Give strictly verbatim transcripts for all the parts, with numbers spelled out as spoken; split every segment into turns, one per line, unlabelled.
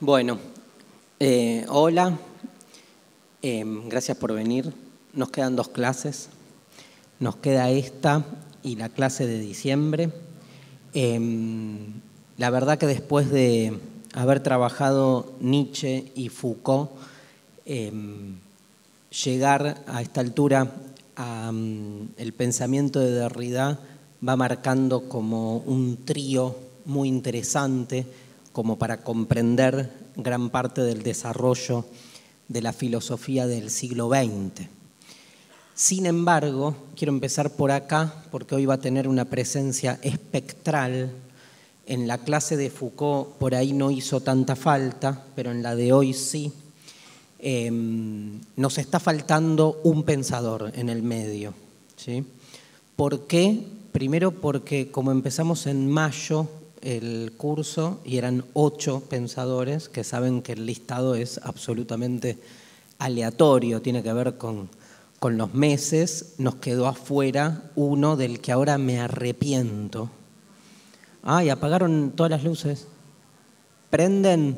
Bueno, eh, hola, eh, gracias por venir. Nos quedan dos clases, nos queda esta y la clase de diciembre. Eh, la verdad que después de haber trabajado Nietzsche y Foucault, eh, llegar a esta altura al um, pensamiento de Derrida va marcando como un trío muy interesante como para comprender gran parte del desarrollo de la filosofía del siglo veinte. Sin embargo, quiero empezar por acá porque hoy va a tener una presencia espectral. En la clase de Foucault por ahí no hizo tanta falta, pero en la de hoy sí. Eh, nos está faltando un pensador en el medio, ¿sí? ¿Por qué? Primero porque como empezamos en mayo el curso y eran ocho pensadores, que saben que el listado es absolutamente aleatorio, tiene que ver con, con los meses, nos quedó afuera uno del que ahora me arrepiento. Ay, apagaron todas las luces. ¿Prenden?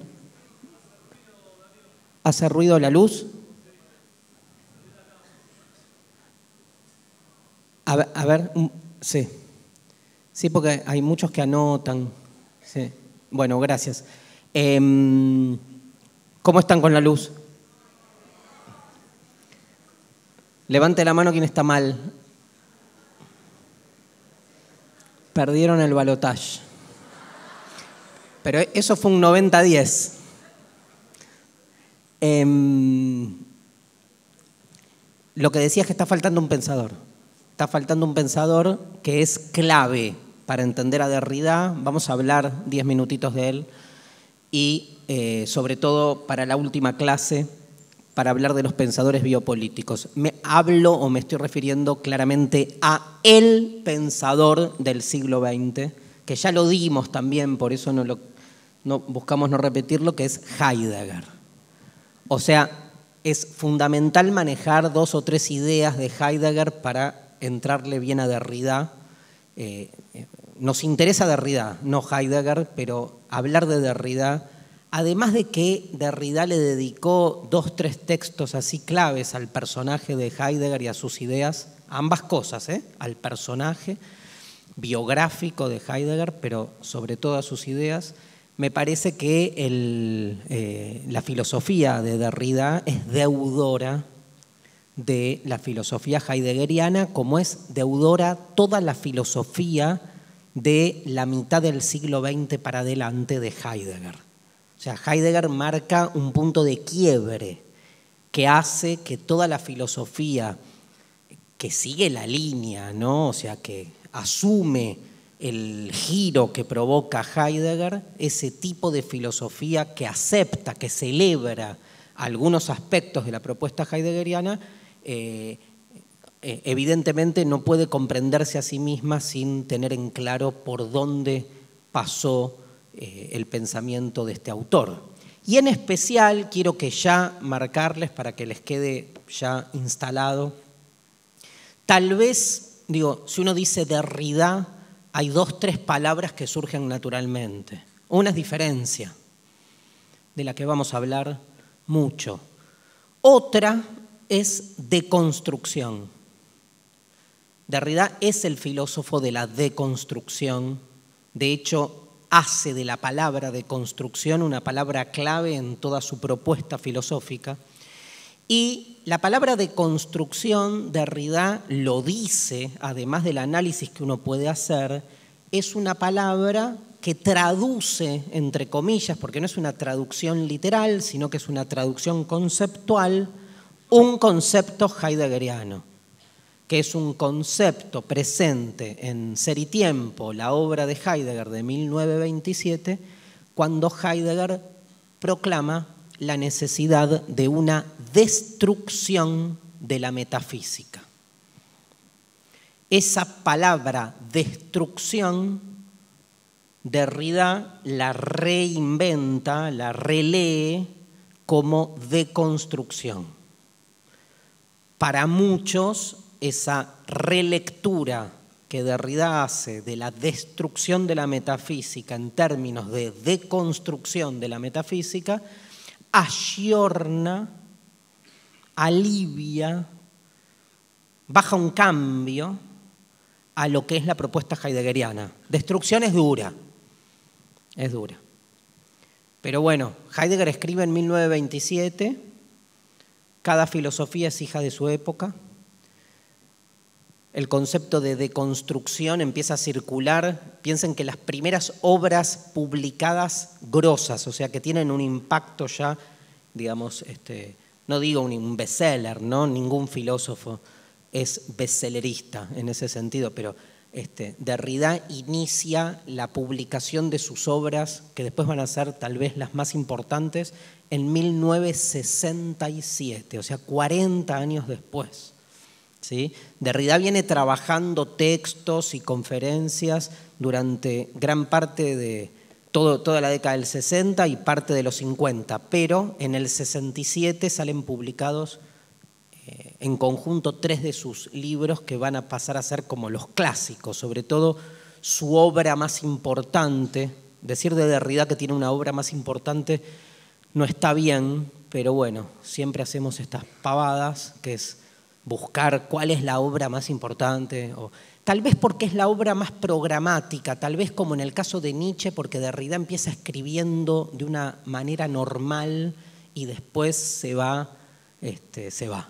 ¿Hace ruido la luz? A ver, a ver, sí. Sí, porque hay muchos que anotan. Sí. Bueno, gracias. Eh, ¿Cómo están con la luz? Levante la mano quien está mal. Perdieron el balotaje. Pero eso fue un noventa a diez. Eh, lo que decía es que está faltando un pensador. Está faltando un pensador que es clave para entender a Derrida. Vamos a hablar diez minutitos de él. Y eh, sobre todo para la última clase, para hablar de los pensadores biopolíticos. Me hablo o me estoy refiriendo claramente a el pensador del siglo veinte, que ya lo dimos también, por eso no, lo, no buscamos no repetirlo, que es Heidegger. O sea, es fundamental manejar dos o tres ideas de Heidegger para entrarle bien a Derrida. Eh, nos interesa Derrida, no Heidegger, pero hablar de Derrida, además de que Derrida le dedicó dos, tres textos así claves al personaje de Heidegger y a sus ideas, ambas cosas, ¿eh? Al personaje biográfico de Heidegger, pero sobre todo a sus ideas, me parece que el, eh, la filosofía de Derrida es deudora de la filosofía heideggeriana, como es deudora toda la filosofía de la mitad del siglo veinte para adelante de Heidegger. O sea, Heidegger marca un punto de quiebre que hace que toda la filosofía que sigue la línea, ¿no? O sea, que asume el giro que provoca Heidegger, ese tipo de filosofía que acepta, que celebra algunos aspectos de la propuesta heideggeriana, eh, eh, evidentemente no puede comprenderse a sí misma sin tener en claro por dónde pasó eh, el pensamiento de este autor. Y en especial quiero que ya marcarles, para que les quede ya instalado, tal vez, digo, si uno dice Derrida, hay dos, tres palabras que surgen naturalmente. Una es diferencia, de la que vamos a hablar mucho. Otra es deconstrucción. Derrida es el filósofo de la deconstrucción. De hecho, hace de la palabra deconstrucción una palabra clave en toda su propuesta filosófica. Y la palabra deconstrucción, Derrida lo dice, además del análisis que uno puede hacer, es una palabra que traduce, entre comillas, porque no es una traducción literal, sino que es una traducción conceptual, un concepto heideggeriano, que es un concepto presente en Ser y Tiempo, la obra de Heidegger de mil novecientos veintisiete, cuando Heidegger proclama la necesidad de una destrucción de la metafísica. Esa palabra destrucción, Derrida la reinventa, la relee como deconstrucción. Para muchos, esa relectura que que Derrida hace de la destrucción de la metafísica en términos de deconstrucción de la metafísica, ayorna, alivia, baja un cambio a lo que es la propuesta heideggeriana. Destrucción es dura, es dura. Pero bueno, Heidegger escribe en mil novecientos veintisiete, cada filosofía es hija de su época. El concepto de deconstrucción empieza a circular. Piensen que las primeras obras publicadas grosas, o sea, que tienen un impacto ya, digamos, este, no digo un bestseller, ¿no? Ningún filósofo es bestsellerista en ese sentido, pero este, Derrida inicia la publicación de sus obras, que después van a ser tal vez las más importantes, en mil novecientos sesenta y siete, o sea, cuarenta años después. ¿Sí? Derrida viene trabajando textos y conferencias durante gran parte de todo, toda la década del sesenta y parte de los cincuenta, pero en el sesenta y siete salen publicados eh, en conjunto tres de sus libros que van a pasar a ser como los clásicos, sobre todo su obra más importante. Decir de Derrida que tiene una obra más importante no está bien, pero bueno, siempre hacemos estas pavadas, que es buscar cuál es la obra más importante, o tal vez porque es la obra más programática, tal vez como en el caso de Nietzsche, porque Derrida empieza escribiendo de una manera normal y después se va, este, se va.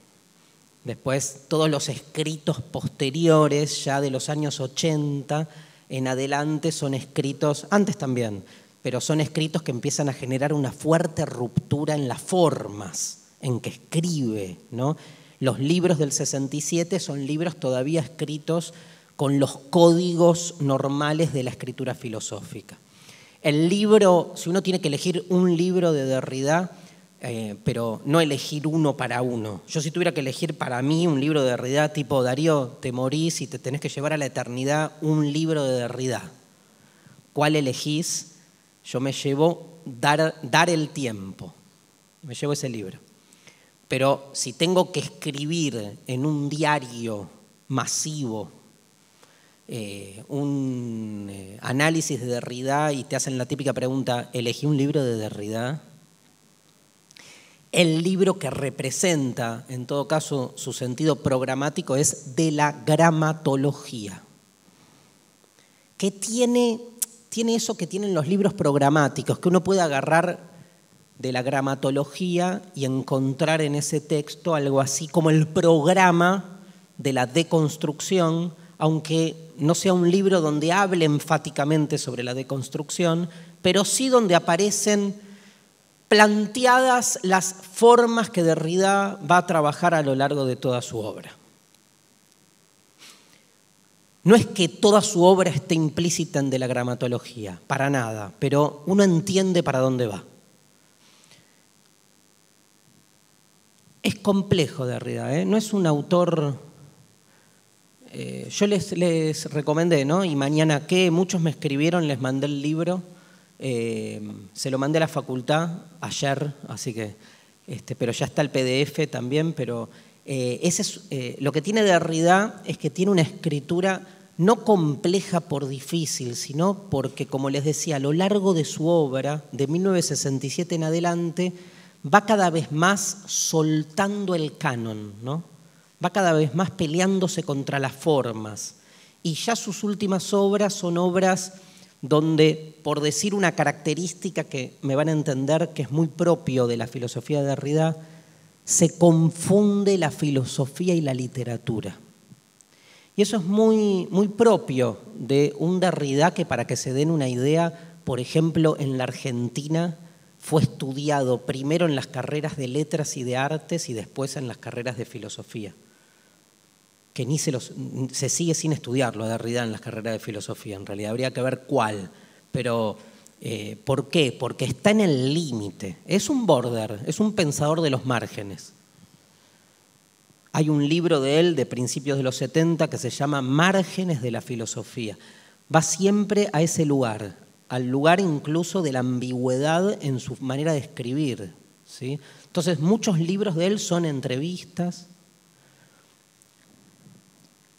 Después todos los escritos posteriores, ya de los años ochenta en adelante, son escritos, antes también, pero son escritos que empiezan a generar una fuerte ruptura en las formas en que escribe, ¿no? Los libros del sesenta y siete son libros todavía escritos con los códigos normales de la escritura filosófica. El libro, si uno tiene que elegir un libro de Derrida, eh, pero no elegir uno para uno. Yo si tuviera que elegir para mí un libro de Derrida tipo Darío, te morís y te tenés que llevar a la eternidad un libro de Derrida. ¿Cuál elegís? Yo me llevo Dar, dar el tiempo. Me llevo ese libro. Pero si tengo que escribir en un diario masivo eh, un eh, análisis de Derrida y te hacen la típica pregunta, ¿elegí un libro de Derrida? El libro que representa, en todo caso, su sentido programático es de la gramatología. Que tiene, tiene eso que tienen los libros programáticos, que uno puede agarrar de la gramatología y encontrar en ese texto algo así como el programa de la deconstrucción, aunque no sea un libro donde hable enfáticamente sobre la deconstrucción, pero sí donde aparecen planteadas las formas que Derrida va a trabajar a lo largo de toda su obra. No es que toda su obra esté implícita en de la gramatología, para nada, pero uno entiende para dónde va. Es complejo Derrida, ¿eh? No es un autor... Eh, yo les, les recomendé, ¿no? Y mañana qué, muchos me escribieron, les mandé el libro, eh, se lo mandé a la facultad ayer, así que, este, pero ya está el P D F también, pero eh, ese es, eh, lo que tiene Derrida es que tiene una escritura no compleja por difícil, sino porque, como les decía, a lo largo de su obra, de mil novecientos sesenta y siete en adelante, va cada vez más soltando el canon, ¿no? Va cada vez más peleándose contra las formas. Y ya sus últimas obras son obras donde, por decir una característica que me van a entender que es muy propio de la filosofía de Derrida, se confunde la filosofía y la literatura. Y eso es muy, muy propio de un Derrida que, para que se den una idea, por ejemplo, en la Argentina, fue estudiado primero en las carreras de letras y de artes y después en las carreras de filosofía. Que ni se, los, se sigue sin estudiarlo a Derrida en las carreras de filosofía, en realidad habría que ver cuál. Pero, eh, ¿por qué? Porque está en el límite. Es un border, es un pensador de los márgenes. Hay un libro de él de principios de los setenta que se llama Márgenes de la filosofía. Va siempre a ese lugar, al lugar incluso de la ambigüedad en su manera de escribir, ¿sí? Entonces, muchos libros de él son entrevistas.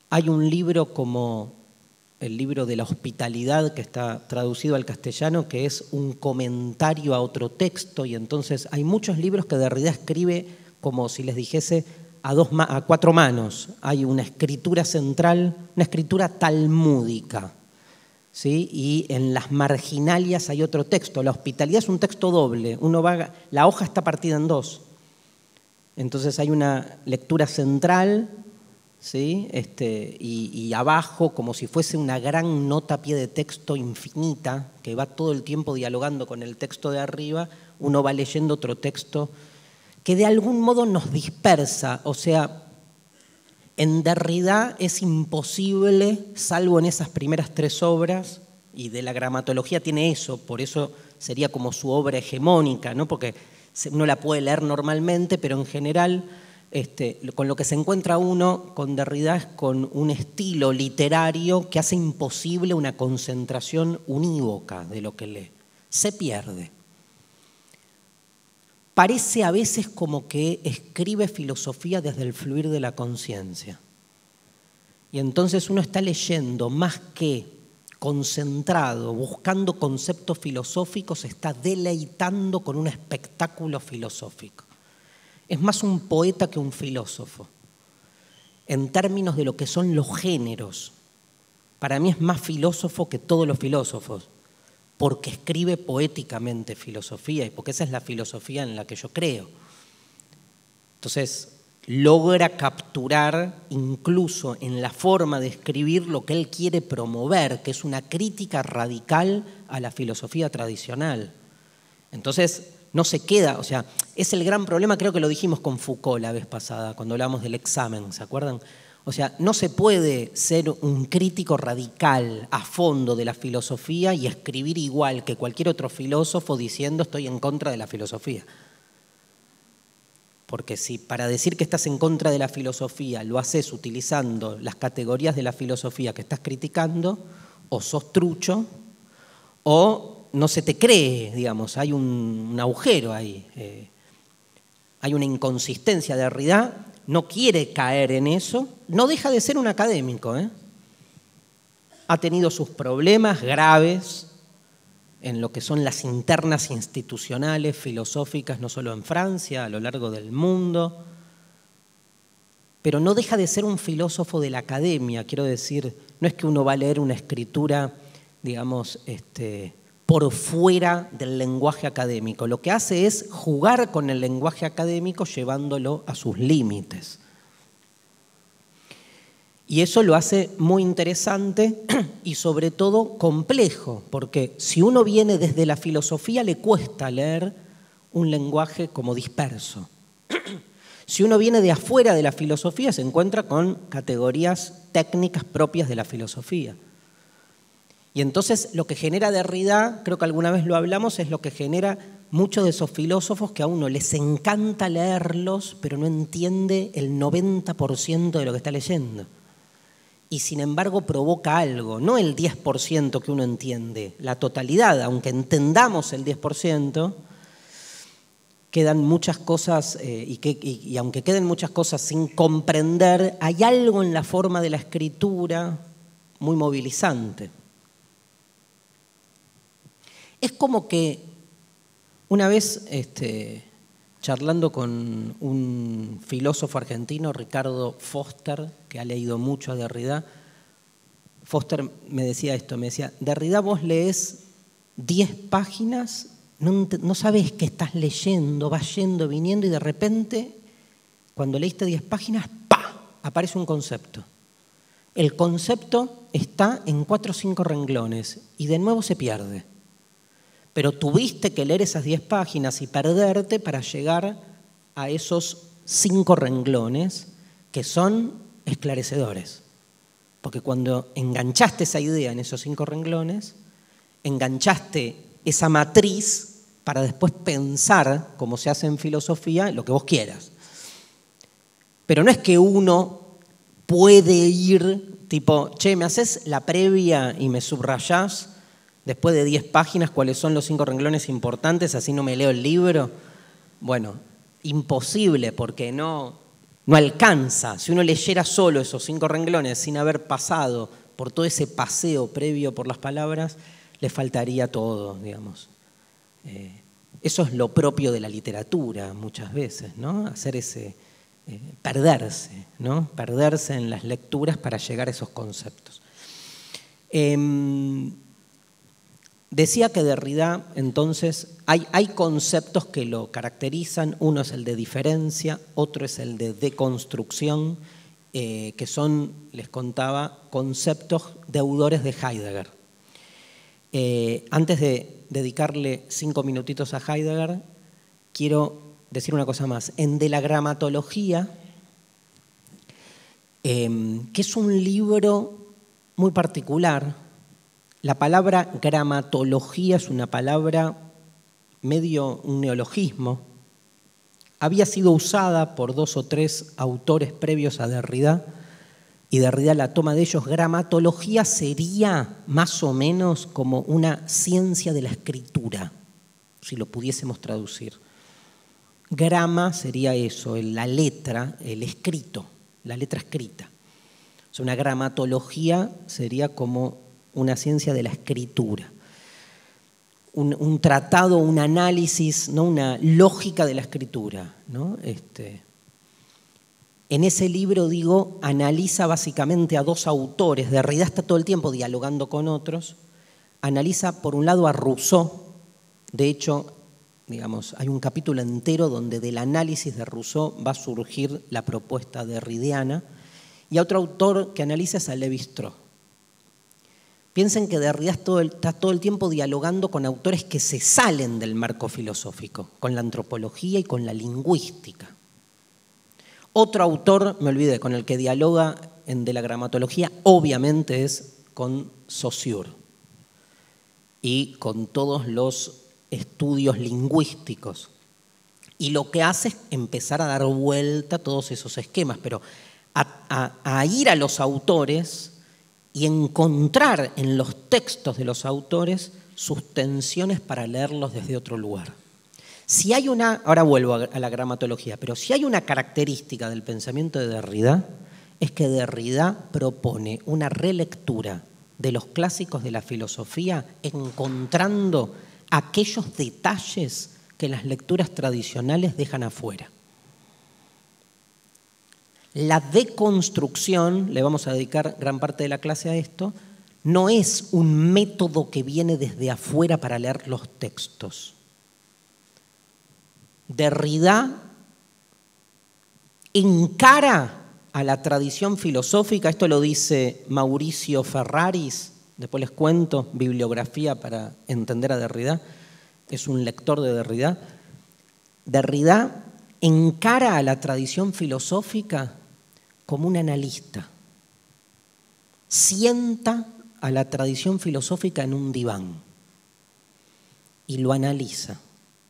Hay un libro como el libro de la hospitalidad que está traducido al castellano, que es un comentario a otro texto, y entonces hay muchos libros que Derrida escribe como si les dijese a, dos, a cuatro manos. Hay una escritura central, una escritura talmúdica, ¿sí? Y en las marginalias hay otro texto. La hospitalidad es un texto doble. Uno va, la hoja está partida en dos. Entonces hay una lectura central, ¿sí? este, y, y abajo, como si fuese una gran nota a pie de texto infinita, que va todo el tiempo dialogando con el texto de arriba, uno va leyendo otro texto que de algún modo nos dispersa. O sea, en Derrida es imposible, salvo en esas primeras tres obras, y de la gramatología tiene eso, por eso sería como su obra hegemónica, ¿no? Porque uno la puede leer normalmente, pero en general este, con lo que se encuentra uno con Derrida es con un estilo literario que hace imposible una concentración unívoca de lo que lee. Se pierde. Parece a veces como que escribe filosofía desde el fluir de la conciencia. Y entonces uno está leyendo más que concentrado, buscando conceptos filosóficos, se está deleitando con un espectáculo filosófico. Es más un poeta que un filósofo, en términos de lo que son los géneros. Para mí es más filósofo que todos los filósofos, porque escribe poéticamente filosofía y porque esa es la filosofía en la que yo creo. Entonces, logra capturar incluso en la forma de escribir lo que él quiere promover, que es una crítica radical a la filosofía tradicional. Entonces, no se queda, o sea, es el gran problema, creo que lo dijimos con Foucault la vez pasada, cuando hablamos del examen, ¿se acuerdan? O sea, no se puede ser un crítico radical a fondo de la filosofía y escribir igual que cualquier otro filósofo diciendo estoy en contra de la filosofía. Porque si para decir que estás en contra de la filosofía lo haces utilizando las categorías de la filosofía que estás criticando, o sos trucho, o no se te cree, digamos, hay un, un agujero ahí. Eh, hay una inconsistencia. Derrida no quiere caer en eso, no deja de ser un académico, ¿eh? Ha tenido sus problemas graves en lo que son las internas institucionales, filosóficas, no solo en Francia, a lo largo del mundo, pero no deja de ser un filósofo de la academia. Quiero decir, no es que uno va a leer una escritura, digamos, este, por fuera del lenguaje académico. Lo que hace es jugar con el lenguaje académico llevándolo a sus límites. Y eso lo hace muy interesante y sobre todo complejo, porque si uno viene desde la filosofía le cuesta leer un lenguaje como disperso. Si uno viene de afuera de la filosofía se encuentra con categorías técnicas propias de la filosofía. Y entonces lo que genera Derrida, creo que alguna vez lo hablamos, es lo que genera muchos de esos filósofos que a uno les encanta leerlos, pero no entiende el noventa por ciento de lo que está leyendo. Y sin embargo provoca algo, no el diez por ciento que uno entiende, la totalidad, aunque entendamos el diez por ciento, quedan muchas cosas, eh, y, que, y, y aunque queden muchas cosas sin comprender, hay algo en la forma de la escritura muy movilizante. Es como que una vez, este, charlando con un filósofo argentino, Ricardo Foster, que ha leído mucho a Derrida, Foster me decía esto, me decía, Derrida vos lees diez páginas, no, no sabes qué estás leyendo, vas yendo, viniendo y de repente, cuando leíste diez páginas, ¡pa!, aparece un concepto. El concepto está en cuatro o cinco renglones y de nuevo se pierde. Pero tuviste que leer esas diez páginas y perderte para llegar a esos cinco renglones que son esclarecedores. Porque cuando enganchaste esa idea en esos cinco renglones, enganchaste esa matriz para después pensar, como se hace en filosofía, lo que vos quieras. Pero no es que uno puede ir tipo, che, ¿me haces la previa y me subrayás después de diez páginas cuáles son los cinco renglones importantes, así no me leo el libro? Bueno, imposible, porque no, no alcanza. Si uno leyera solo esos cinco renglones sin haber pasado por todo ese paseo previo por las palabras, le faltaría todo, digamos. Eh, eso es lo propio de la literatura muchas veces, ¿no? Hacer ese, eh, perderse, ¿no? Perderse en las lecturas para llegar a esos conceptos. Eh, decía que Derrida, entonces, hay, hay conceptos que lo caracterizan. Uno es el de diferencia, otro es el de deconstrucción, eh, que son, les contaba, conceptos deudores de Heidegger. Eh, antes de dedicarle cinco minutitos a Heidegger, quiero decir una cosa más. En De la gramatología, eh, que es un libro muy particular, la palabra gramatología es una palabra medio un neologismo. Había sido usada por dos o tres autores previos a Derrida, y Derrida la toma de ellos. Gramatología sería más o menos como una ciencia de la escritura, si lo pudiésemos traducir. Grama sería eso, la letra, el escrito, la letra escrita. O sea, una gramatología sería como una ciencia de la escritura. Un, un tratado, un análisis, ¿no? Una lógica de la escritura, ¿no? Este, En ese libro, digo, analiza básicamente a dos autores. Derrida está todo el tiempo dialogando con otros. Analiza, por un lado, a Rousseau. De hecho, digamos, hay un capítulo entero donde del análisis de Rousseau va a surgir la propuesta derridiana. Y a otro autor que analiza es a Lévi-Strauss. Piensen que Derrida está todo, el, está todo el tiempo dialogando con autores que se salen del marco filosófico, con la antropología y con la lingüística. Otro autor, me olvidé, con el que dialoga en De la gramatología, obviamente es con Saussure y con todos los estudios lingüísticos. Y lo que hace es empezar a dar vuelta a todos esos esquemas, pero a, a, a ir a los autores y encontrar en los textos de los autores sus tensiones para leerlos desde otro lugar. Si hay una, ahora vuelvo a la gramatología, pero si hay una característica del pensamiento de Derrida, es que Derrida propone una relectura de los clásicos de la filosofía encontrando aquellos detalles que las lecturas tradicionales dejan afuera. La deconstrucción, le vamos a dedicar gran parte de la clase a esto, no es un método que viene desde afuera para leer los textos. Derrida encara a la tradición filosófica, esto lo dice Mauricio Ferraris, después les cuento, bibliografía para entender a Derrida, es un lector de Derrida. Derrida encara a la tradición filosófica como un analista, sienta a la tradición filosófica en un diván y lo analiza.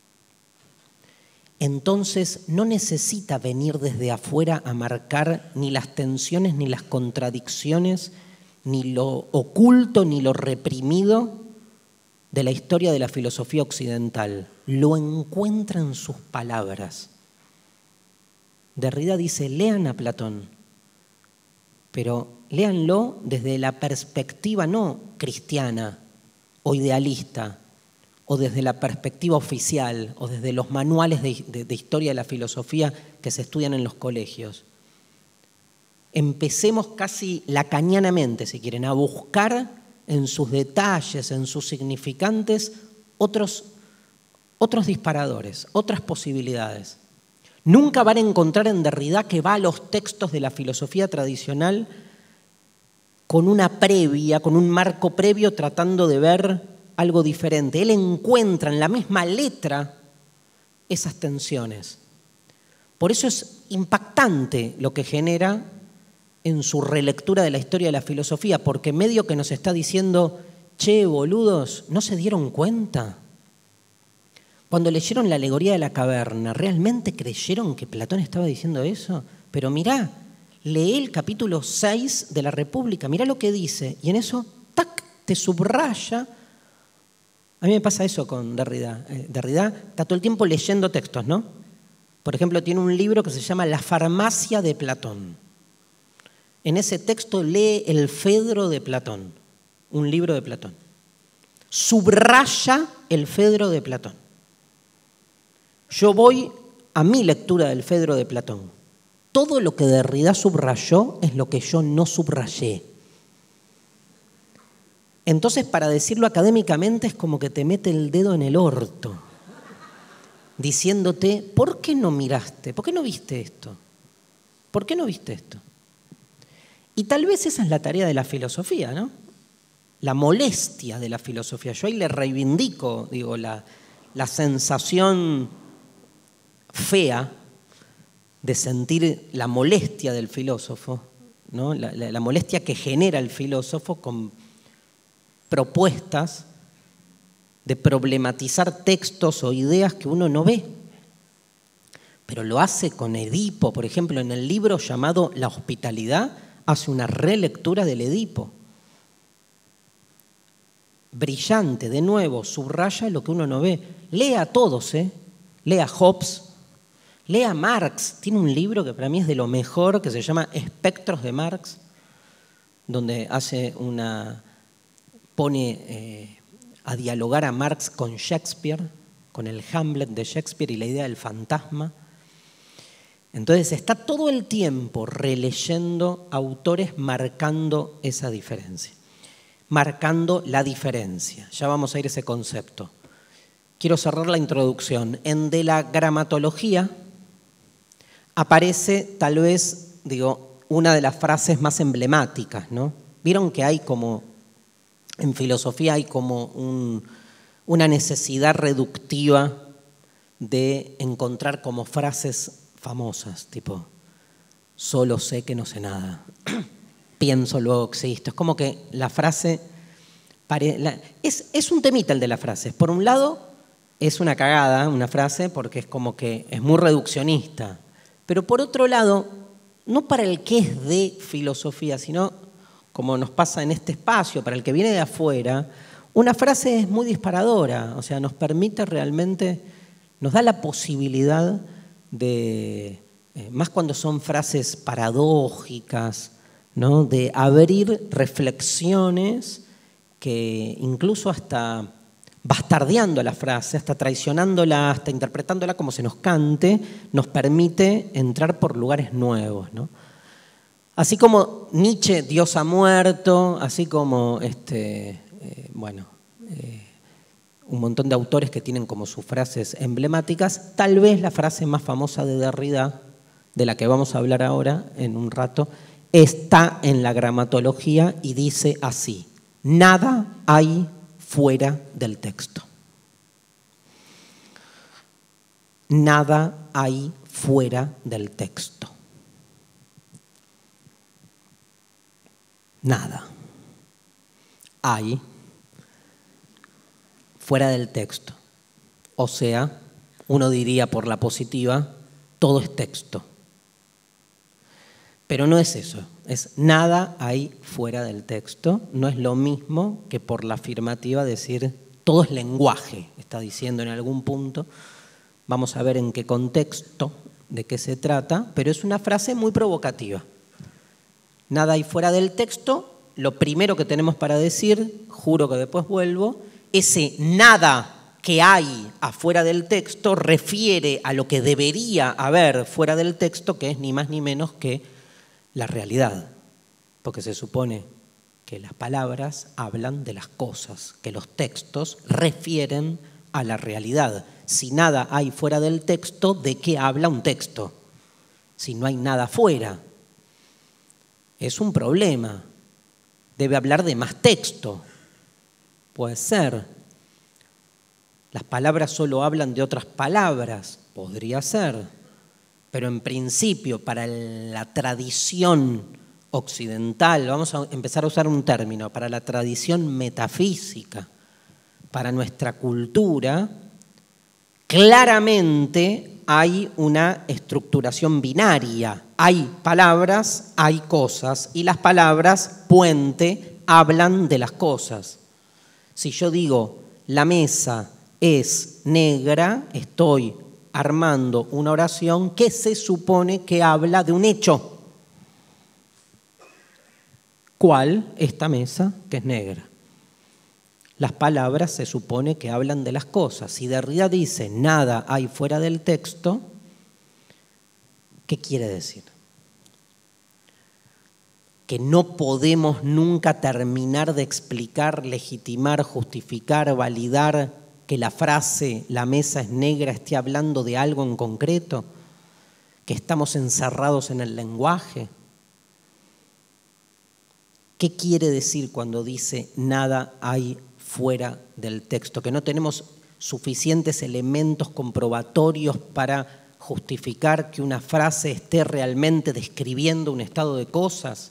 Entonces no necesita venir desde afuera a marcar ni las tensiones, ni las contradicciones, ni lo oculto, ni lo reprimido de la historia de la filosofía occidental. Lo encuentra en sus palabras. Derrida dice, lean a Platón, pero léanlo desde la perspectiva no cristiana o idealista, o desde la perspectiva oficial, o desde los manuales de, de, de historia de la filosofía que se estudian en los colegios. Empecemos casi lacanianamente, si quieren, a buscar en sus detalles, en sus significantes, otros, otros disparadores, otras posibilidades. Nunca van a encontrar en Derrida que va a los textos de la filosofía tradicional con una previa, con un marco previo, tratando de ver algo diferente. Él encuentra en la misma letra esas tensiones. Por eso es impactante lo que genera en su relectura de la historia de la filosofía, porque medio que nos está diciendo, che, boludos, ¿no se dieron cuenta? Cuando leyeron la alegoría de la caverna, ¿realmente creyeron que Platón estaba diciendo eso? Pero mirá, lee el capítulo seis de la República, mirá lo que dice, y en eso, tac, te subraya. A mí me pasa eso con Derrida. Derrida está todo el tiempo leyendo textos, ¿no? Por ejemplo, tiene un libro que se llama La farmacia de Platón. En ese texto lee el Fedro de Platón, un libro de Platón. Subraya el Fedro de Platón. Yo voy a mi lectura del Fedro de Platón. Todo lo que Derrida subrayó es lo que yo no subrayé. Entonces, para decirlo académicamente, es como que te mete el dedo en el orto, diciéndote, ¿por qué no miraste? ¿Por qué no viste esto? ¿Por qué no viste esto? Y tal vez esa es la tarea de la filosofía, ¿no? La molestia de la filosofía. Yo ahí le reivindico, digo, la, la sensación fea de sentir la molestia del filósofo, ¿no? La, la, la molestia que genera el filósofo con propuestas de problematizar textos o ideas que uno no ve. Pero lo hace con Edipo, por ejemplo, en el libro llamado La Hospitalidad, hace una relectura del Edipo. Brillante, de nuevo, subraya lo que uno no ve. Lea a todos, ¿eh? Lea a Hobbes, lea a Marx. Tiene un libro que para mí es de lo mejor, que se llama Espectros de Marx, donde hace una, pone eh, a dialogar a Marx con Shakespeare, con el Hamlet de Shakespeare y la idea del fantasma. Entonces está todo el tiempo releyendo autores marcando esa diferencia, marcando la diferencia. Ya vamos a ir a ese concepto. Quiero cerrar la introducción. En De la gramatología aparece tal vez, digo, una de las frases más emblemáticas, ¿no? Vieron que hay como, en filosofía hay como un, una necesidad reductiva de encontrar como frases famosas, tipo, solo sé que no sé nada, pienso, luego existo. Es como que la frase, pare, la, es, es un temita el de las frases. Por un lado, es una cagada una frase porque es como que es muy reduccionista. Pero por otro lado, no para el que es de filosofía, sino como nos pasa en este espacio, para el que viene de afuera, una frase es muy disparadora, o sea, nos permite realmente, nos da la posibilidad de, eh, más cuando son frases paradójicas, ¿no? De abrir reflexiones que incluso hasta bastardeando la frase, hasta traicionándola, hasta interpretándola como se nos cante, nos permite entrar por lugares nuevos, ¿no? Así como Nietzsche, Dios ha muerto, así como este, eh, bueno, eh, un montón de autores que tienen como sus frases emblemáticas, tal vez la frase más famosa de Derrida, de la que vamos a hablar ahora en un rato, está en la gramatología y dice así: nada hay fuera del texto. Nada hay fuera del texto. Nada hay fuera del texto. O sea, uno diría por la positiva, todo es texto. Pero no es eso, es nada hay fuera del texto. No es lo mismo que por la afirmativa decir todo es lenguaje, está diciendo en algún punto. Vamos a ver en qué contexto, de qué se trata, pero es una frase muy provocativa. Nada hay fuera del texto. Lo primero que tenemos para decir, juro que después vuelvo, ese nada que hay afuera del texto refiere a lo que debería haber fuera del texto, que es ni más ni menos que la realidad, porque se supone que las palabras hablan de las cosas, que los textos refieren a la realidad. Si nada hay fuera del texto, ¿de qué habla un texto? Si no hay nada fuera. Es un problema. Debe hablar de más texto. Puede ser. Las palabras solo hablan de otras palabras. Podría ser. Pero en principio, para la tradición occidental, vamos a empezar a usar un término, para la tradición metafísica, para nuestra cultura, claramente hay una estructuración binaria. Hay palabras, hay cosas, y las palabras, puente, hablan de las cosas. Si yo digo, la mesa es negra, estoy armando una oración que se supone que habla de un hecho. ¿Cuál? Esta mesa que es negra. Las palabras se supone que hablan de las cosas. Si Derrida dice nada hay fuera del texto, ¿qué quiere decir? Que no podemos nunca terminar de explicar, legitimar, justificar, validar que la frase "la mesa es negra" esté hablando de algo en concreto, que estamos encerrados en el lenguaje. ¿Qué quiere decir cuando dice nada hay fuera del texto? Que no tenemos suficientes elementos comprobatorios para justificar que una frase esté realmente describiendo un estado de cosas.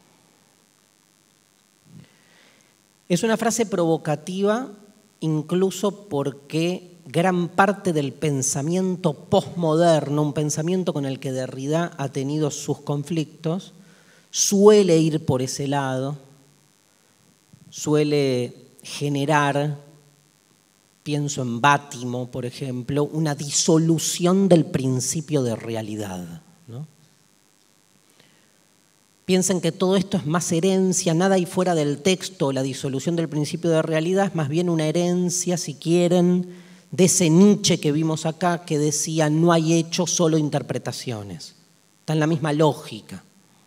Es una frase provocativa incluso porque gran parte del pensamiento posmoderno, un pensamiento con el que Derrida ha tenido sus conflictos, suele ir por ese lado, suele generar, pienso en Bátimo, por ejemplo, una disolución del principio de realidad, ¿no? Piensen que todo esto es más herencia, nada hay fuera del texto, la disolución del principio de realidad es más bien una herencia, si quieren, de ese Nietzsche que vimos acá que decía no hay hechos, solo interpretaciones. Está en la misma lógica.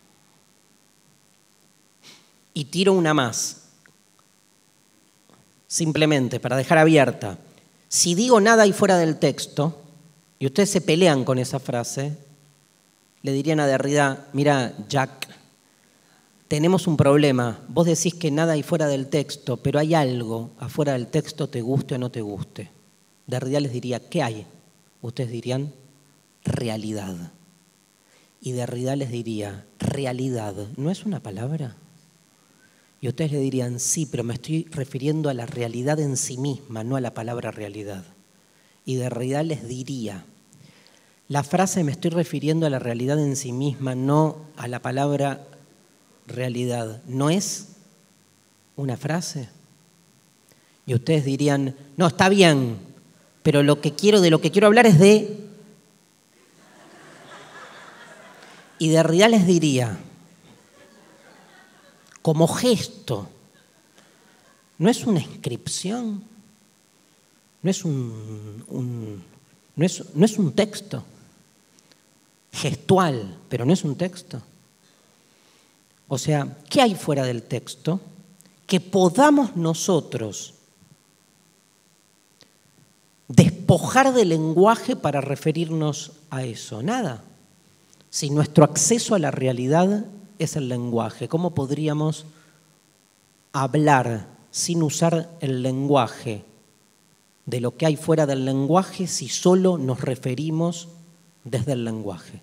Y tiro una más, simplemente para dejar abierta. Si digo nada hay fuera del texto, y ustedes se pelean con esa frase, le dirían a Derrida, mira, Jack, tenemos un problema. Vos decís que nada hay fuera del texto, pero hay algo afuera del texto, te guste o no te guste. Derrida les diría, ¿qué hay? Ustedes dirían, realidad. Y Derrida les diría, realidad, ¿no es una palabra? Y ustedes le dirían, sí, pero me estoy refiriendo a la realidad en sí misma, no a la palabra realidad. Y Derrida les diría, la frase me estoy refiriendo a la realidad en sí misma, no a la palabra realidad, ¿no es una frase? Y ustedes dirían, no, está bien, pero lo que quiero, de lo que quiero hablar es de... Y Derrida les diría, como gesto, ¿no es una inscripción? ¿No es un, un, no es, no es un texto? Gestual, pero no es un texto. O sea, ¿qué hay fuera del texto que podamos nosotros despojar del lenguaje para referirnos a eso? Nada. Si nuestro acceso a la realidad es el lenguaje, ¿cómo podríamos hablar sin usar el lenguaje de lo que hay fuera del lenguaje si solo nos referimos desde el lenguaje?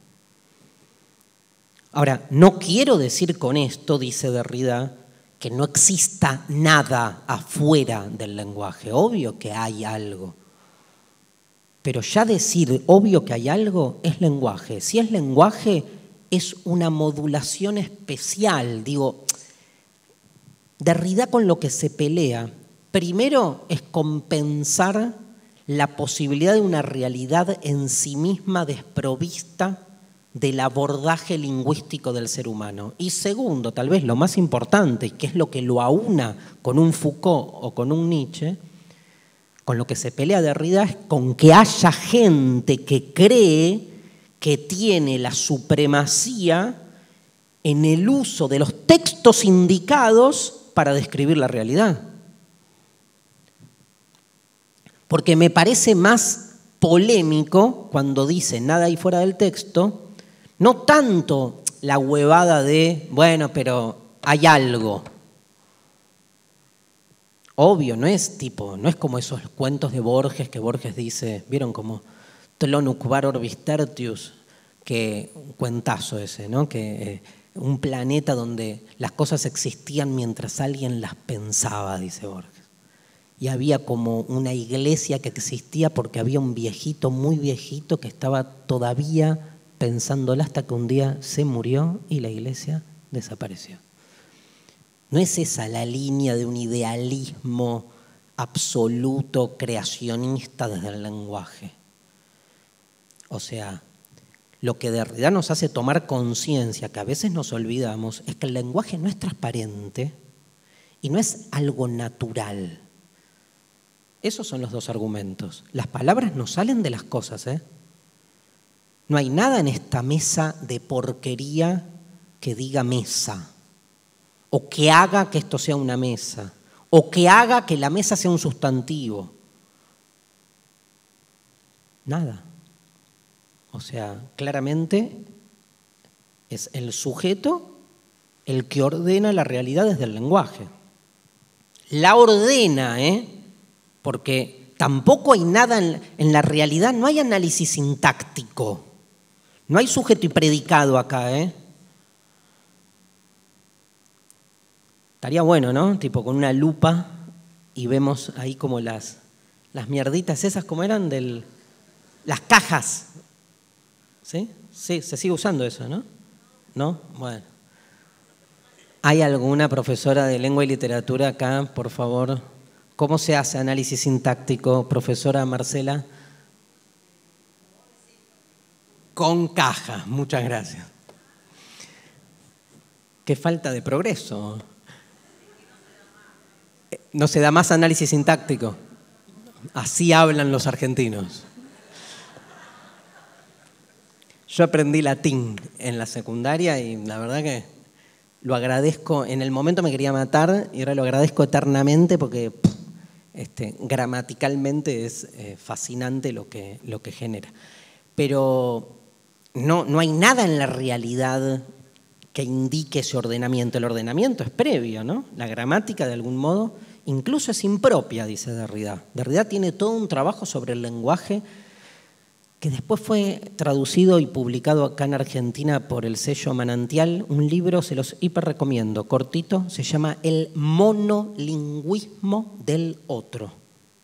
Ahora, no quiero decir con esto, dice Derrida, que no exista nada afuera del lenguaje. Obvio que hay algo. Pero ya decir obvio que hay algo es lenguaje. Si es lenguaje, es una modulación especial. Digo, Derrida con lo que se pelea, primero es compensar la posibilidad de una realidad en sí misma desprovista del abordaje lingüístico del ser humano. Y segundo, tal vez lo más importante, que es lo que lo aúna con un Foucault o con un Nietzsche, con lo que se pelea Derrida es con que haya gente que cree que tiene la supremacía en el uso de los textos indicados para describir la realidad. Porque me parece más polémico cuando dice nada ahí fuera del texto, no tanto la huevada de, bueno, pero hay algo. Obvio, no es tipo, no es como esos cuentos de Borges que Borges dice, ¿vieron como Tlonuk var orbis tertius? Que un cuentazo ese, ¿no? Que eh, un planeta donde las cosas existían mientras alguien las pensaba, dice Borges. Y había como una iglesia que existía porque había un viejito, muy viejito, que estaba todavía pensándola hasta que un día se murió y la iglesia desapareció. No es esa la línea de un idealismo absoluto, creacionista desde el lenguaje. O sea, lo que Derrida nos hace tomar conciencia, que a veces nos olvidamos, es que el lenguaje no es transparente y no es algo natural. Esos son los dos argumentos. Las palabras no salen de las cosas, ¿eh? No hay nada en esta mesa de porquería que diga mesa, o que haga que esto sea una mesa, o que haga que la mesa sea un sustantivo. Nada. O sea, claramente es el sujeto el que ordena la realidad desde el lenguaje. La ordena, ¿eh? Porque tampoco hay nada en, en la realidad, no hay análisis sintáctico, no hay sujeto y predicado acá, ¿eh? Estaría bueno, ¿no? Tipo con una lupa y vemos ahí como las, las mierditas esas, ¿cómo eran? Del, las cajas. ¿Sí? Sí, se sigue usando eso, ¿no? ¿No? Bueno. ¿Hay alguna profesora de lengua y literatura acá, por favor? ¿Cómo se hace análisis sintáctico, profesora Marcela? Con cajas, muchas gracias. Qué falta de progreso. No se da más análisis sintáctico. Así hablan los argentinos. Yo aprendí latín en la secundaria y la verdad que lo agradezco. En el momento me quería matar y ahora lo agradezco eternamente porque pff, este, gramaticalmente es eh, fascinante lo que, lo que genera. Pero no, no hay nada en la realidad que indique ese ordenamiento. El ordenamiento es previo, ¿no? La gramática, de algún modo, incluso es impropia, dice Derrida. Derrida tiene todo un trabajo sobre el lenguaje que después fue traducido y publicado acá en Argentina por el sello Manantial. Un libro, se los hiper recomiendo, cortito, se llama El monolingüismo del otro.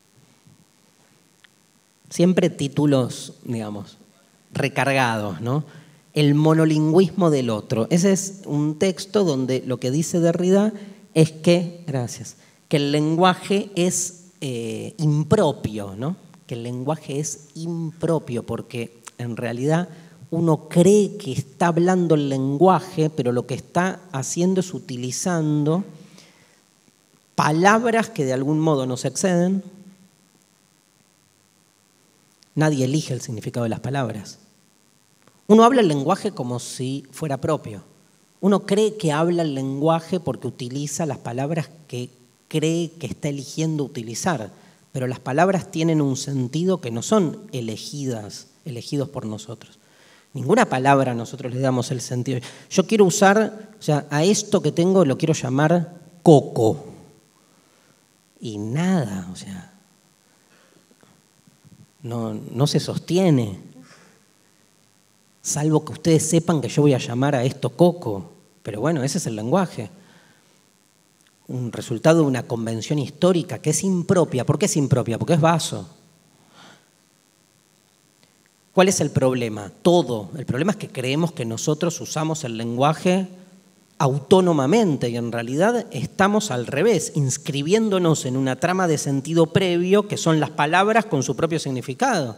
Siempre títulos, digamos, recargados, ¿no? El monolingüismo del otro. Ese es un texto donde lo que dice Derrida es que, gracias, que el lenguaje es eh, impropio, ¿no? Que el lenguaje es impropio, porque en realidad uno cree que está hablando el lenguaje, pero lo que está haciendo es utilizando palabras que de algún modo nos exceden. Nadie elige el significado de las palabras. Uno habla el lenguaje como si fuera propio. Uno cree que habla el lenguaje porque utiliza las palabras que cree que está eligiendo utilizar. Pero las palabras tienen un sentido que no son elegidas, elegidos por nosotros. Ninguna palabra nosotros le damos el sentido. Yo quiero usar, o sea, a esto que tengo lo quiero llamar coco. Y nada, o sea, no, no se sostiene. Salvo que ustedes sepan que yo voy a llamar a esto coco. Pero bueno, ese es el lenguaje. Un resultado de una convención histórica que es impropia. ¿Por qué es impropia? Porque es vaso. ¿Cuál es el problema? Todo. El problema es que creemos que nosotros usamos el lenguaje autónomamente y en realidad estamos al revés, inscribiéndonos en una trama de sentido previo que son las palabras con su propio significado.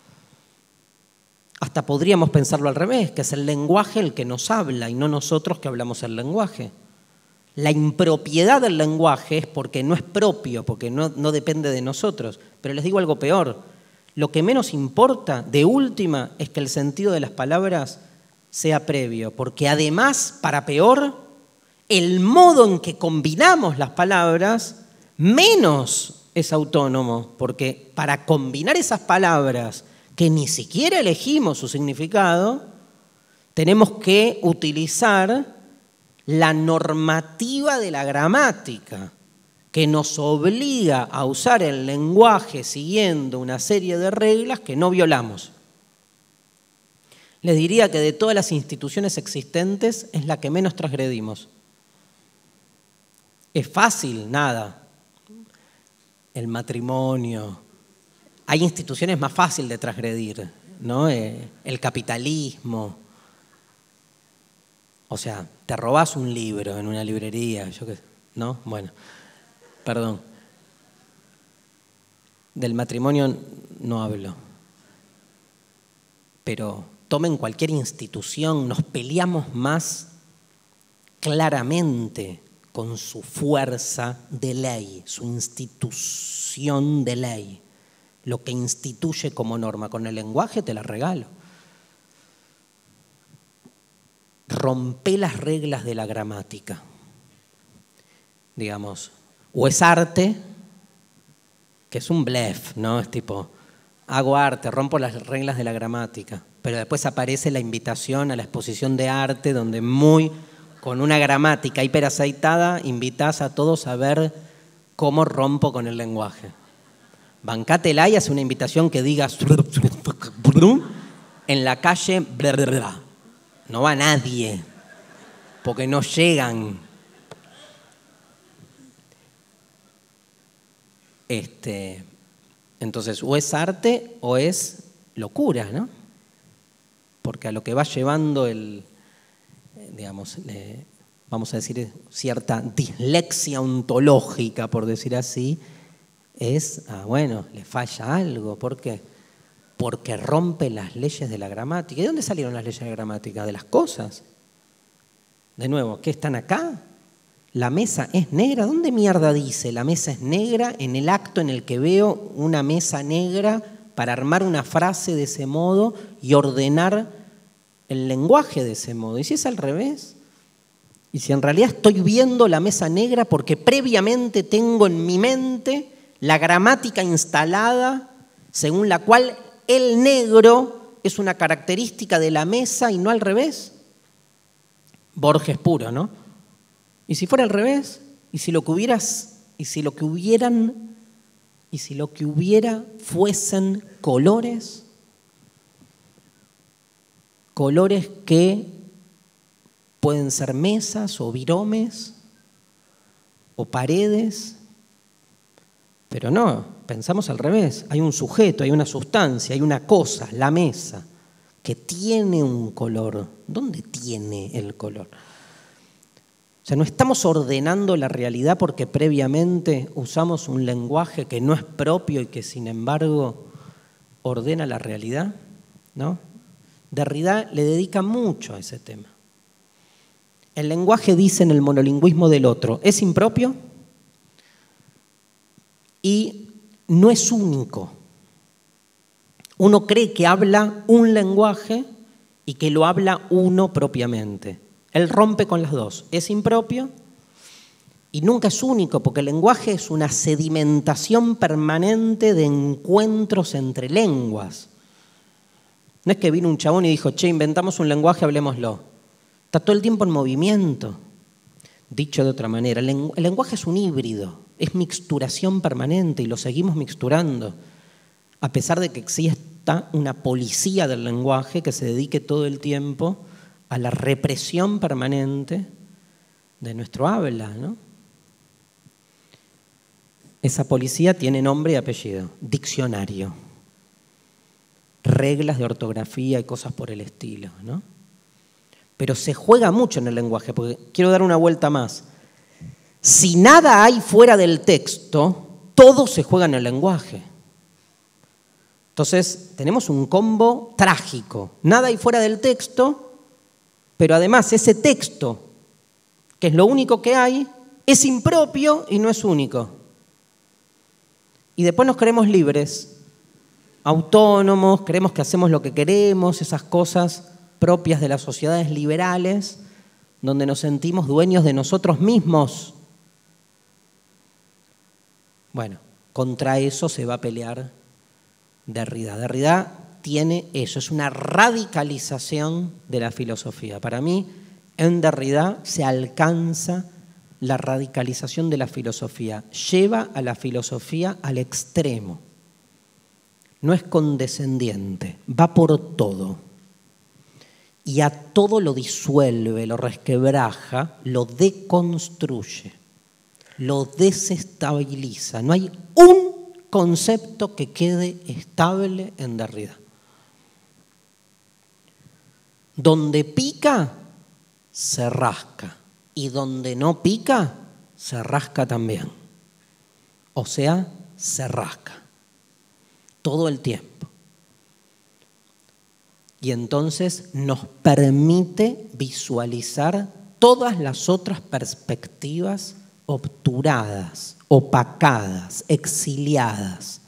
Hasta podríamos pensarlo al revés, que es el lenguaje el que nos habla y no nosotros que hablamos el lenguaje. La impropiedad del lenguaje es porque no es propio, porque no, no depende de nosotros. Pero les digo algo peor. Lo que menos importa, de última, es que el sentido de las palabras sea previo. Porque además, para peor, el modo en que combinamos las palabras menos es autónomo. Porque para combinar esas palabras que ni siquiera elegimos su significado, tenemos que utilizar la normativa de la gramática, que nos obliga a usar el lenguaje siguiendo una serie de reglas que no violamos. Les diría que de todas las instituciones existentes es la que menos transgredimos. ¿Es fácil? Nada. El matrimonio. Hay instituciones más fáciles de transgredir, ¿no? Eh, el capitalismo. O sea, te robás un libro en una librería, yo qué sé, ¿no? Bueno, perdón. Del matrimonio no hablo. pero tomen cualquier institución, nos peleamos más claramente con su fuerza de ley, su institución de ley, lo que instituye como norma. Con el lenguaje te la regalo. Rompe las reglas de la gramática. Digamos, o es arte, que es un blef, ¿no? Es tipo, hago arte, rompo las reglas de la gramática, pero después aparece la invitación a la exposición de arte, donde muy, con una gramática hiperaceitada, invitás a todos a ver cómo rompo con el lenguaje. Bancátela y hace una invitación que diga en la calle, no va nadie, porque no llegan. Este, entonces, o es arte o es locura, ¿no? Porque a lo que va llevando el, digamos, eh, vamos a decir, cierta dislexia ontológica, por decir así, es, ah, bueno, le falla algo. ¿Por qué? Porque rompe las leyes de la gramática. ¿Y de dónde salieron las leyes de la gramática? De las cosas. De nuevo, ¿qué están acá? La mesa es negra. ¿Dónde mierda dice la mesa es negra en el acto en el que veo una mesa negra para armar una frase de ese modo y ordenar el lenguaje de ese modo? ¿Y si es al revés? ¿Y si en realidad estoy viendo la mesa negra porque previamente tengo en mi mente la gramática instalada según la cual el negro es una característica de la mesa y no al revés? Borges puro, ¿no? ¿Y si fuera al revés? ¿Y si lo que hubieras, y si lo que hubieran, y si lo que hubiera fuesen colores? Colores que pueden ser mesas o viromes o paredes, pero no, pensamos al revés. Hay un sujeto, hay una sustancia, hay una cosa, la mesa, que tiene un color. ¿Dónde tiene el color? O sea, no estamos ordenando la realidad porque previamente usamos un lenguaje que no es propio y que sin embargo ordena la realidad, ¿no? Derrida le dedica mucho a ese tema. El lenguaje, dice en el monolingüismo del otro, es impropio y no es único. Uno cree que habla un lenguaje y que lo habla uno propiamente. Él rompe con las dos. Es impropio y nunca es único, porque el lenguaje es una sedimentación permanente de encuentros entre lenguas. No es que vino un chabón y dijo, che, inventamos un lenguaje, hablemoslo. Está todo el tiempo en movimiento. Dicho de otra manera, el lenguaje es un híbrido, es mixturación permanente y lo seguimos mixturando, a pesar de que exista una policía del lenguaje que se dedique todo el tiempo a la represión permanente de nuestro habla, ¿no? Esa policía tiene nombre y apellido, diccionario, reglas de ortografía y cosas por el estilo, ¿no? Pero se juega mucho en el lenguaje, porque quiero dar una vuelta más. Si nada hay fuera del texto, todo se juega en el lenguaje. Entonces, tenemos un combo trágico. Nada hay fuera del texto, pero además ese texto, que es lo único que hay, es impropio y no es único. Y después nos creemos libres, autónomos, creemos que hacemos lo que queremos, esas cosas propias de las sociedades liberales, donde nos sentimos dueños de nosotros mismos. Bueno, contra eso se va a pelear Derrida. Derrida tiene eso, es una radicalización de la filosofía. Para mí, en Derrida se alcanza la radicalización de la filosofía. Lleva a la filosofía al extremo. No es condescendiente, va por todo. Y a todo lo disuelve, lo resquebraja, lo deconstruye, lo desestabiliza. No hay un concepto que quede estable en Derrida. Donde pica, se rasca. Y donde no pica, se rasca también. O sea, se rasca. Todo el tiempo. Y entonces nos permite visualizar todas las otras perspectivas obturadas, opacadas, exiliadas.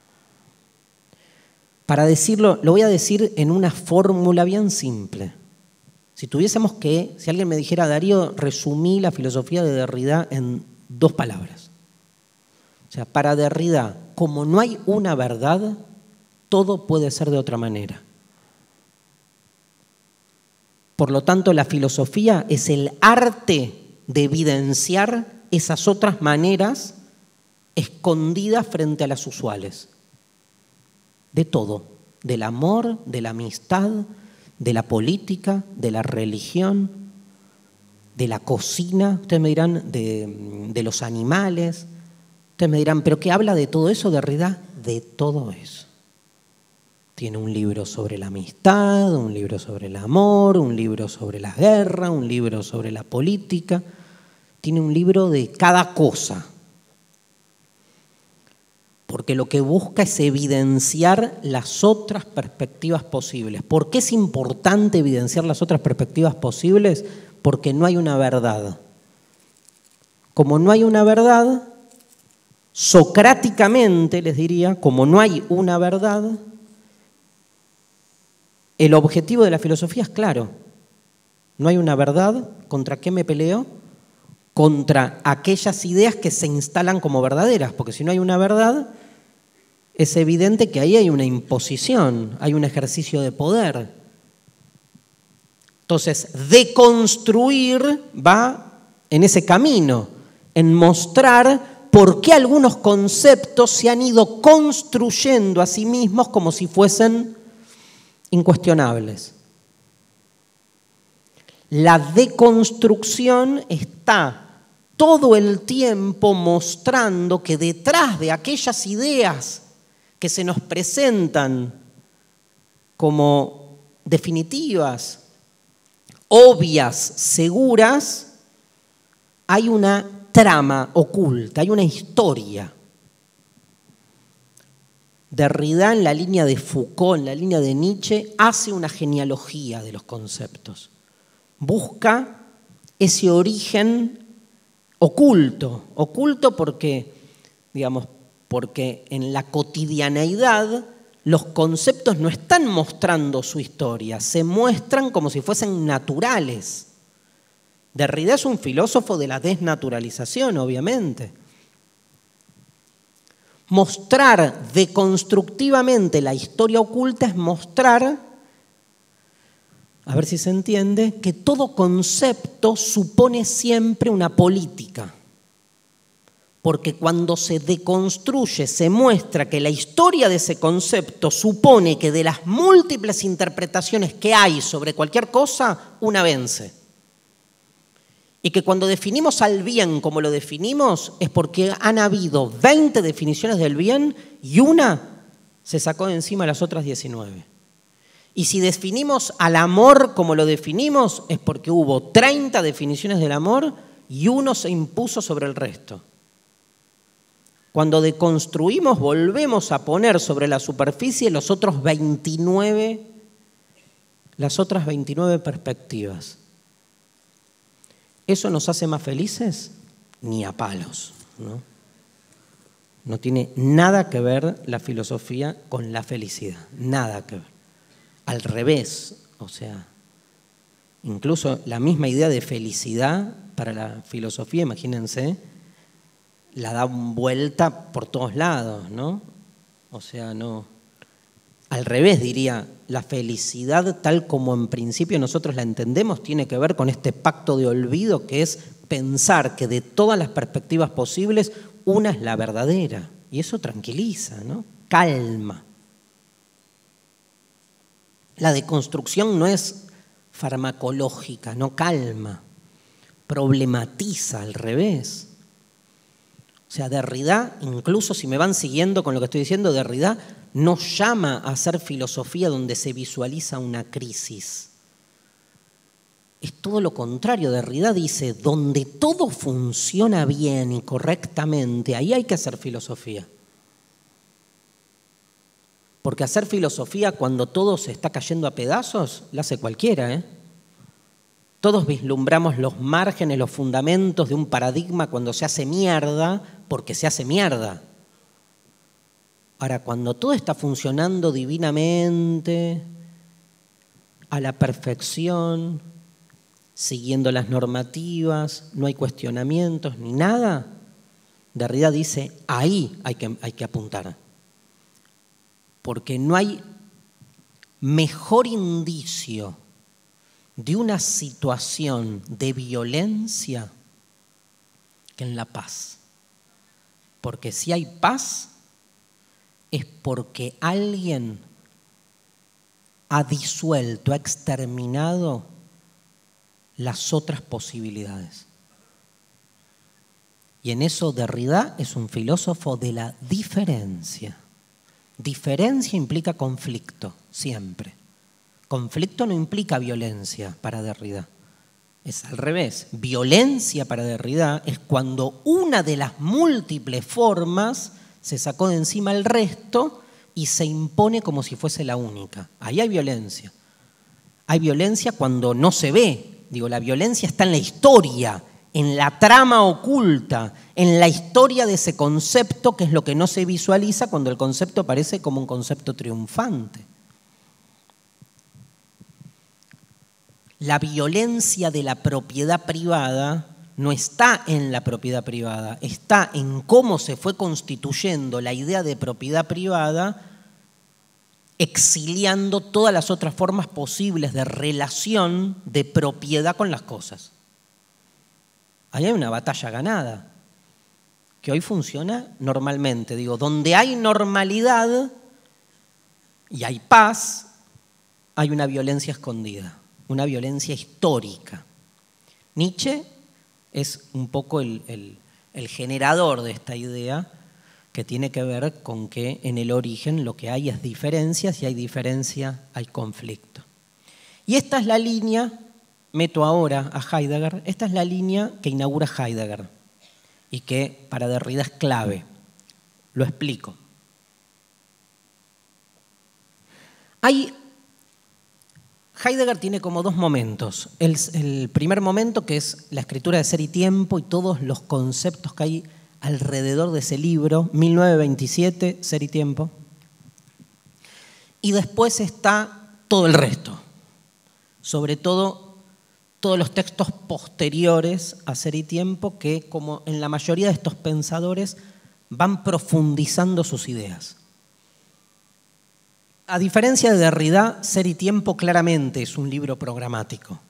Para decirlo, lo voy a decir en una fórmula bien simple. Si tuviésemos que, si alguien me dijera, Darío, resumí la filosofía de Derrida en dos palabras. O sea, para Derrida, como no hay una verdad, todo puede ser de otra manera. Por lo tanto, la filosofía es el arte de evidenciar esas otras maneras escondidas frente a las usuales. De todo, del amor, de la amistad, de la política, de la religión, de la cocina, ustedes me dirán, de, de los animales. Ustedes me dirán, ¿pero qué habla de todo eso, Derrida? De todo eso. Tiene un libro sobre la amistad, un libro sobre el amor, un libro sobre la guerra, un libro sobre la política. Tiene un libro de cada cosa. Porque lo que busca es evidenciar las otras perspectivas posibles. ¿Por qué es importante evidenciar las otras perspectivas posibles? Porque no hay una verdad. Como no hay una verdad, socráticamente les diría, como no hay una verdad, el objetivo de la filosofía es claro. No hay una verdad, ¿contra qué me peleo? Contra aquellas ideas que se instalan como verdaderas, porque si no hay una verdad, es evidente que ahí hay una imposición, hay un ejercicio de poder. Entonces, deconstruir va en ese camino, en mostrar por qué algunos conceptos se han ido construyendo a sí mismos como si fuesen incuestionables. La deconstrucción está todo el tiempo mostrando que detrás de aquellas ideas que se nos presentan como definitivas, obvias, seguras, hay una trama oculta, hay una historia. Derrida, en la línea de Foucault, en la línea de Nietzsche, hace una genealogía de los conceptos. Busca ese origen oculto, oculto porque, digamos, porque en la cotidianeidad los conceptos no están mostrando su historia, se muestran como si fuesen naturales. Derrida es un filósofo de la desnaturalización, obviamente. Mostrar deconstructivamente la historia oculta es mostrar, a ver si se entiende, que todo concepto supone siempre una política. Porque cuando se deconstruye, se muestra que la historia de ese concepto supone que de las múltiples interpretaciones que hay sobre cualquier cosa, una vence. Y que cuando definimos al bien como lo definimos, es porque han habido veinte definiciones del bien y una se sacó de encima las otras diecinueve. Y si definimos al amor como lo definimos, es porque hubo treinta definiciones del amor y uno se impuso sobre el resto. Cuando deconstruimos, volvemos a poner sobre la superficie los otros veintinueve, las otras veintinueve perspectivas. ¿Eso nos hace más felices? Ni a palos, ¿no? No tiene nada que ver la filosofía con la felicidad, nada que ver. Al revés, o sea, incluso la misma idea de felicidad para la filosofía, imagínense, la da vuelta por todos lados, ¿no? O sea, no. Al revés, diría, la felicidad tal como en principio nosotros la entendemos tiene que ver con este pacto de olvido que es pensar que de todas las perspectivas posibles, una es la verdadera. Y eso tranquiliza, ¿no? Calma. La deconstrucción no es farmacológica, no calma, problematiza al revés. O sea, Derrida, incluso si me van siguiendo con lo que estoy diciendo, Derrida no llama a hacer filosofía donde se visualiza una crisis. Es todo lo contrario. Derrida dice, donde todo funciona bien y correctamente, ahí hay que hacer filosofía. Porque hacer filosofía cuando todo se está cayendo a pedazos, la hace cualquiera, ¿eh? Todos vislumbramos los márgenes, los fundamentos de un paradigma cuando se hace mierda, porque se hace mierda. Ahora, cuando todo está funcionando divinamente, a la perfección, siguiendo las normativas, no hay cuestionamientos ni nada, Derrida dice, ahí hay que, hay que apuntar. Porque no hay mejor indicio de una situación de violencia que en la paz. Porque si hay paz, es porque alguien ha disuelto, ha exterminado las otras posibilidades. Y en eso Derrida es un filósofo de la diferencia. Diferencia implica conflicto, siempre. Conflicto no implica violencia para Derrida. Es al revés. Violencia para Derrida es cuando una de las múltiples formas se sacó de encima el resto y se impone como si fuese la única. Ahí hay violencia. Hay violencia cuando no se ve. Digo, la violencia está en la historia, en la trama oculta, en la historia de ese concepto, que es lo que no se visualiza cuando el concepto parece como un concepto triunfante. La violencia de la propiedad privada no está en la propiedad privada, está en cómo se fue constituyendo la idea de propiedad privada, exiliando todas las otras formas posibles de relación de propiedad con las cosas. Ahí hay una batalla ganada, que hoy funciona normalmente. Digo, donde hay normalidad y hay paz, hay una violencia escondida, una violencia histórica. Nietzsche es un poco el, el, el generador de esta idea, que tiene que ver con que en el origen lo que hay es diferencias, y hay diferencia, hay conflicto. Y esta es la línea, meto ahora a Heidegger, esta es la línea que inaugura Heidegger y que para Derrida es clave. Lo explico. Hay, Heidegger tiene como dos momentos. El, el primer momento, que es la escritura de Ser y Tiempo y todos los conceptos que hay alrededor de ese libro, mil novecientos veintisiete, Ser y Tiempo. Y después está todo el resto, sobre todo todos los textos posteriores a Ser y Tiempo, que como en la mayoría de estos pensadores van profundizando sus ideas. A diferencia de Derrida, Ser y Tiempo claramente es un libro programático.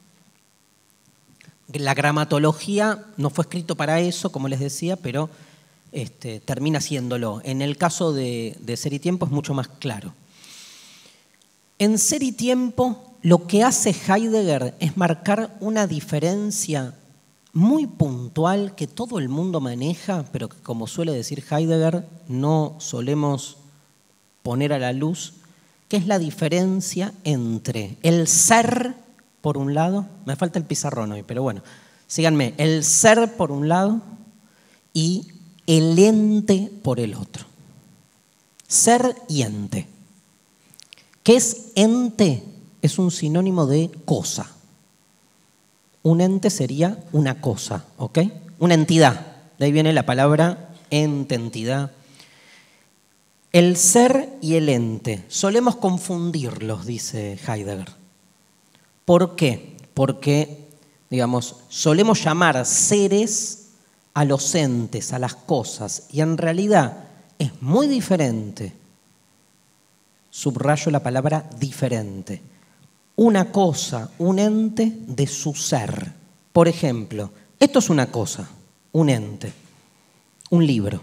La gramatología no fue escrito para eso, como les decía, pero este, termina siéndolo. En el caso de, de Ser y Tiempo es mucho más claro. En Ser y Tiempo lo que hace Heidegger es marcar una diferencia muy puntual que todo el mundo maneja, pero que, como suele decir Heidegger, no solemos poner a la luz, que es la diferencia entre el ser, por un lado, me falta el pizarrón hoy, pero bueno, síganme, el ser por un lado y el ente por el otro. Ser y ente. ¿Qué es ente? Es un sinónimo de cosa. Un ente sería una cosa, ¿ok? Una entidad. De ahí viene la palabra ente, entidad. El ser y el ente. Solemos confundirlos, dice Heidegger. ¿Por qué? Porque, digamos, solemos llamar seres a los entes, a las cosas, y en realidad es muy diferente. Subrayo la palabra diferente. Una cosa, un ente de su ser. Por ejemplo, esto es una cosa, un ente, un libro.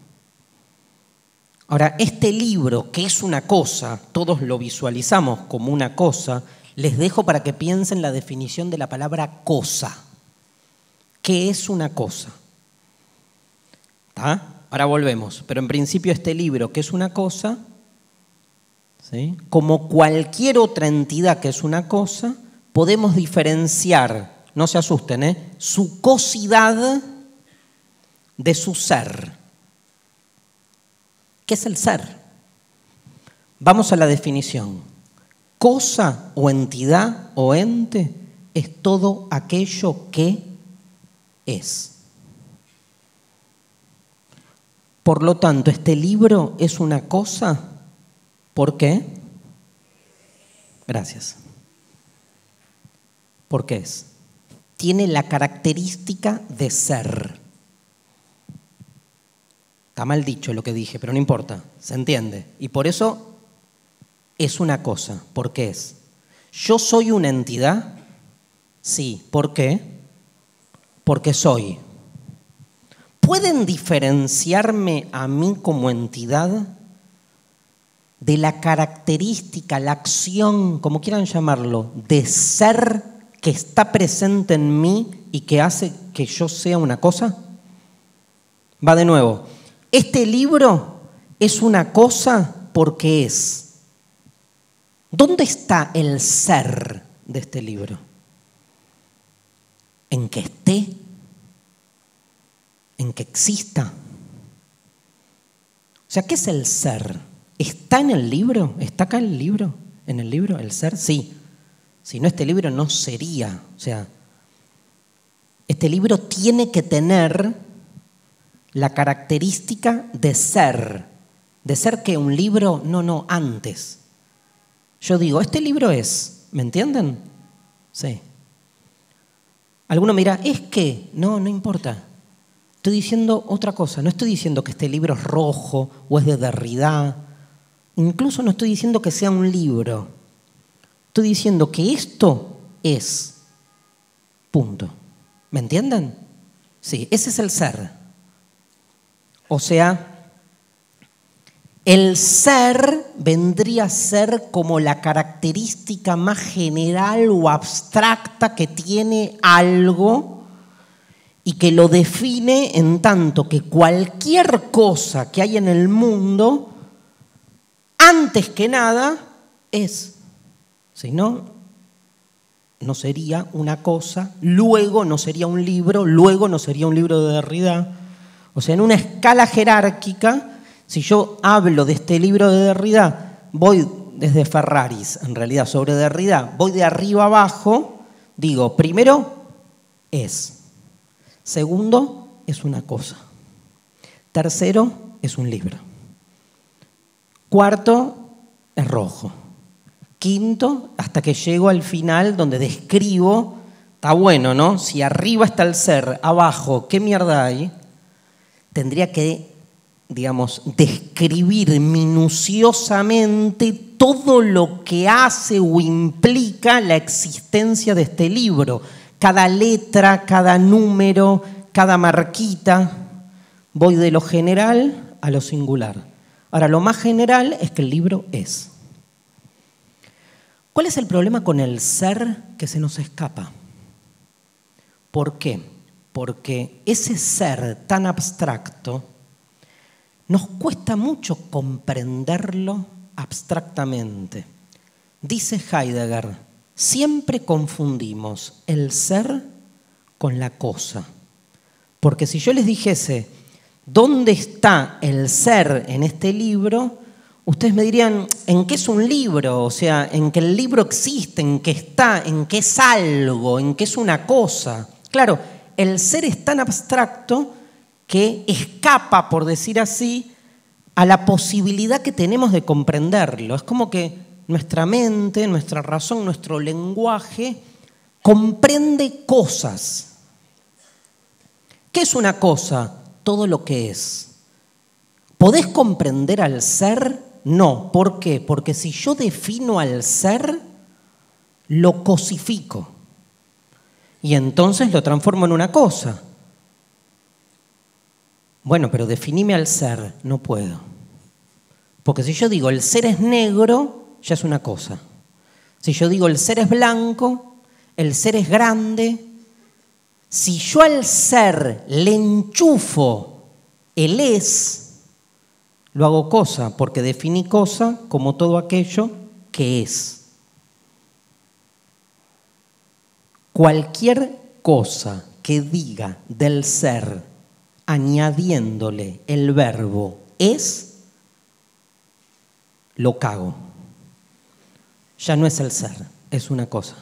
Ahora, este libro, que es una cosa, todos lo visualizamos como una cosa, les dejo para que piensen la definición de la palabra cosa. ¿Qué es una cosa? ¿Tá? Ahora volvemos. Pero en principio este libro, que es una cosa, ¿sí?, como cualquier otra entidad que es una cosa, podemos diferenciar, no se asusten, ¿eh?, su cosidad de su ser. ¿Qué es el ser? Vamos a la definición. Cosa o entidad o ente es todo aquello que es. Por lo tanto, este libro es una cosa. ¿Por qué? Gracias. ¿Por qué es? Tiene la característica de ser. Está mal dicho lo que dije, pero no importa, se entiende. Y por eso es una cosa. ¿Por qué es? ¿Yo soy una entidad? Sí. ¿Por qué? Porque soy. ¿Pueden diferenciarme a mí como entidad de la característica, la acción, como quieran llamarlo, de ser que está presente en mí y que hace que yo sea una cosa? Va de nuevo. Este libro es una cosa porque es. ¿Dónde está el ser de este libro? ¿En que esté? ¿En que exista? O sea, ¿qué es el ser? ¿Está en el libro? ¿Está acá el libro? ¿En el libro el ser? Sí. Si no, este libro no sería. O sea, este libro tiene que tener la característica de ser. ¿De ser que un libro? No, no, antes. Yo digo, este libro es, ¿me entienden? Sí. Alguno me dirá, ¿es que? No, no importa. Estoy diciendo otra cosa. No estoy diciendo que este libro es rojo o es de Derrida. Incluso no estoy diciendo que sea un libro. Estoy diciendo que esto es. Punto. ¿Me entienden? Sí, ese es el ser. O sea, el ser vendría a ser como la característica más general o abstracta que tiene algo y que lo define en tanto que cualquier cosa que hay en el mundo, antes que nada, es. Si no, no sería una cosa, luego no sería un libro, luego no sería un libro de Derrida. O sea, en una escala jerárquica, si yo hablo de este libro de Derrida, voy desde Ferraris, en realidad, sobre Derrida, voy de arriba abajo, digo, primero, es. Segundo, es una cosa. Tercero, es un libro. Cuarto, es rojo. Quinto, hasta que llego al final donde describo, está bueno, ¿no? Si arriba está el ser, abajo, ¿qué mierda hay? Tendría que, digamos, describir minuciosamente todo lo que hace o implica la existencia de este libro. Cada letra, cada número, cada marquita. Voy de lo general a lo singular. Ahora, lo más general es que el libro es. ¿Cuál es el problema con el ser que se nos escapa? ¿Por qué? Porque ese ser tan abstracto nos cuesta mucho comprenderlo abstractamente. Dice Heidegger, siempre confundimos el ser con la cosa. Porque si yo les dijese, ¿dónde está el ser en este libro? Ustedes me dirían, ¿en qué es un libro? O sea, en que el libro existe, en que está, en que es algo, en que es una cosa. Claro, el ser es tan abstracto que escapa, por decir así, a la posibilidad que tenemos de comprenderlo. Es como que nuestra mente, nuestra razón, nuestro lenguaje comprende cosas. ¿Qué es una cosa? Todo lo que es. ¿Podés comprender al ser? No. ¿Por qué? Porque si yo defino al ser, lo cosifico. Y entonces lo transformo en una cosa. Bueno, pero definime al ser. No puedo. Porque si yo digo el ser es negro, ya es una cosa. Si yo digo el ser es blanco, el ser es grande. Si yo al ser le enchufo el es, lo hago cosa, porque definí cosa como todo aquello que es. Cualquier cosa que diga del ser añadiéndole el verbo es, lo cago. Ya no es el ser, es una cosa.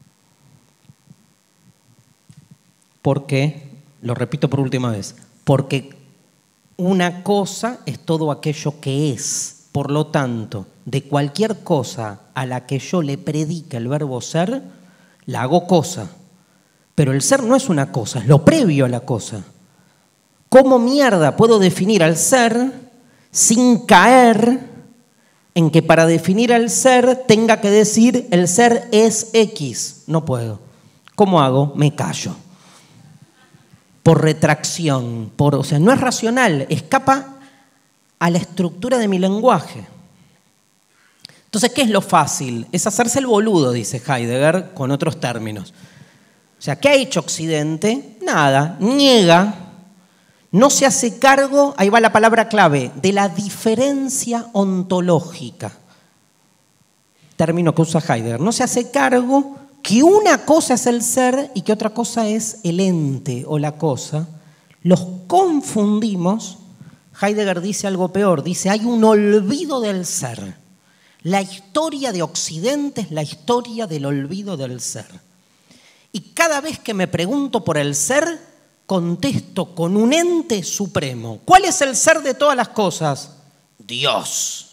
¿Por qué? Lo repito por última vez. Porque una cosa es todo aquello que es. Por lo tanto, de cualquier cosa a la que yo le predique el verbo ser, la hago cosa. Pero el ser no es una cosa, es lo previo a la cosa. ¿Cómo mierda puedo definir al ser sin caer en que para definir al ser tenga que decir el ser es X? No puedo. ¿Cómo hago? Me callo. Por retracción, por, o sea, no es racional, escapa a la estructura de mi lenguaje. Entonces, ¿qué es lo fácil? Es hacerse el boludo, dice Heidegger, con otros términos. O sea, ¿qué ha hecho Occidente? Nada, niega, no se hace cargo, ahí va la palabra clave, de la diferencia ontológica. Término que usa Heidegger. No se hace cargo que una cosa es el ser y que otra cosa es el ente o la cosa. Los confundimos. Heidegger dice algo peor, dice hay un olvido del ser. La historia de Occidente es la historia del olvido del ser. Y cada vez que me pregunto por el ser, contesto con un ente supremo. ¿Cuál es el ser de todas las cosas? Dios.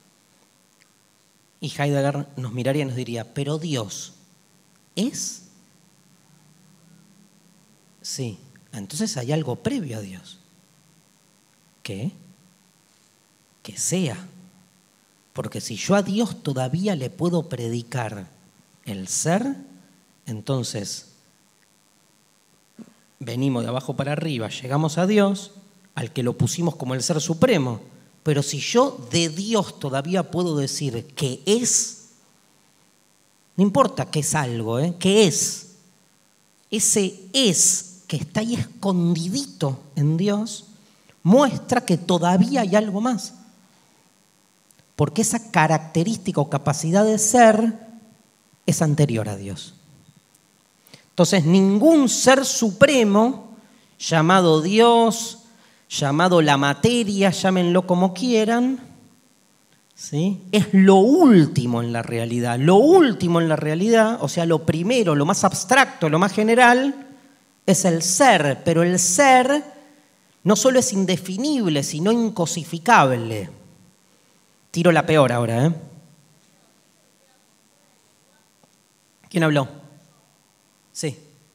Y Heidegger nos miraría y nos diría, ¿pero Dios es? Sí. Entonces hay algo previo a Dios. ¿Qué? Que sea. Porque si yo a Dios todavía le puedo predicar el ser, entonces venimos de abajo para arriba, llegamos a Dios, al que lo pusimos como el ser supremo. Pero si yo de Dios todavía puedo decir que es, no importa que es algo, ¿eh? Que es, ese es que está ahí escondidito en Dios, muestra que todavía hay algo más. Porque esa característica o capacidad de ser es anterior a Dios. Entonces, ningún ser supremo, llamado Dios, llamado la materia, llámenlo como quieran, ¿sí? Es lo último en la realidad. Lo último en la realidad, o sea, lo primero, lo más abstracto, lo más general, es el ser. Pero el ser no solo es indefinible, sino incosificable. Tiro la peor ahora, ¿eh? ¿Quién habló? Sí.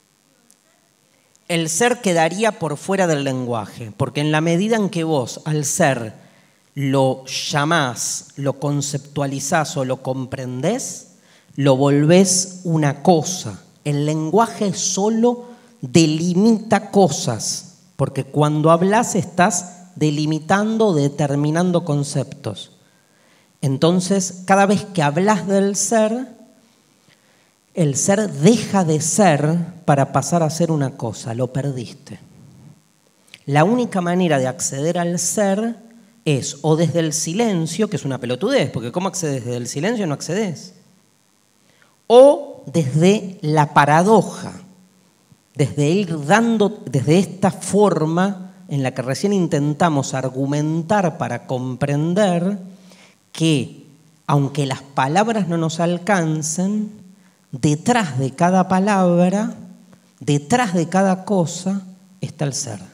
El ser quedaría por fuera del lenguaje, porque en la medida en que vos al ser lo llamás, lo conceptualizás o lo comprendés, lo volvés una cosa. El lenguaje solo delimita cosas, porque cuando hablas estás delimitando, determinando conceptos. Entonces, cada vez que hablas del ser, el ser deja de ser para pasar a ser una cosa, lo perdiste. La única manera de acceder al ser es o desde el silencio, que es una pelotudez, porque ¿cómo accedes desde el silencio? No accedes. O desde la paradoja, desde ir dando, desde esta forma en la que recién intentamos argumentar para comprender que, aunque las palabras no nos alcancen, detrás de cada palabra, detrás de cada cosa, está el ser.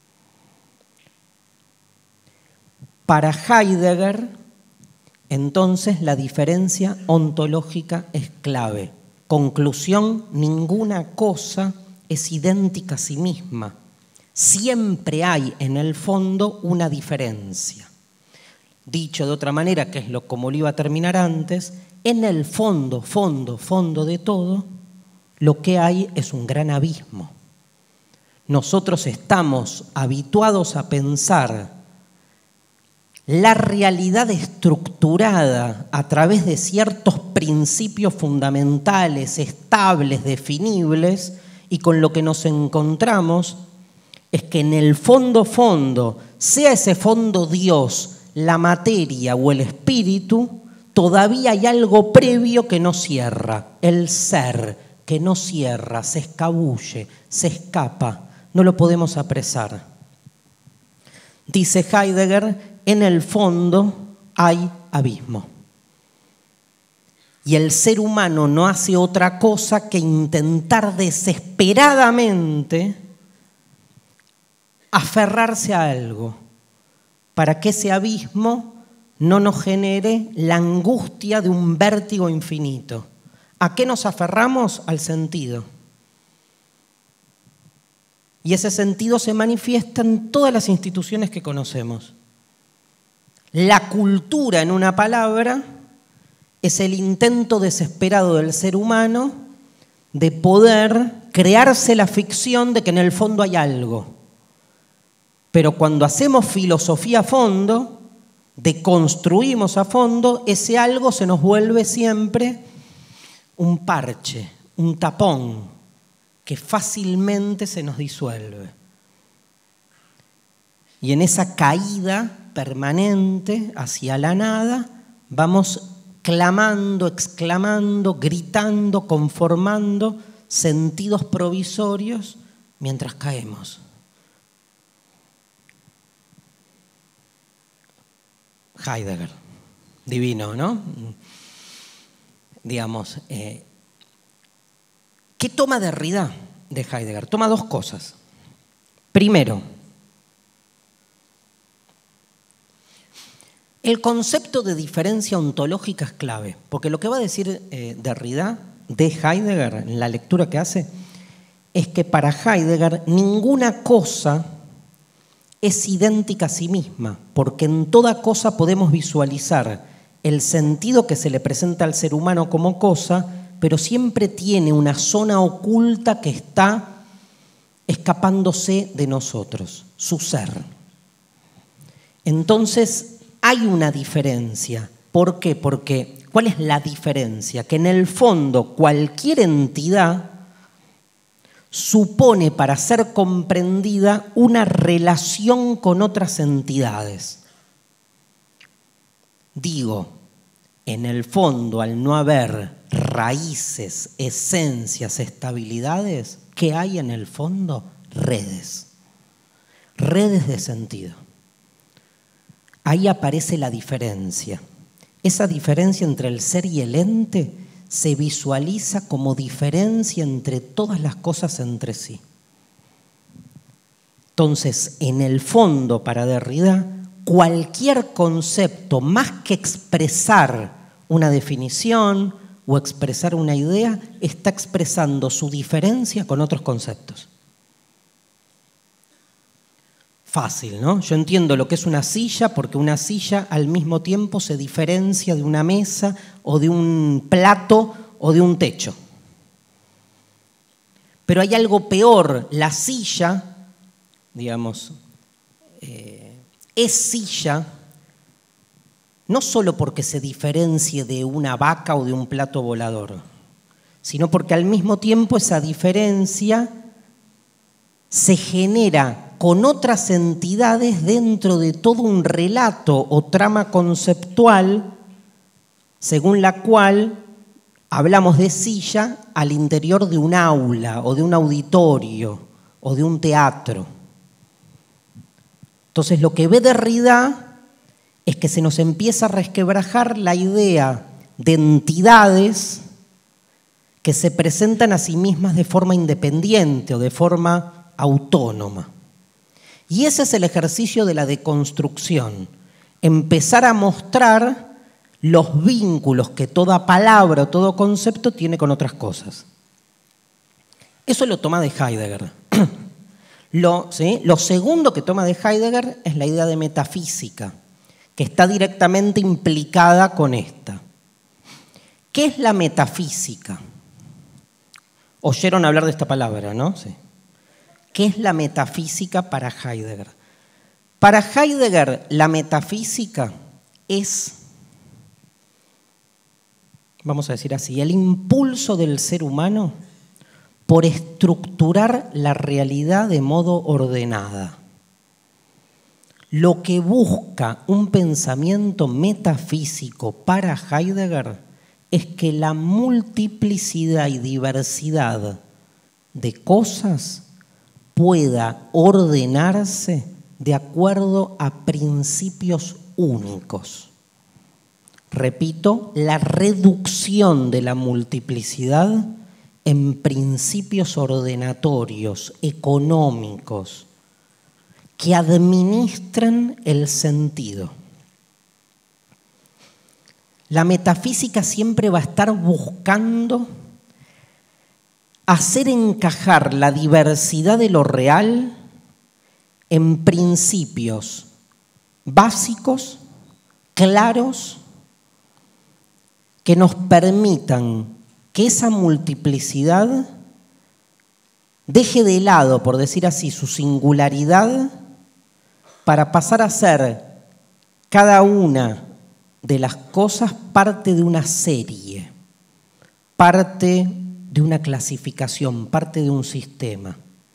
Para Heidegger, entonces, la diferencia ontológica es clave. Conclusión, ninguna cosa es idéntica a sí misma. Siempre hay en el fondo una diferencia. Dicho de otra manera, que es lo como lo iba a terminar antes, en el fondo, fondo, fondo de todo, lo que hay es un gran abismo. Nosotros estamos habituados a pensar la realidad estructurada a través de ciertos principios fundamentales, estables, definibles, y con lo que nos encontramos es que en el fondo, fondo, sea ese fondo Dios, la materia o el espíritu, todavía hay algo previo que no cierra, el ser que no cierra, se escabulle, se escapa, no lo podemos apresar. Dice Heidegger, en el fondo hay abismo. Y el ser humano no hace otra cosa que intentar desesperadamente aferrarse a algo para que ese abismo no nos genere la angustia de un vértigo infinito. ¿A qué nos aferramos? Al sentido. Y ese sentido se manifiesta en todas las instituciones que conocemos. La cultura, en una palabra, es el intento desesperado del ser humano de poder crearse la ficción de que en el fondo hay algo. Pero cuando hacemos filosofía a fondo, deconstruimos a fondo, ese algo se nos vuelve siempre un parche, un tapón, que fácilmente se nos disuelve. Y en esa caída permanente hacia la nada, vamos clamando, exclamando, gritando, conformando sentidos provisorios mientras caemos. Heidegger, divino, ¿no? Digamos, eh, ¿qué toma Derrida de Heidegger? Toma dos cosas. Primero, el concepto de diferencia ontológica es clave, porque lo que va a decir eh, Derrida de Heidegger en la lectura que hace es que para Heidegger ninguna cosa es idéntica a sí misma, porque en toda cosa podemos visualizar el sentido que se le presenta al ser humano como cosa, pero siempre tiene una zona oculta que está escapándose de nosotros, su ser. Entonces, hay una diferencia. ¿Por qué? Porque, ¿cuál es la diferencia? Que en el fondo cualquier entidad supone, para ser comprendida, una relación con otras entidades. Digo, en el fondo, al no haber raíces, esencias, estabilidades, ¿qué hay en el fondo? Redes. Redes de sentido. Ahí aparece la diferencia. Esa diferencia entre el ser y el ente se visualiza como diferencia entre todas las cosas entre sí. Entonces, en el fondo, para Derrida, cualquier concepto, más que expresar una definición o expresar una idea, está expresando su diferencia con otros conceptos. Fácil, ¿no? Yo entiendo lo que es una silla porque una silla al mismo tiempo se diferencia de una mesa o de un plato o de un techo. Pero hay algo peor. La silla, digamos, eh, es silla no solo porque se diferencie de una vaca o de un plato volador, sino porque al mismo tiempo esa diferencia se genera con otras entidades dentro de todo un relato o trama conceptual según la cual hablamos de silla al interior de un aula o de un auditorio o de un teatro. Entonces lo que ve Derrida es que se nos empieza a resquebrajar la idea de entidades que se presentan a sí mismas de forma independiente o de forma autónoma. Y ese es el ejercicio de la deconstrucción, empezar a mostrar los vínculos que toda palabra o todo concepto tiene con otras cosas. Eso lo toma de Heidegger. Lo, ¿sí? Lo segundo que toma de Heidegger es la idea de metafísica, que está directamente implicada con esta. ¿Qué es la metafísica? Oyeron hablar de esta palabra, ¿no? Sí. ¿Qué es la metafísica para Heidegger? Para Heidegger, la metafísica es, vamos a decir así, el impulso del ser humano por estructurar la realidad de modo ordenada. Lo que busca un pensamiento metafísico para Heidegger es que la multiplicidad y diversidad de cosas pueda ordenarse de acuerdo a principios únicos. Repito, la reducción de la multiplicidad en principios ordenatorios, económicos, que administran el sentido. La metafísica siempre va a estar buscando hacer encajar la diversidad de lo real en principios básicos, claros, que nos permitan que esa multiplicidad deje de lado, por decir así, su singularidad para pasar a ser cada una de las cosas parte de una serie, parte de una clasificación, parte de un sistema.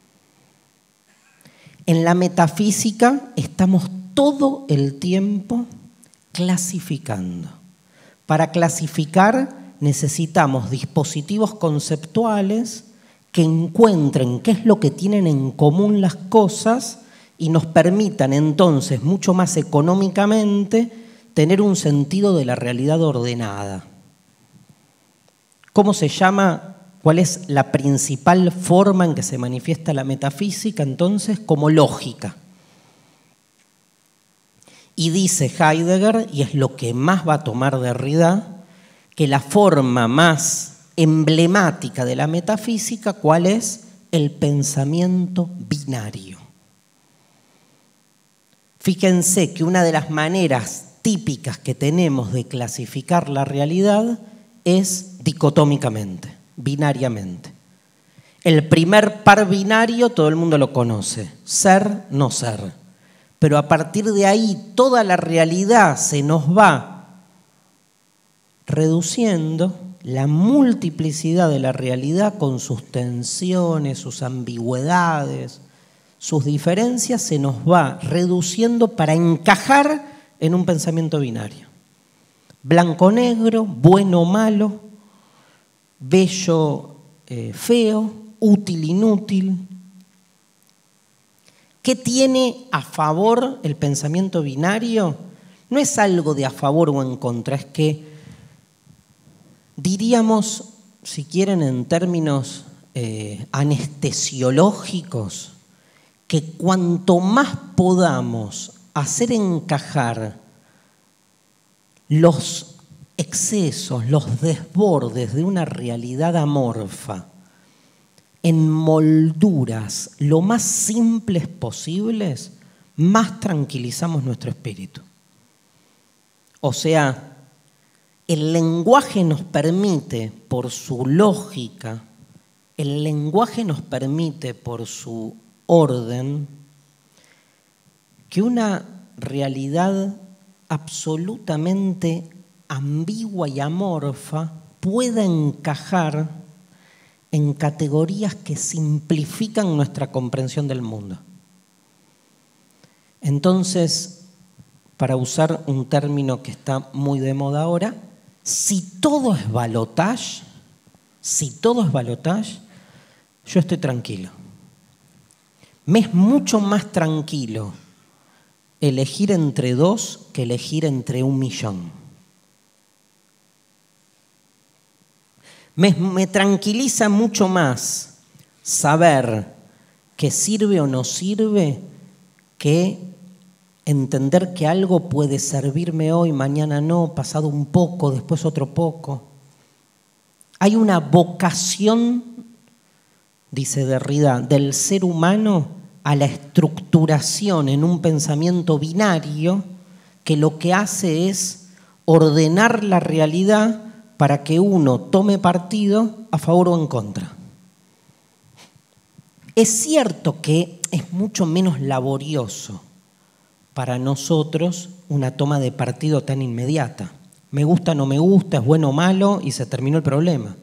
En la metafísica estamos todo el tiempo clasificando. Para clasificar necesitamos dispositivos conceptuales que encuentren qué es lo que tienen en común las cosas y nos permitan entonces mucho más económicamente tener un sentido de la realidad ordenada. ¿Cómo se llama? ¿Cuál es la principal forma en que se manifiesta la metafísica? Entonces, como lógica. Y dice Heidegger, y es lo que más va a tomar Derrida, que la forma más emblemática de la metafísica, ¿cuál es? El pensamiento binario. Fíjense que una de las maneras típicas que tenemos de clasificar la realidad es dicotómicamente, binariamente. El primer par binario todo el mundo lo conoce, ser, no ser. Pero a partir de ahí toda la realidad se nos va reduciendo, la multiplicidad de la realidad con sus tensiones, sus ambigüedades, sus diferencias se nos va reduciendo para encajar en un pensamiento binario. Blanco-negro, bueno-malo, bello, eh, feo, útil-inútil. ¿Qué tiene a favor el pensamiento binario? No es algo de a favor o en contra, es que diríamos, si quieren en términos eh, anestesiológicos, que cuanto más podamos hacer encajar los excesos, los desbordes de una realidad amorfa en molduras lo más simples posibles, más tranquilizamos nuestro espíritu. O sea, el lenguaje nos permite, por su lógica, el lenguaje nos permite, por su orden, que una realidad absolutamente ambigua y amorfa pueda encajar en categorías que simplifican nuestra comprensión del mundo. Entonces, para usar un término que está muy de moda ahora, si todo es balotage, si todo es balotage, yo estoy tranquilo. Me es mucho más tranquilo elegir entre dos que elegir entre un millón. Me, me tranquiliza mucho más saber que sirve o no sirve que entender que algo puede servirme hoy, mañana no, pasado un poco, después otro poco. Hay una vocación, dice Derrida, del ser humano a la estructuración en un pensamiento binario que lo que hace es ordenar la realidad para que uno tome partido a favor o en contra. Es cierto que es mucho menos laborioso para nosotros una toma de partido tan inmediata. Me gusta, no me gusta, es bueno o malo y se terminó el problema.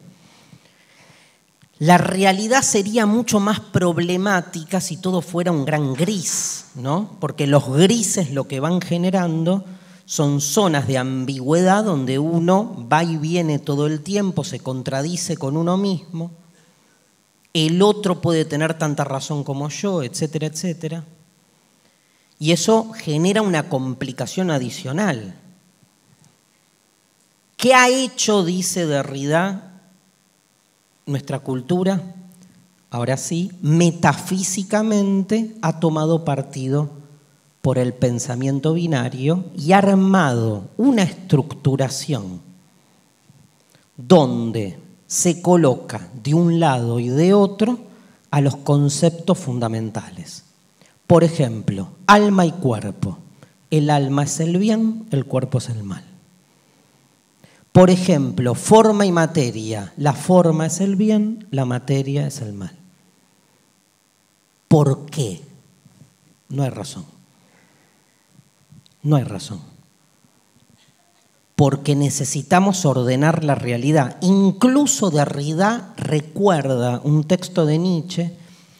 La realidad sería mucho más problemática si todo fuera un gran gris, ¿no? Porque los grises lo que van generando son zonas de ambigüedad donde uno va y viene todo el tiempo, se contradice con uno mismo, el otro puede tener tanta razón como yo, etcétera, etcétera. Y eso genera una complicación adicional. ¿Qué ha hecho, dice Derrida, nuestra cultura? Ahora sí, metafísicamente ha tomado partido por el pensamiento binario y ha armado una estructuración donde se coloca de un lado y de otro a los conceptos fundamentales. Por ejemplo, alma y cuerpo. El alma es el bien, el cuerpo es el mal. Por ejemplo, forma y materia. La forma es el bien, la materia es el mal. ¿Por qué? No hay razón. No hay razón. Porque necesitamos ordenar la realidad. Incluso Derrida recuerda un texto de Nietzsche,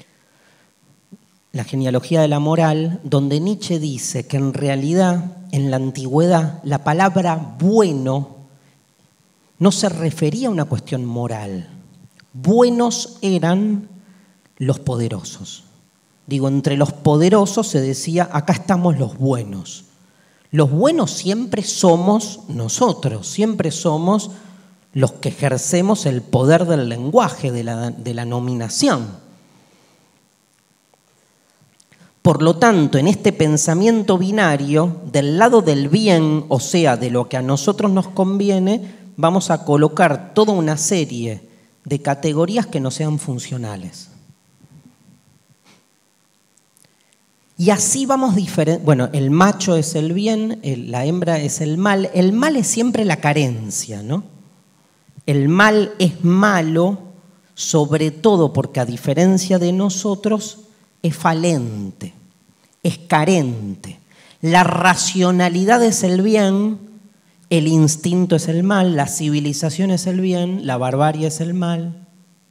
La genealogía de la moral, donde Nietzsche dice que en realidad, en la antigüedad, la palabra bueno no se refería a una cuestión moral. Buenos eran los poderosos. Digo, entre los poderosos se decía, acá estamos los buenos. Los buenos siempre somos nosotros, siempre somos los que ejercemos el poder del lenguaje, de la, de la nominación. Por lo tanto, en este pensamiento binario, del lado del bien, o sea, de lo que a nosotros nos conviene, vamos a colocar toda una serie de categorías que no sean funcionales. Y así vamos diferentes. Bueno, el macho es el bien, el, la hembra es el mal. El mal es siempre la carencia, ¿no? El mal es malo, sobre todo porque a diferencia de nosotros, es falente, es carente. La racionalidad es el bien, el instinto es el mal, la civilización es el bien, la barbarie es el mal.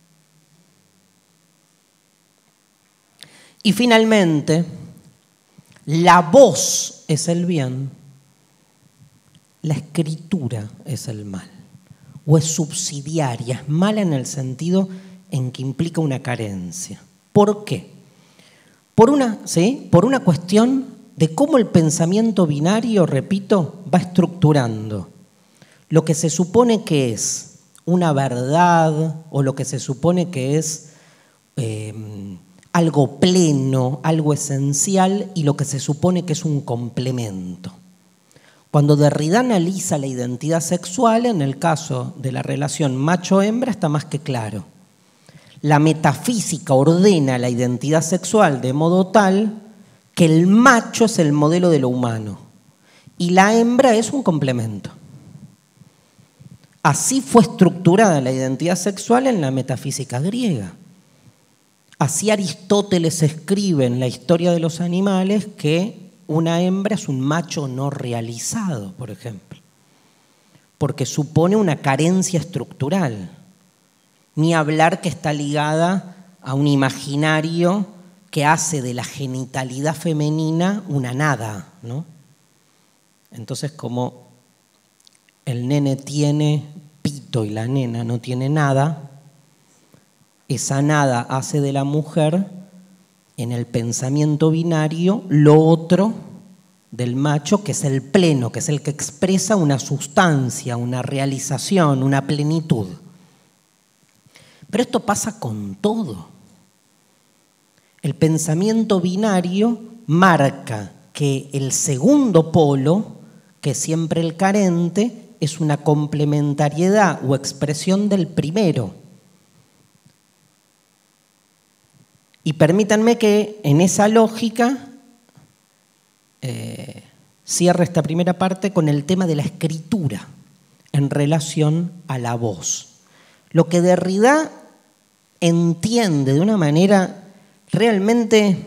Y finalmente, la voz es el bien, la escritura es el mal, o es subsidiaria, es mala en el sentido en que implica una carencia. ¿Por qué? Por una, ¿sí? Por una cuestión de cómo el pensamiento binario, repito, va estructurando lo que se supone que es una verdad o lo que se supone que es eh, algo pleno, algo esencial y lo que se supone que es un complemento. Cuando Derrida analiza la identidad sexual, en el caso de la relación macho-hembra está más que claro. La metafísica ordena la identidad sexual de modo tal que el macho es el modelo de lo humano y la hembra es un complemento. Así fue estructurada la identidad sexual en la metafísica griega. Así Aristóteles escribe en la historia de los animales que una hembra es un macho no realizado, por ejemplo, porque supone una carencia estructural. Ni hablar que está ligada a un imaginario que hace de la genitalidad femenina una nada, ¿no? Entonces, como el nene tiene pito y la nena no tiene nada, esa nada hace de la mujer, en el pensamiento binario, lo otro del macho, que es el pleno, que es el que expresa una sustancia, una realización, una plenitud. Pero esto pasa con todo. El pensamiento binario marca que el segundo polo, que es siempre el carente, es una complementariedad o expresión del primero. Y permítanme que en esa lógica eh, cierre esta primera parte con el tema de la escritura en relación a la voz. Lo que Derrida entiende de una manera realmente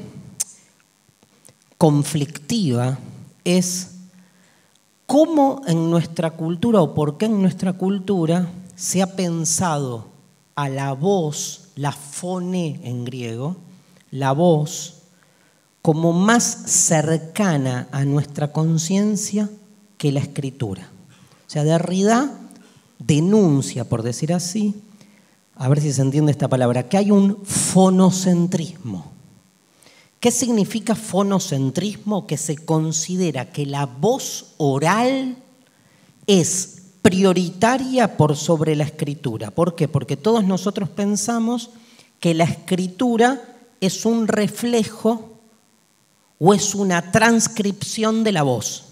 conflictiva es cómo en nuestra cultura o por qué en nuestra cultura se ha pensado a la voz, la fone en griego, la voz como más cercana a nuestra conciencia que la escritura. O sea, Derrida denuncia, por decir así, a ver si se entiende esta palabra, que hay un fonocentrismo. ¿Qué significa fonocentrismo? Que se considera que la voz oral es prioritaria por sobre la escritura. ¿Por qué? Porque todos nosotros pensamos que la escritura es un reflejo o es una transcripción de la voz.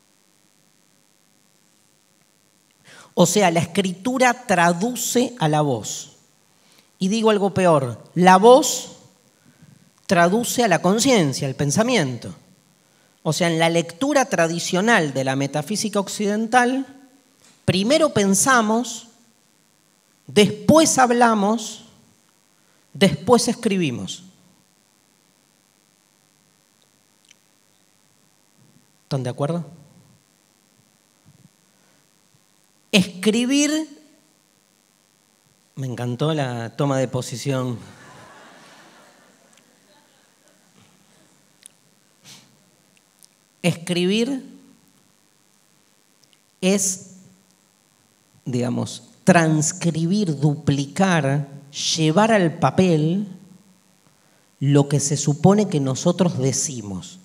O sea, la escritura traduce a la voz. Y digo algo peor, la voz traduce a la conciencia, al pensamiento. O sea, en la lectura tradicional de la metafísica occidental, primero pensamos, después hablamos, después escribimos. ¿Están de acuerdo? Escribir, me encantó la toma de posición. Escribir es, digamos, transcribir, duplicar, llevar al papel lo que se supone que nosotros decimos.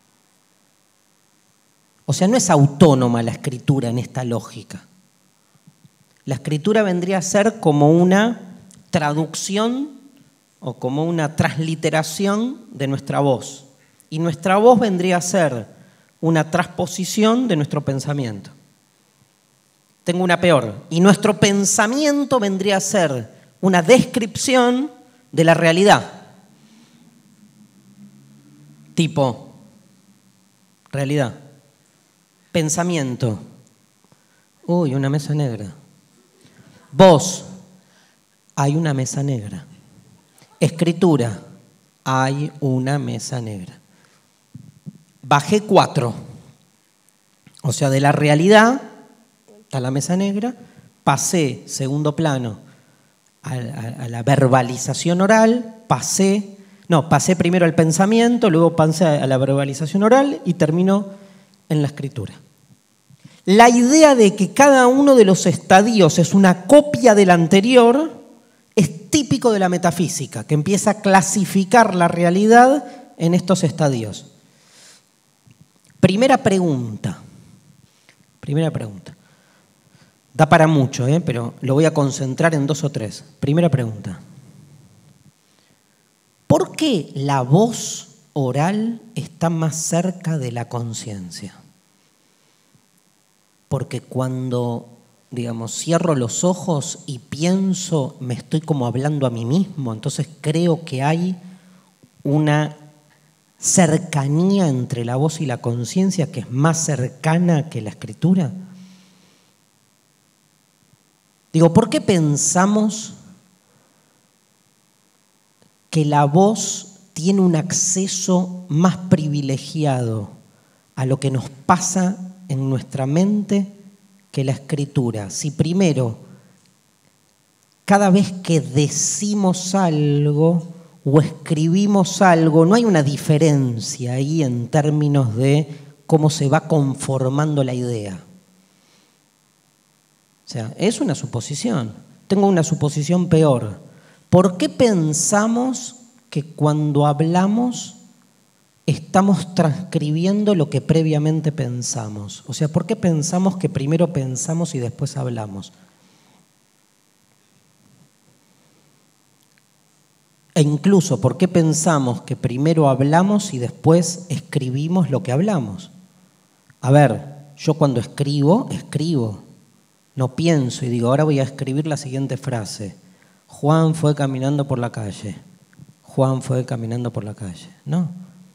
O sea, no es autónoma la escritura en esta lógica. La escritura vendría a ser como una traducción o como una transliteración de nuestra voz. Y nuestra voz vendría a ser una transposición de nuestro pensamiento. Tengo una peor. Y nuestro pensamiento vendría a ser una descripción de la realidad. Tipo, realidad. Pensamiento. Uy, una mesa negra. Voz. Hay una mesa negra. Escritura. Hay una mesa negra. Bajé cuatro. O sea, de la realidad, está la mesa negra, pasé, segundo plano, a, a, a la verbalización oral, pasé, no, pasé primero al pensamiento, luego pasé a la verbalización oral y terminó en la escritura. La idea de que cada uno de los estadios es una copia del anterior es típico de la metafísica, que empieza a clasificar la realidad en estos estadios. Primera pregunta. Primera pregunta. Da para mucho, ¿eh? Pero lo voy a concentrar en dos o tres. Primera pregunta. ¿Por qué la voz oral está más cerca de la conciencia? Porque cuando, digamos, cierro los ojos y pienso, me estoy como hablando a mí mismo, entonces creo que hay una cercanía entre la voz y la conciencia que es más cercana que la escritura. Digo, ¿por qué pensamos que la voz tiene un acceso más privilegiado a lo que nos pasa en nuestra mente que la escritura? Si primero, cada vez que decimos algo o escribimos algo, no hay una diferencia ahí en términos de cómo se va conformando la idea. O sea, es una suposición. Tengo una suposición peor. ¿Por qué pensamos que cuando hablamos estamos transcribiendo lo que previamente pensamos? O sea, ¿por qué pensamos que primero pensamos y después hablamos? E incluso, ¿por qué pensamos que primero hablamos y después escribimos lo que hablamos? A ver, yo cuando escribo, escribo. No pienso y digo, ahora voy a escribir la siguiente frase. Juan fue caminando por la calle. Juan fue caminando por la calle. No.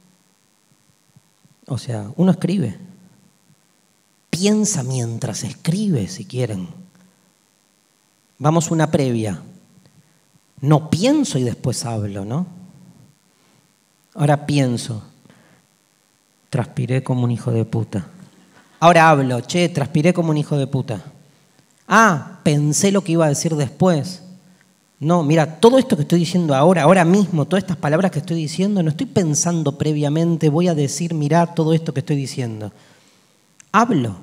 O sea, uno escribe. Piensa mientras escribe, si quieren. Vamos una previa. No pienso y después hablo, ¿no? Ahora pienso. Transpiré como un hijo de puta. Ahora hablo. Che, transpiré como un hijo de puta. Ah, pensé lo que iba a decir después. No, mira, todo esto que estoy diciendo ahora, ahora mismo, todas estas palabras que estoy diciendo, no estoy pensando previamente, voy a decir, mirá todo esto que estoy diciendo. Hablo.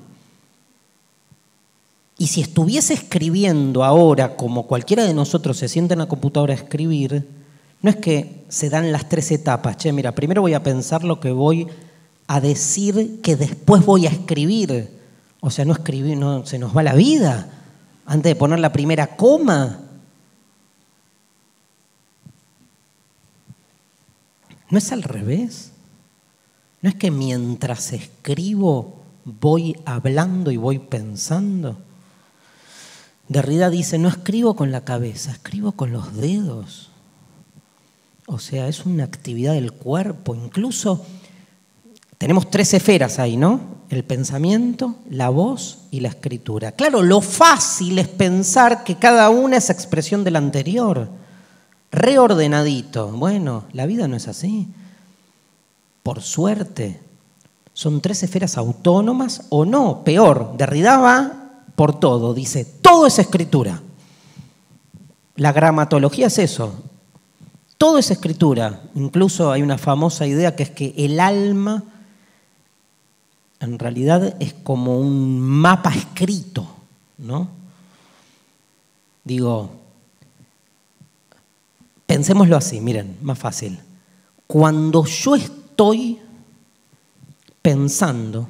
Y si estuviese escribiendo ahora, como cualquiera de nosotros se sienta en la computadora a escribir, no es que se dan las tres etapas. Che, mira, primero voy a pensar lo que voy a decir, que después voy a escribir. O sea, no escribir, no, se nos va la vida antes de poner la primera coma. ¿No es al revés? ¿No es que mientras escribo voy hablando y voy pensando? Derrida dice, no escribo con la cabeza, escribo con los dedos. O sea, es una actividad del cuerpo. Incluso tenemos tres esferas ahí, ¿no? El pensamiento, la voz y la escritura. Claro, lo fácil es pensar que cada una es expresión de la anterior. Reordenadito. Bueno, la vida no es así. Por suerte. Son tres esferas autónomas o no. Peor, Derrida va por todo. Dice, todo es escritura. La gramatología es eso. Todo es escritura. Incluso hay una famosa idea que es que el alma en realidad es como un mapa escrito, ¿no? Digo, pensémoslo así, miren, más fácil. Cuando yo estoy pensando,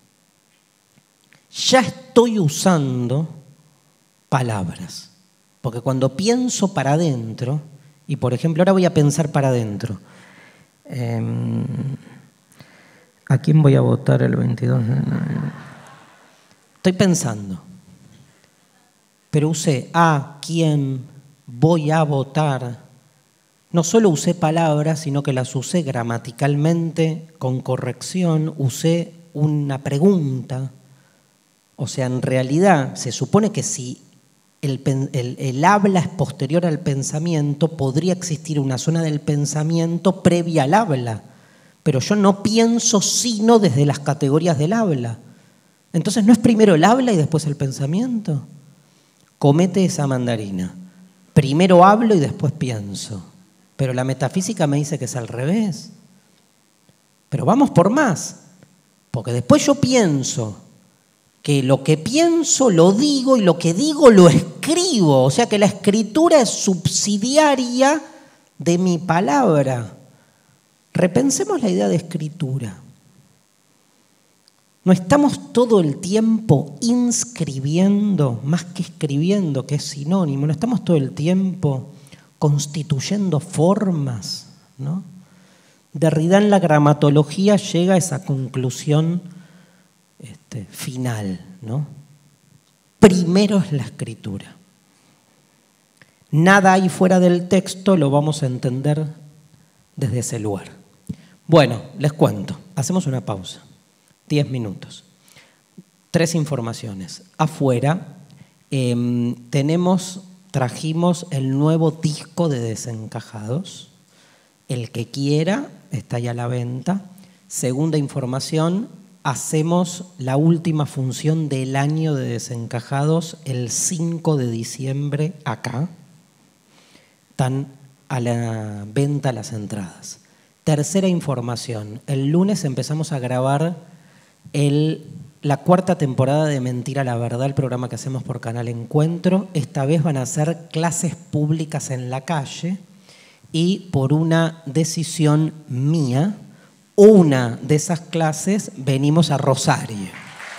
ya estoy usando palabras. Porque cuando pienso para adentro, y por ejemplo, ahora voy a pensar para adentro. Eh, ¿A quién voy a votar el veintidós? Estoy pensando. Pero usé a quién voy a votar. No solo usé palabras, sino que las usé gramaticalmente, con corrección, usé una pregunta. O sea, en realidad se supone que si el, el, el habla es posterior al pensamiento, podría existir una zona del pensamiento previa al habla. Pero yo no pienso sino desde las categorías del habla. Entonces, ¿no es primero el habla y después el pensamiento? Comete esa mandarina. Primero hablo y después pienso. Pero la metafísica me dice que es al revés. Pero vamos por más. Porque después yo pienso que lo que pienso lo digo y lo que digo lo escribo. O sea que la escritura es subsidiaria de mi palabra. Repensemos la idea de escritura. No estamos todo el tiempo inscribiendo, más que escribiendo, que es sinónimo, no estamos todo el tiempo constituyendo formas, ¿no? Derrida en la gramatología llega a esa conclusión este, final, ¿no? Primero es la escritura. Nada ahí fuera del texto lo vamos a entender desde ese lugar. Bueno, les cuento, hacemos una pausa, diez minutos. Tres informaciones. Afuera eh, tenemos, trajimos el nuevo disco de Desencajados. El que quiera, está ya a la venta. Segunda información, hacemos la última función del año de Desencajados el cinco de diciembre acá. Están a la venta las entradas. Tercera información, el lunes empezamos a grabar el, la cuarta temporada de Mentira la Verdad, el programa que hacemos por Canal Encuentro. Esta vez van a ser clases públicas en la calle y por una decisión mía, una de esas clases venimos a Rosario.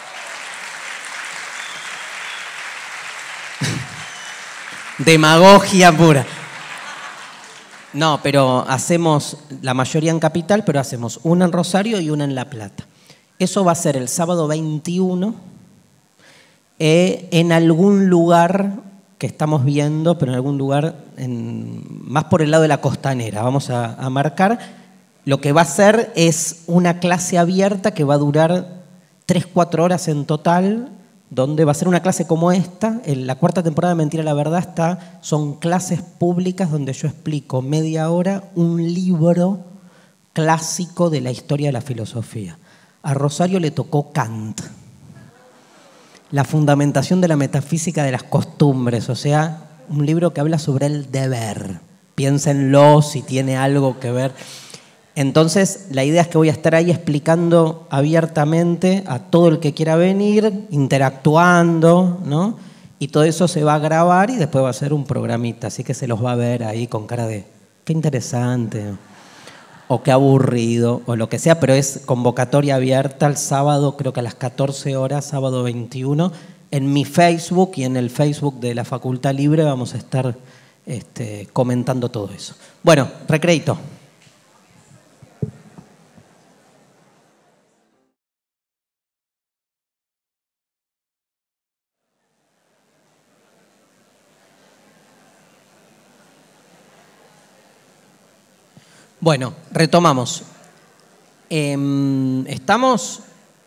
Demagogia pura. No, pero hacemos la mayoría en Capital, pero hacemos una en Rosario y una en La Plata. Eso va a ser el sábado veintiuno eh, en algún lugar que estamos viendo, pero en algún lugar en, más por el lado de la costanera. Vamos a, a marcar. Lo que va a ser es una clase abierta que va a durar tres, cuatro horas en total, donde va a ser una clase como esta. En la cuarta temporada de Mentira la Verdad está, son clases públicas donde yo explico media hora un libro clásico de la historia de la filosofía. A Rosario le tocó Kant, la fundamentación de la metafísica de las costumbres, o sea, un libro que habla sobre el deber. Piénsenlo si tiene algo que ver. Entonces, la idea es que voy a estar ahí explicando abiertamente a todo el que quiera venir, interactuando, ¿no? Y todo eso se va a grabar y después va a ser un programita, así que se los va a ver ahí con cara de, qué interesante. o qué aburrido, o lo que sea, pero es convocatoria abierta el sábado, creo que a las catorce horas, sábado veintiuno, en mi Facebook y en el Facebook de la Facultad Libre vamos a estar este, comentando todo eso. Bueno, recreito. Bueno, retomamos. Eh, estamos...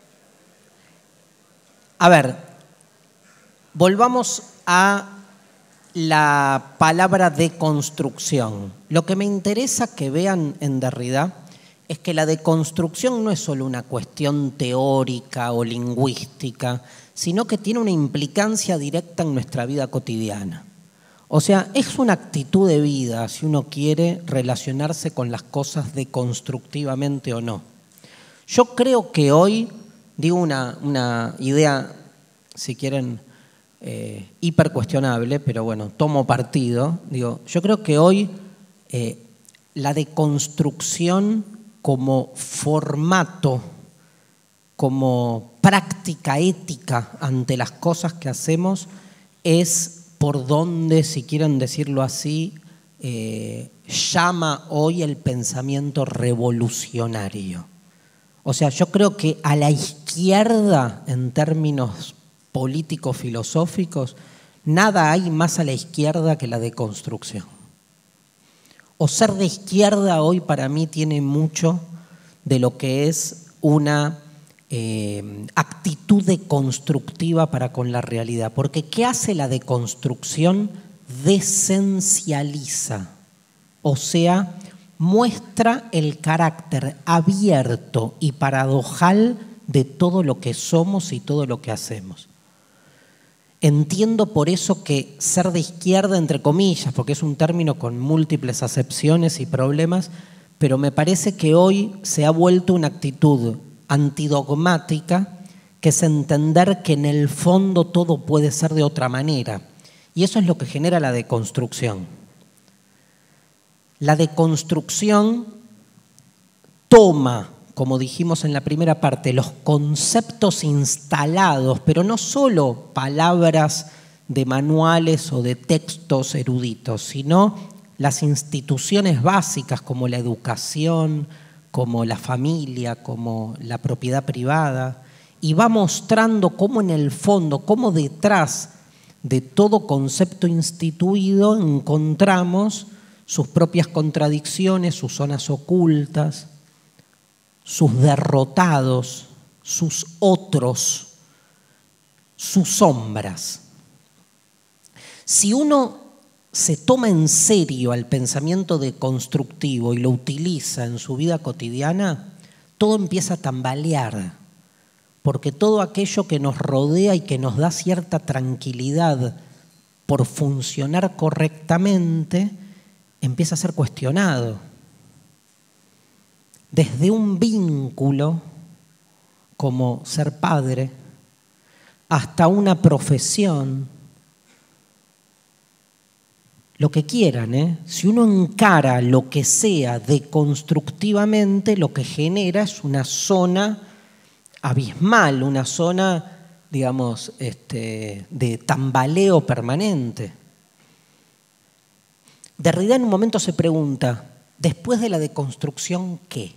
A ver, volvamos a la palabra deconstrucción. Lo que me interesa que vean en Derrida es que la deconstrucción no es solo una cuestión teórica o lingüística, sino que tiene una implicancia directa en nuestra vida cotidiana. O sea, es una actitud de vida si uno quiere relacionarse con las cosas deconstructivamente o no. Yo creo que hoy, digo una, una idea, si quieren, eh, hipercuestionable, pero bueno, tomo partido. Digo, yo creo que hoy eh, la deconstrucción como formato, como práctica ética ante las cosas que hacemos, es por donde, si quieren decirlo así, eh, llama hoy el pensamiento revolucionario. O sea, yo creo que a la izquierda, en términos políticos filosóficos, nada hay más a la izquierda que la deconstrucción. O ser de izquierda hoy para mí tiene mucho de lo que es una eh, actitud deconstructiva para con la realidad. Porque ¿qué hace la deconstrucción? Desencializa, o sea, muestra el carácter abierto y paradojal de todo lo que somos y todo lo que hacemos. Entiendo por eso que ser de izquierda, entre comillas, porque es un término con múltiples acepciones y problemas, pero me parece que hoy se ha vuelto una actitud antidogmática, que es entender que en el fondo todo puede ser de otra manera. Y eso es lo que genera la deconstrucción. La deconstrucción toma, como dijimos en la primera parte, los conceptos instalados, pero no solo palabras de manuales o de textos eruditos, sino las instituciones básicas como la educación, como la familia, como la propiedad privada, y va mostrando cómo en el fondo, cómo detrás de todo concepto instituido encontramos sus propias contradicciones, sus zonas ocultas, sus derrotados, sus otros, sus sombras. Si uno se toma en serio al pensamiento deconstructivo y lo utiliza en su vida cotidiana, todo empieza a tambalear, porque todo aquello que nos rodea y que nos da cierta tranquilidad por funcionar correctamente, empieza a ser cuestionado. Desde un vínculo, como ser padre, hasta una profesión, lo que quieran, ¿eh? Si uno encara lo que sea deconstructivamente, lo que genera es una zona abismal, una zona, digamos, este, de tambaleo permanente. Derrida en un momento se pregunta, después de la deconstrucción, ¿qué?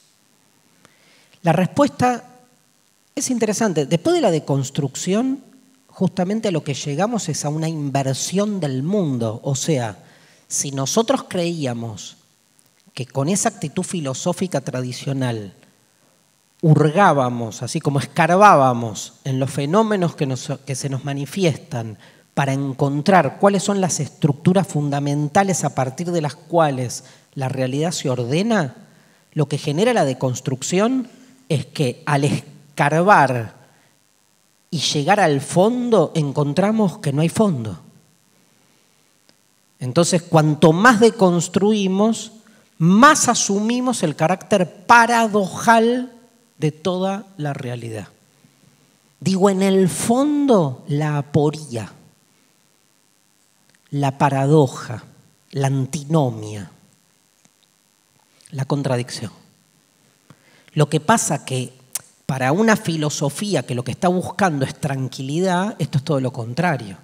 La respuesta es interesante. Después de la deconstrucción, justamente a lo que llegamos es a una inversión del mundo. O sea, si nosotros creíamos que con esa actitud filosófica tradicional hurgábamos, así como escarbábamos en los fenómenos que, nos, que se nos manifiestan para encontrar cuáles son las estructuras fundamentales a partir de las cuales la realidad se ordena, lo que genera la deconstrucción es que al escarbar y llegar al fondo encontramos que no hay fondo. Entonces, cuanto más deconstruimos, más asumimos el carácter paradojal de toda la realidad. Digo, en el fondo, la aporía, la paradoja, la antinomia. La contradicción. Lo que pasa que para una filosofía que lo que está buscando es tranquilidad, esto es todo lo contrario.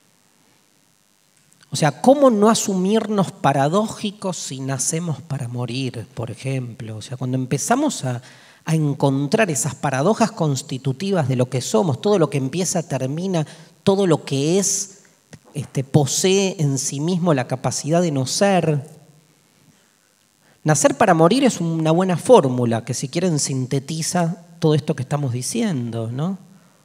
O sea, ¿cómo no asumirnos paradójicos si nacemos para morir, por ejemplo? O sea, cuando empezamos a, a encontrar esas paradojas constitutivas de lo que somos, todo lo que empieza, termina, todo lo que es, este, posee en sí mismo la capacidad de no ser. Nacer para morir es una buena fórmula que, si quieren, sintetiza todo esto que estamos diciendo, ¿no?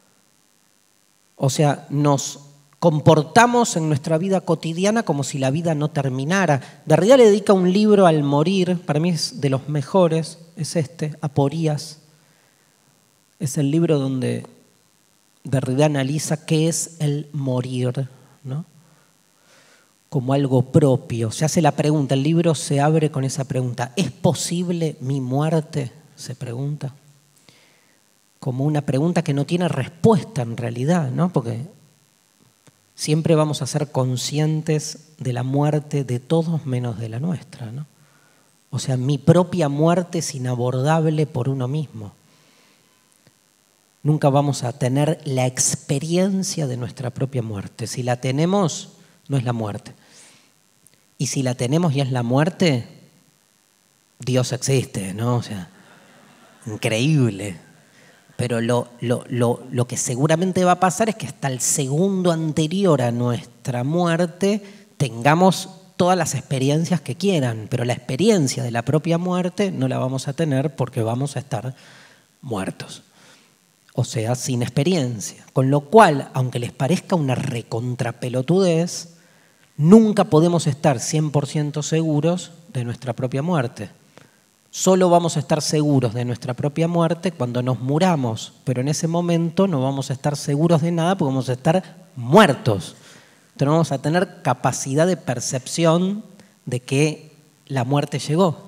O sea, nos comportamos en nuestra vida cotidiana como si la vida no terminara. Derrida le dedica un libro al morir, para mí es de los mejores, es este, Aporías. Es el libro donde Derrida analiza qué es el morir, ¿no? Como algo propio. Se hace la pregunta, el libro se abre con esa pregunta. ¿Es posible mi muerte? Se pregunta. Como una pregunta que no tiene respuesta en realidad, ¿no? Porque siempre vamos a ser conscientes de la muerte de todos menos de la nuestra, ¿no? O sea, mi propia muerte es inabordable por uno mismo. Nunca vamos a tener la experiencia de nuestra propia muerte. Si la tenemos, no es la muerte. Y si la tenemos y es la muerte, Dios existe, ¿no? O sea, increíble. Pero lo, lo, lo, lo que seguramente va a pasar es que hasta el segundo anterior a nuestra muerte tengamos todas las experiencias que quieran, pero la experiencia de la propia muerte no la vamos a tener porque vamos a estar muertos. O sea, sin experiencia. Con lo cual, aunque les parezca una recontrapelotudez, nunca podemos estar cien por ciento seguros de nuestra propia muerte. Solo vamos a estar seguros de nuestra propia muerte cuando nos muramos, pero en ese momento no vamos a estar seguros de nada porque vamos a estar muertos. Entonces no vamos a tener capacidad de percepción de que la muerte llegó.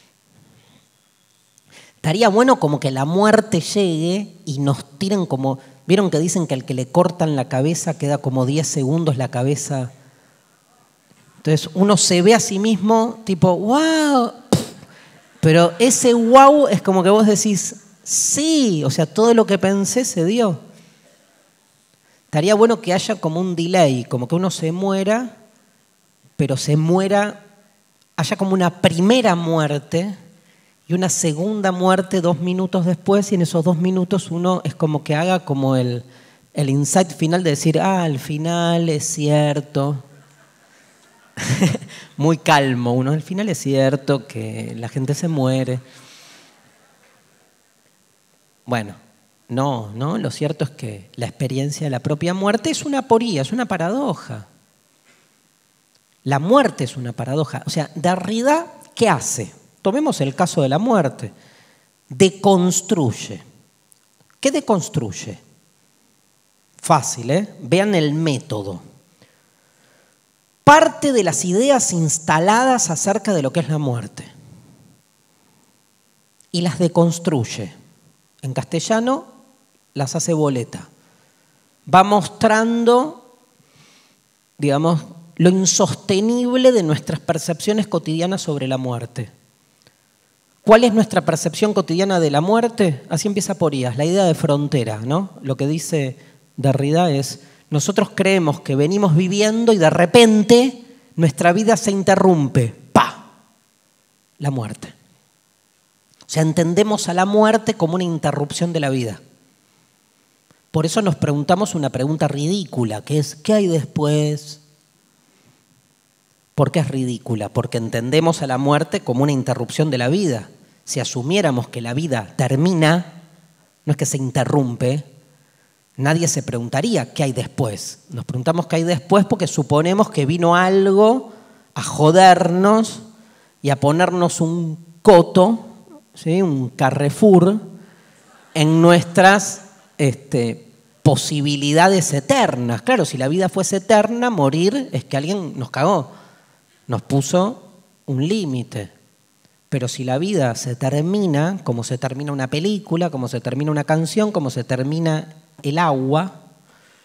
Estaría bueno como que la muerte llegue y nos tiren como... ¿Vieron que dicen que al que le cortan la cabeza queda como diez segundos la cabeza? Entonces uno se ve a sí mismo tipo, ¡wow! Pero ese wow es como que vos decís, sí, o sea, todo lo que pensé se dio. Estaría bueno que haya como un delay, como que uno se muera, pero se muera, haya como una primera muerte y una segunda muerte dos minutos después, y en esos dos minutos uno es como que haga como el, el insight final de decir, ah, al final es cierto. Muy calmo uno, al final es cierto que la gente se muere. Bueno, no, no, lo cierto es que la experiencia de la propia muerte es una aporía, es una paradoja. La muerte es una paradoja. O sea, Derrida, ¿qué hace? Tomemos el caso de la muerte. Deconstruye. ¿Qué deconstruye? Fácil, ¿eh? Vean el método. Parte de las ideas instaladas acerca de lo que es la muerte y las deconstruye. En castellano las hace boleta. Va mostrando, digamos, lo insostenible de nuestras percepciones cotidianas sobre la muerte. ¿Cuál es nuestra percepción cotidiana de la muerte? Así empieza Aporías, la idea de frontera, ¿no? Lo que dice Derrida es: nosotros creemos que venimos viviendo y de repente nuestra vida se interrumpe. ¡Pah! La muerte. O sea, entendemos a la muerte como una interrupción de la vida. Por eso nos preguntamos una pregunta ridícula, que es, ¿qué hay después? ¿Por qué es ridícula? Porque entendemos a la muerte como una interrupción de la vida. Si asumiéramos que la vida termina, no es que se interrumpe, nadie se preguntaría qué hay después. Nos preguntamos qué hay después porque suponemos que vino algo a jodernos y a ponernos un coto, ¿sí? Un Carrefour en nuestras este, posibilidades eternas. Claro, si la vida fuese eterna, morir es que alguien nos cagó, nos puso un límite. Pero si la vida se termina, como se termina una película, como se termina una canción, como se termina el agua,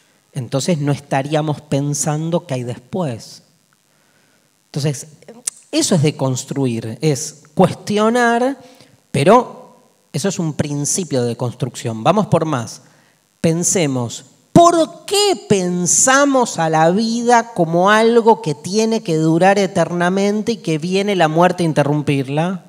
entonces no estaríamos pensando qué hay después. Entonces, Eso es deconstruir, es cuestionar, pero eso es un principio de construcción. Vamos por más. Pensemos, ¿por qué pensamos a la vida como algo que tiene que durar eternamente y que viene la muerte a interrumpirla?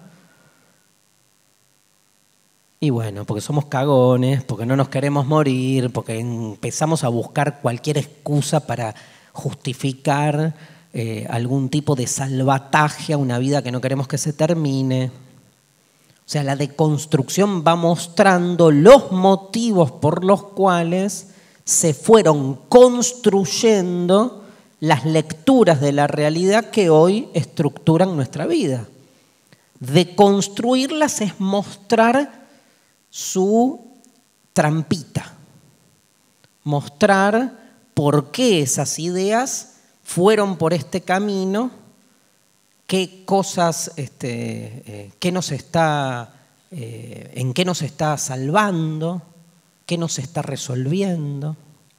Y bueno, porque somos cagones, porque no nos queremos morir, porque empezamos a buscar cualquier excusa para justificar eh, algún tipo de salvataje a una vida que no queremos que se termine. O sea, la deconstrucción va mostrando los motivos por los cuales se fueron construyendo las lecturas de la realidad que hoy estructuran nuestra vida. Deconstruirlas es mostrar su trampita, mostrar por qué esas ideas fueron por este camino, qué cosas, este, eh, qué nos está, eh, en qué nos está salvando, qué nos está resolviendo.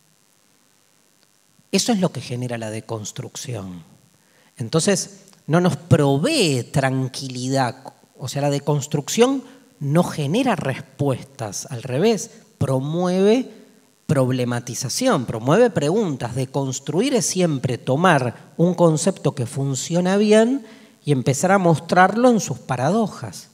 Eso es lo que genera la deconstrucción. Entonces, no nos provee tranquilidad. O sea, la deconstrucción no genera respuestas, al revés, promueve problematización, promueve preguntas. Deconstruir es siempre tomar un concepto que funciona bien y empezar a mostrarlo en sus paradojas.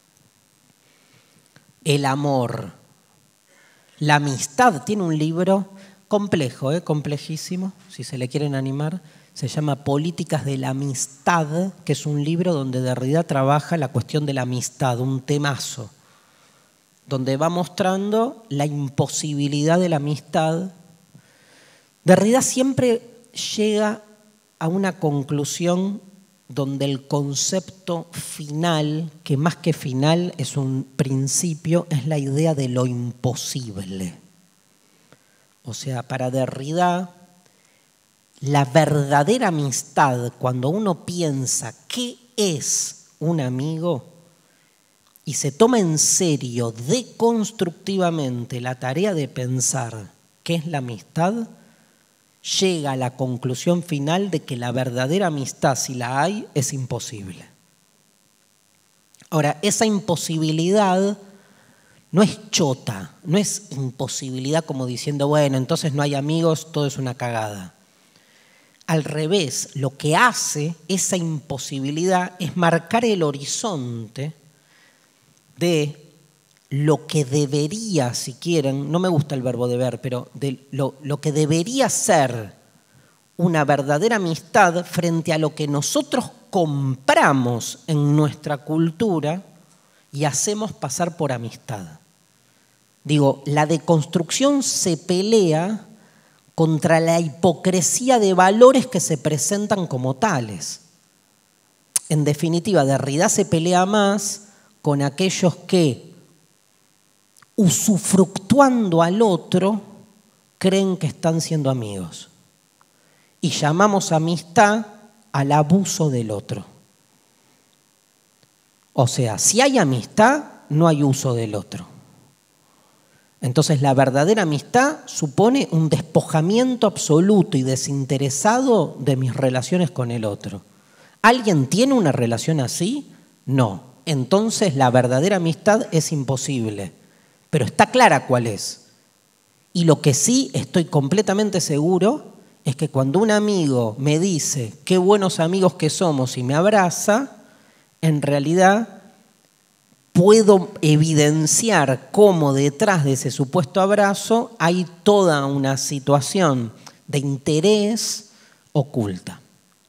El amor, la amistad, tiene un libro complejo, ¿eh? complejísimo, si se le quieren animar, se llama Políticas de la Amistad, que es un libro donde Derrida trabaja la cuestión de la amistad, un temazo, donde va mostrando la imposibilidad de la amistad. Derrida siempre llega a una conclusión donde el concepto final, que más que final es un principio, es la idea de lo imposible. O sea, para Derrida, la verdadera amistad, cuando uno piensa qué es un amigo y se toma en serio deconstructivamente la tarea de pensar qué es la amistad, llega a la conclusión final de que la verdadera amistad, si la hay, es imposible. Ahora, esa imposibilidad no es chota, no es imposibilidad como diciendo, bueno, entonces no hay amigos, todo es una cagada. Al revés, lo que hace esa imposibilidad es marcar el horizonte de lo que debería, si quieren, no me gusta el verbo deber, pero de lo, lo que debería ser una verdadera amistad frente a lo que nosotros compramos en nuestra cultura y hacemos pasar por amistad. Digo, la deconstrucción se pelea contra la hipocresía de valores que se presentan como tales. En definitiva, Derrida se pelea más con aquellos que, usufructuando al otro, creen que están siendo amigos. Y llamamos amistad al abuso del otro. O sea, si hay amistad, no hay uso del otro. Entonces, la verdadera amistad supone un despojamiento absoluto y desinteresado de mis relaciones con el otro. ¿Alguien tiene una relación así? No. Entonces, la verdadera amistad es imposible. Pero está clara cuál es. Y lo que sí estoy completamente seguro es que cuando un amigo me dice qué buenos amigos que somos y me abraza, en realidad puedo evidenciar cómo detrás de ese supuesto abrazo hay toda una situación de interés oculta.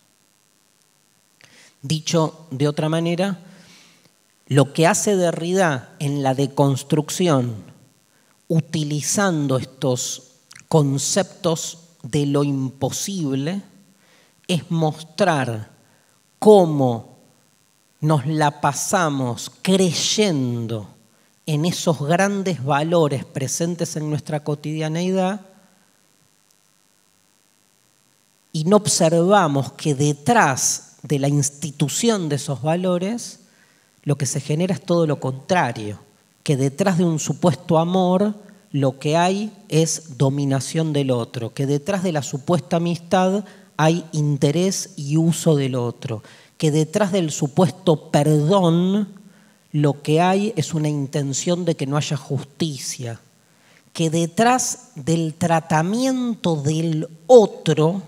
Dicho de otra manera, lo que hace Derrida en la deconstrucción, utilizando estos conceptos de lo imposible, es mostrar cómo nos la pasamos creyendo en esos grandes valores presentes en nuestra cotidianeidad y no observamos que detrás de la institución de esos valores lo que se genera es todo lo contrario, que detrás de un supuesto amor lo que hay es dominación del otro, que detrás de la supuesta amistad hay interés y uso del otro, que detrás del supuesto perdón lo que hay es una intención de que no haya justicia, que detrás del tratamiento del otro,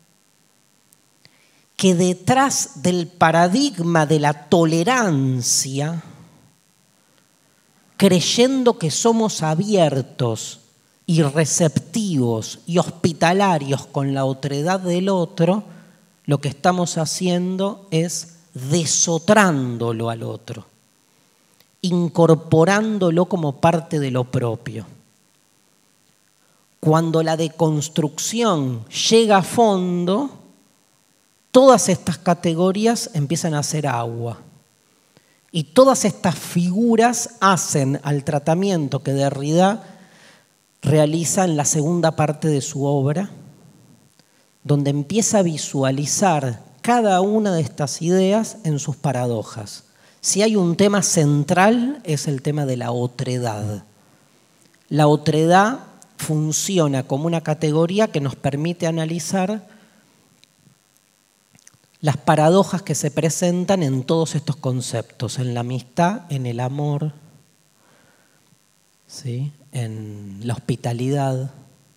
que detrás del paradigma de la tolerancia, creyendo que somos abiertos y receptivos y hospitalarios con la otredad del otro, lo que estamos haciendo es desotrándolo al otro, incorporándolo como parte de lo propio. Cuando la deconstrucción llega a fondo, todas estas categorías empiezan a hacer agua. Y todas estas figuras hacen al tratamiento que Derrida realiza en la segunda parte de su obra, donde empieza a visualizar cada una de estas ideas en sus paradojas. Si hay un tema central, es el tema de la otredad. La otredad funciona como una categoría que nos permite analizar las paradojas que se presentan en todos estos conceptos, en la amistad, en el amor, ¿sí?, en la hospitalidad,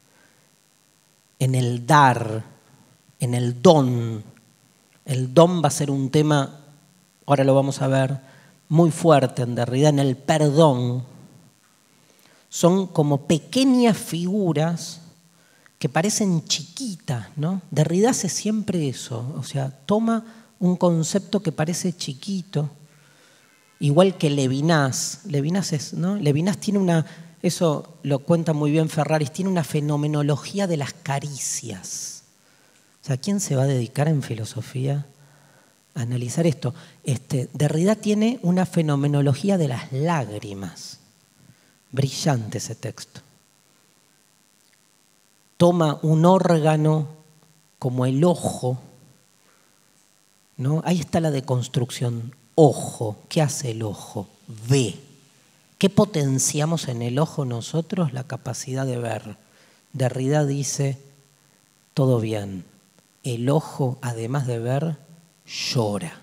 en el dar, en el don. El don va a ser un tema, ahora lo vamos a ver, muy fuerte en Derrida, en el perdón. Son como pequeñas figuras que parecen chiquitas, ¿no? Derrida hace siempre eso, o sea, toma un concepto que parece chiquito, igual que Levinas. Levinas es, ¿no? Levinas tiene una, eso lo cuenta muy bien Ferraris, tiene una fenomenología de las caricias. O sea, ¿quién se va a dedicar en filosofía a analizar esto? Este, Derrida tiene una fenomenología de las lágrimas. Brillante ese texto. Toma un órgano como el ojo, ¿no? Ahí está la deconstrucción. Ojo, ¿qué hace el ojo? Ve. ¿Qué potenciamos en el ojo nosotros? La capacidad de ver. Derrida dice, todo bien, el ojo, además de ver, llora.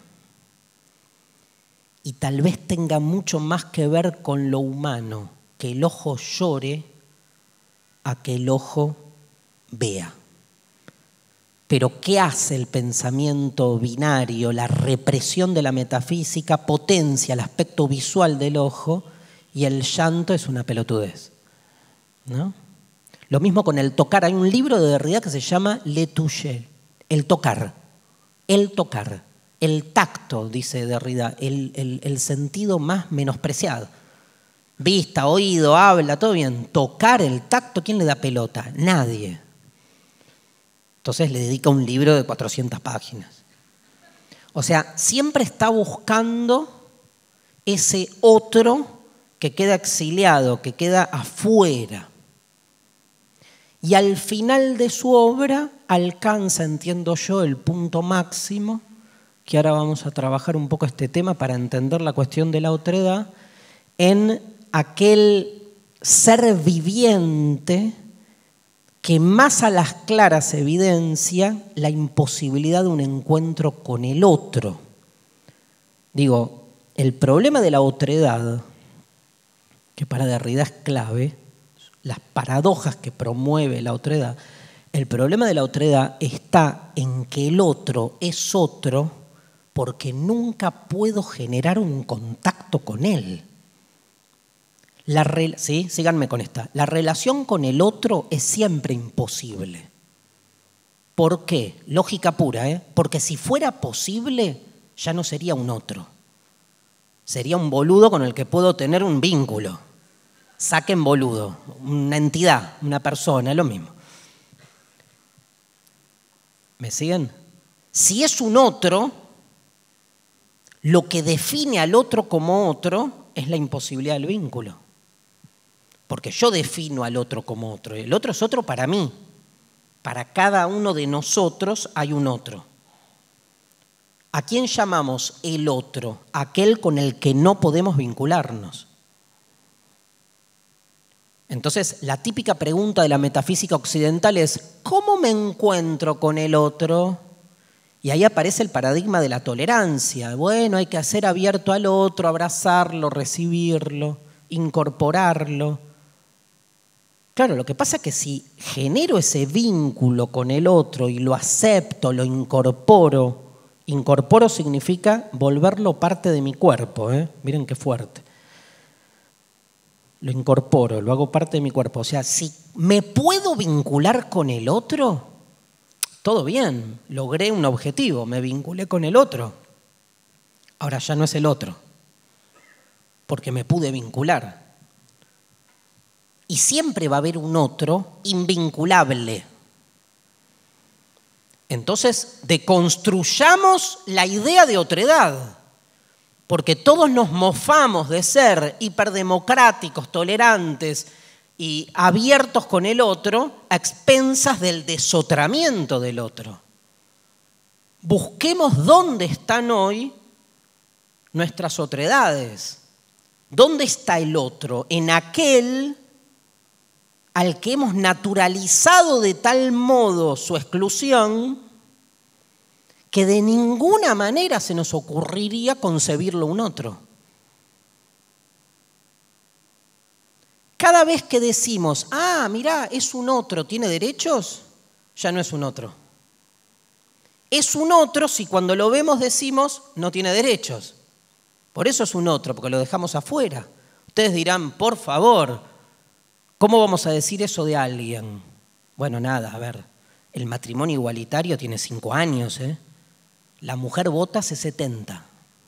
Y tal vez tenga mucho más que ver con lo humano, que el ojo llore a que el ojo vea. Pero ¿qué hace el pensamiento binario? La represión de la metafísica potencia el aspecto visual del ojo y el llanto es una pelotudez, ¿no? Lo mismo con el tocar. Hay un libro de Derrida que se llama Le toucher, el tocar, el tocar, el tacto, dice Derrida, el, el, el sentido más menospreciado. Vista, oído, habla, todo bien. Tocar, el tacto, ¿quién le da pelota? Nadie. Entonces le dedica un libro de cuatrocientas páginas. O sea, siempre está buscando ese otro que queda exiliado, que queda afuera. Y al final de su obra alcanza, entiendo yo, el punto máximo, que ahora vamos a trabajar un poco este tema para entender la cuestión de la otredad, en aquel ser viviente que más a las claras evidencia la imposibilidad de un encuentro con el otro. Digo, el problema de la otredad, que para Derrida es clave, las paradojas que promueve la otredad, el problema de la otredad está en que el otro es otro porque nunca puedo generar un contacto con él. La re, ¿sí? Síganme con esta. La relación con el otro es siempre imposible. ¿Por qué? Lógica pura, ¿eh? Porque si fuera posible, ya no sería un otro. Sería un boludo con el que puedo tener un vínculo. Saquen boludo, una entidad, una persona, es lo mismo. ¿Me siguen? Si es un otro, lo que define al otro como otro es la imposibilidad del vínculo. Porque yo defino al otro como otro. El otro es otro para mí. Para cada uno de nosotros hay un otro. ¿A quién llamamos el otro? Aquel con el que no podemos vincularnos. Entonces, la típica pregunta de la metafísica occidental es, ¿cómo me encuentro con el otro? Y ahí aparece el paradigma de la tolerancia. Bueno, hay que hacer abierto al otro, abrazarlo, recibirlo, incorporarlo. Claro, lo que pasa es que si genero ese vínculo con el otro y lo acepto, lo incorporo, incorporo significa volverlo parte de mi cuerpo, ¿eh? Miren qué fuerte. Lo incorporo, lo hago parte de mi cuerpo. O sea, si me puedo vincular con el otro, todo bien, logré un objetivo, me vinculé con el otro. Ahora ya no es el otro, porque me pude vincular. Y siempre va a haber un otro invinculable. Entonces, deconstruyamos la idea de otredad, porque todos nos mofamos de ser hiperdemocráticos, tolerantes y abiertos con el otro a expensas del desotramiento del otro. Busquemos dónde están hoy nuestras otredades. ¿Dónde está el otro? En aquel al que hemos naturalizado de tal modo su exclusión que de ninguna manera se nos ocurriría concebirlo un otro. Cada vez que decimos, ah, mirá, es un otro, ¿tiene derechos? Ya no es un otro. Es un otro si cuando lo vemos decimos, no tiene derechos. Por eso es un otro, porque lo dejamos afuera. Ustedes dirán, por favor, ¿cómo vamos a decir eso de alguien? Bueno, nada, a ver, el matrimonio igualitario tiene cinco años, ¿eh? La mujer vota hace setenta.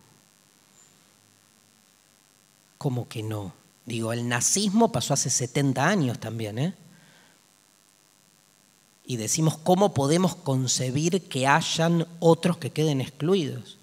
¿Cómo que no? Digo, el nazismo pasó hace setenta años también, ¿eh? Y decimos, ¿cómo podemos concebir que hayan otros que queden excluidos?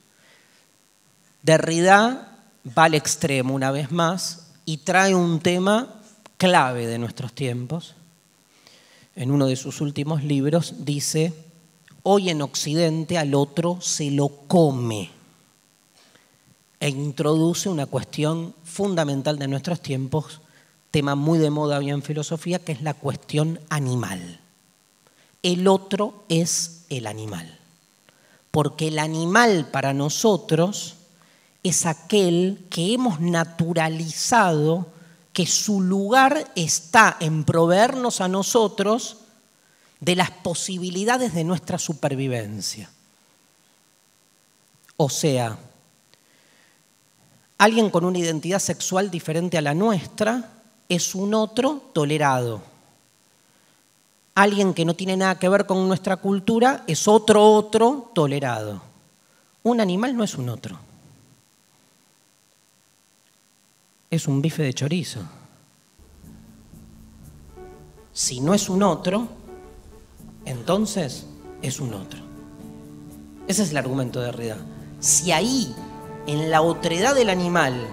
Derrida va al extremo una vez más y trae un tema clave de nuestros tiempos. En uno de sus últimos libros dice, hoy en Occidente al otro se lo come, e introduce una cuestión fundamental de nuestros tiempos, tema muy de moda hoy en filosofía, que es la cuestión animal. El otro es el animal, porque el animal para nosotros es aquel que hemos naturalizado, que su lugar está en proveernos a nosotros de las posibilidades de nuestra supervivencia. O sea, alguien con una identidad sexual diferente a la nuestra es un otro tolerado. Alguien que no tiene nada que ver con nuestra cultura es otro otro tolerado. Un animal no es un otro. Es un bife de chorizo. Si no es un otro, entonces es un otro. Ese es el argumento de Derrida. Si ahí, en la otredad del animal,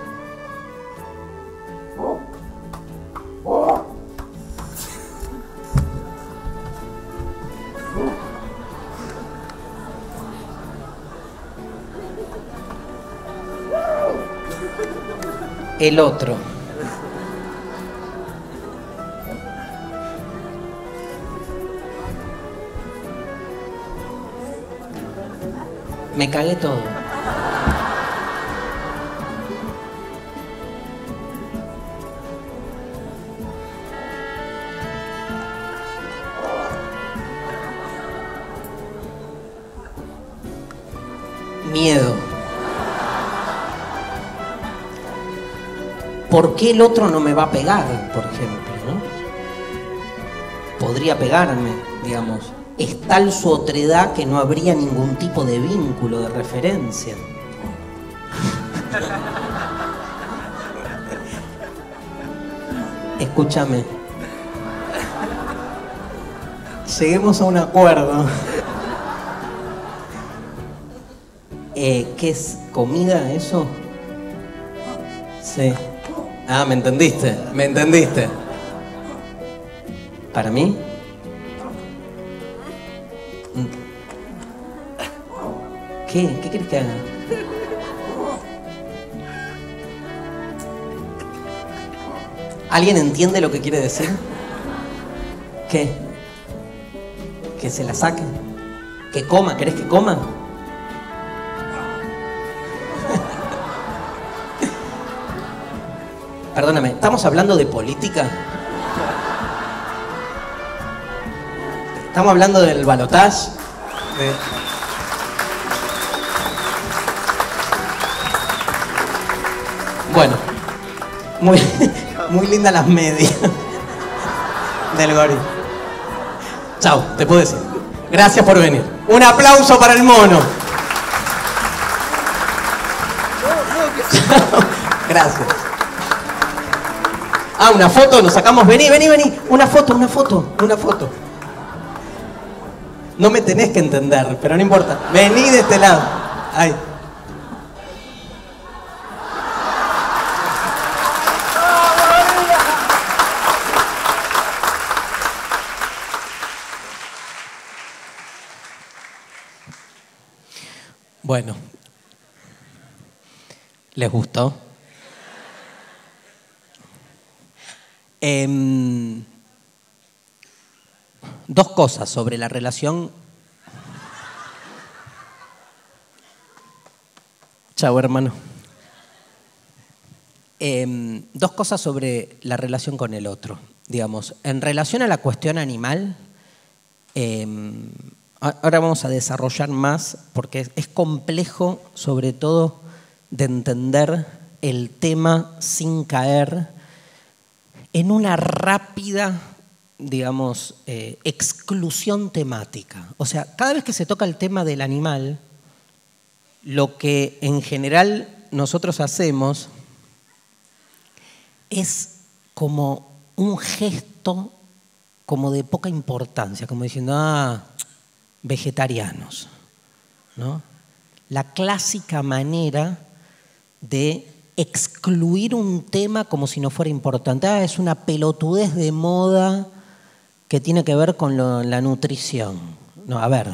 el otro me cagué todo. Miedo. ¿Por qué el otro no me va a pegar, por ejemplo, ¿no? Podría pegarme, digamos. Es tal su otredad que no habría ningún tipo de vínculo, de referencia. Escúchame. Lleguemos a un acuerdo. Eh, ¿Qué es? ¿Comida eso? Sí. Ah, ¿me entendiste? ¿Me entendiste? ¿Para mí? ¿Qué? ¿Qué querés que haga? ¿Alguien entiende lo que quiere decir? ¿Qué? ¿Que se la saque? ¿Que coma? ¿Querés que coma? Perdóname, ¿estamos hablando de política? ¿Estamos hablando del balotaje? De... Bueno, muy, muy lindas las medias del Gori. Chao, te puedo decir. Gracias por venir. Un aplauso para el mono. Gracias. Ah, una foto, nos sacamos. Vení, vení, vení. Una foto, una foto, una foto. No me tenés que entender, pero no importa. Vení de este lado. Ahí. Bueno, ¿les gustó? Eh, dos cosas sobre la relación. Chao, hermano. Eh, dos cosas sobre la relación con el otro. Digamos, en relación a la cuestión animal, eh, ahora vamos a desarrollar más porque es complejo, sobre todo, de entender el tema sin caer en una rápida, digamos, eh, exclusión temática. O sea, cada vez que se toca el tema del animal, lo que en general nosotros hacemos es como un gesto como de poca importancia, como diciendo, ah, vegetarianos, ¿no? La clásica manera de excluir un tema como si no fuera importante. Ah, es una pelotudez de moda que tiene que ver con lo, la nutrición. No, a ver,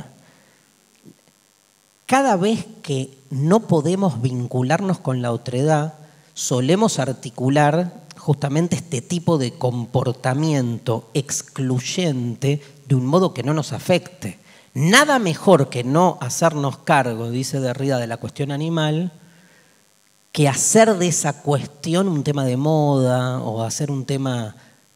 cada vez que no podemos vincularnos con la otredad, solemos articular justamente este tipo de comportamiento excluyente de un modo que no nos afecte. Nada mejor que no hacernos cargo, dice Derrida, de la cuestión animal, que hacer de esa cuestión un tema de moda o hacer un tema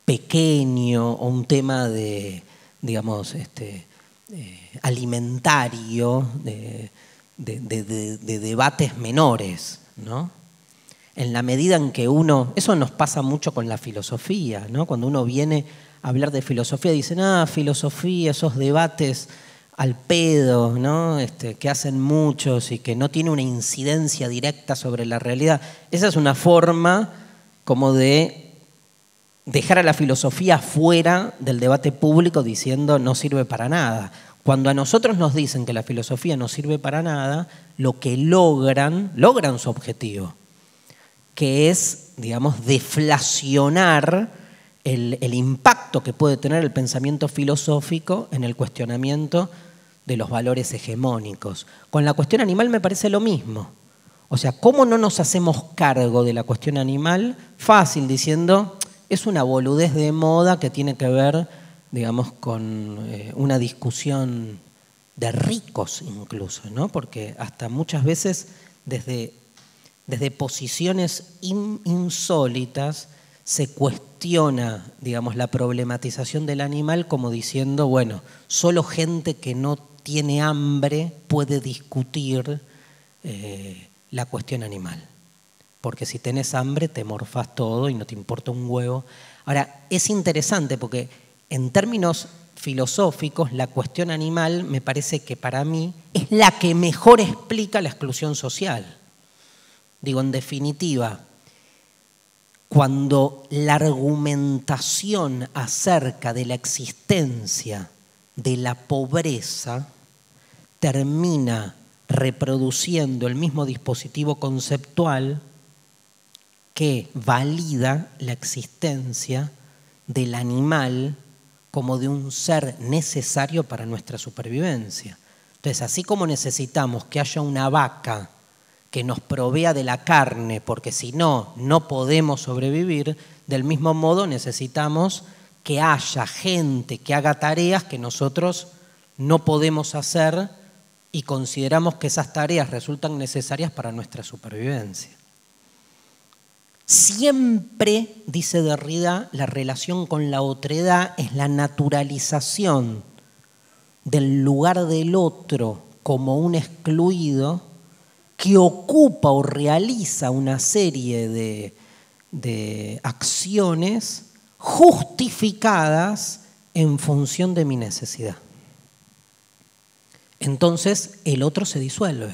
pequeño o un tema de, digamos, este, eh, alimentario, de, de, de, de, de debates menores, ¿no? En la medida en que uno, eso nos pasa mucho con la filosofía, ¿no? Cuando uno viene a hablar de filosofía, dicen, ah, filosofía, esos debates al pedo, ¿no? Este, que hacen muchos y que no tiene una incidencia directa sobre la realidad. Esa es una forma como de dejar a la filosofía fuera del debate público diciendo no sirve para nada. Cuando a nosotros nos dicen que la filosofía no sirve para nada, lo que logran, logran su objetivo, que es, digamos, deflacionar el, el impacto que puede tener el pensamiento filosófico en el cuestionamiento de los valores hegemónicos. Con la cuestión animal me parece lo mismo. O sea, ¿cómo no nos hacemos cargo de la cuestión animal? Fácil, diciendo, es una boludez de moda que tiene que ver, digamos, con eh, una discusión de ricos incluso, ¿no? Porque hasta muchas veces desde, desde posiciones in, insólitas se cuestiona, digamos, la problematización del animal como diciendo, bueno, solo gente que no tiene hambre puede discutir eh, la cuestión animal. Porque si tenés hambre te morfás todo y no te importa un huevo. Ahora, es interesante porque en términos filosóficos la cuestión animal me parece que para mí es la que mejor explica la exclusión social. Digo, en definitiva, cuando la argumentación acerca de la existencia de la pobreza termina reproduciendo el mismo dispositivo conceptual que valida la existencia del animal como de un ser necesario para nuestra supervivencia. Entonces, así como necesitamos que haya una vaca que nos provea de la carne, porque si no, no podemos sobrevivir, Del mismo modo necesitamos que haya gente que haga tareas que nosotros no podemos hacer y consideramos que esas tareas resultan necesarias para nuestra supervivencia. Siempre, dice Derrida, la relación con la otredad es la naturalización del lugar del otro como un excluido que ocupa o realiza una serie de, de acciones justificadas en función de mi necesidad. Entonces el otro se disuelve.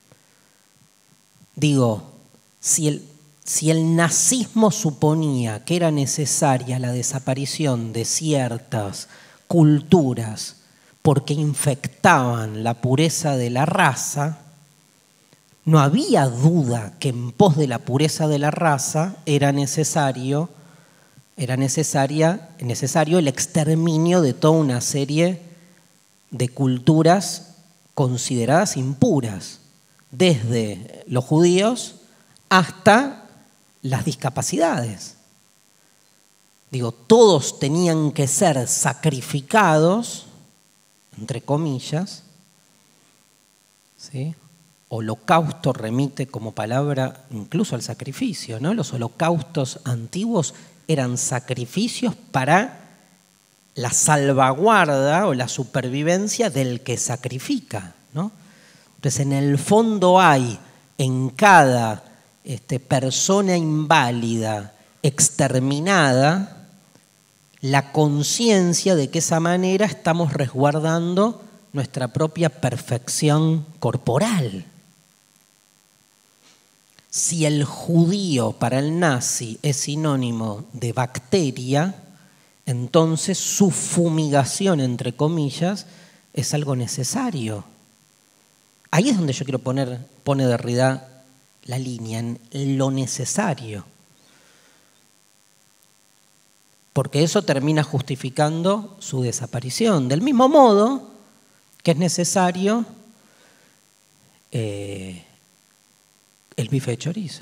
Digo, si el, si el nazismo suponía que era necesaria la desaparición de ciertas culturas porque infectaban la pureza de la raza, no había duda que en pos de la pureza de la raza era necesario, era necesaria, necesario el exterminio de toda una serie de culturas consideradas impuras, desde los judíos hasta las discapacidades. Digo, todos tenían que ser sacrificados, entre comillas, ¿sí? Holocausto remite como palabra incluso al sacrificio, ¿no? Los holocaustos antiguos eran sacrificios para la salvaguarda o la supervivencia del que sacrifica, ¿no? Entonces, en el fondo hay en cada este, persona inválida exterminada la conciencia de que de esa manera estamos resguardando nuestra propia perfección corporal. Si el judío para el nazi es sinónimo de bacteria, entonces su fumigación, entre comillas, es algo necesario. Ahí es donde yo quiero poner, pone Derrida la línea, en lo necesario. Porque eso termina justificando su desaparición. Del mismo modo que es necesario eh, el bife de chorizo.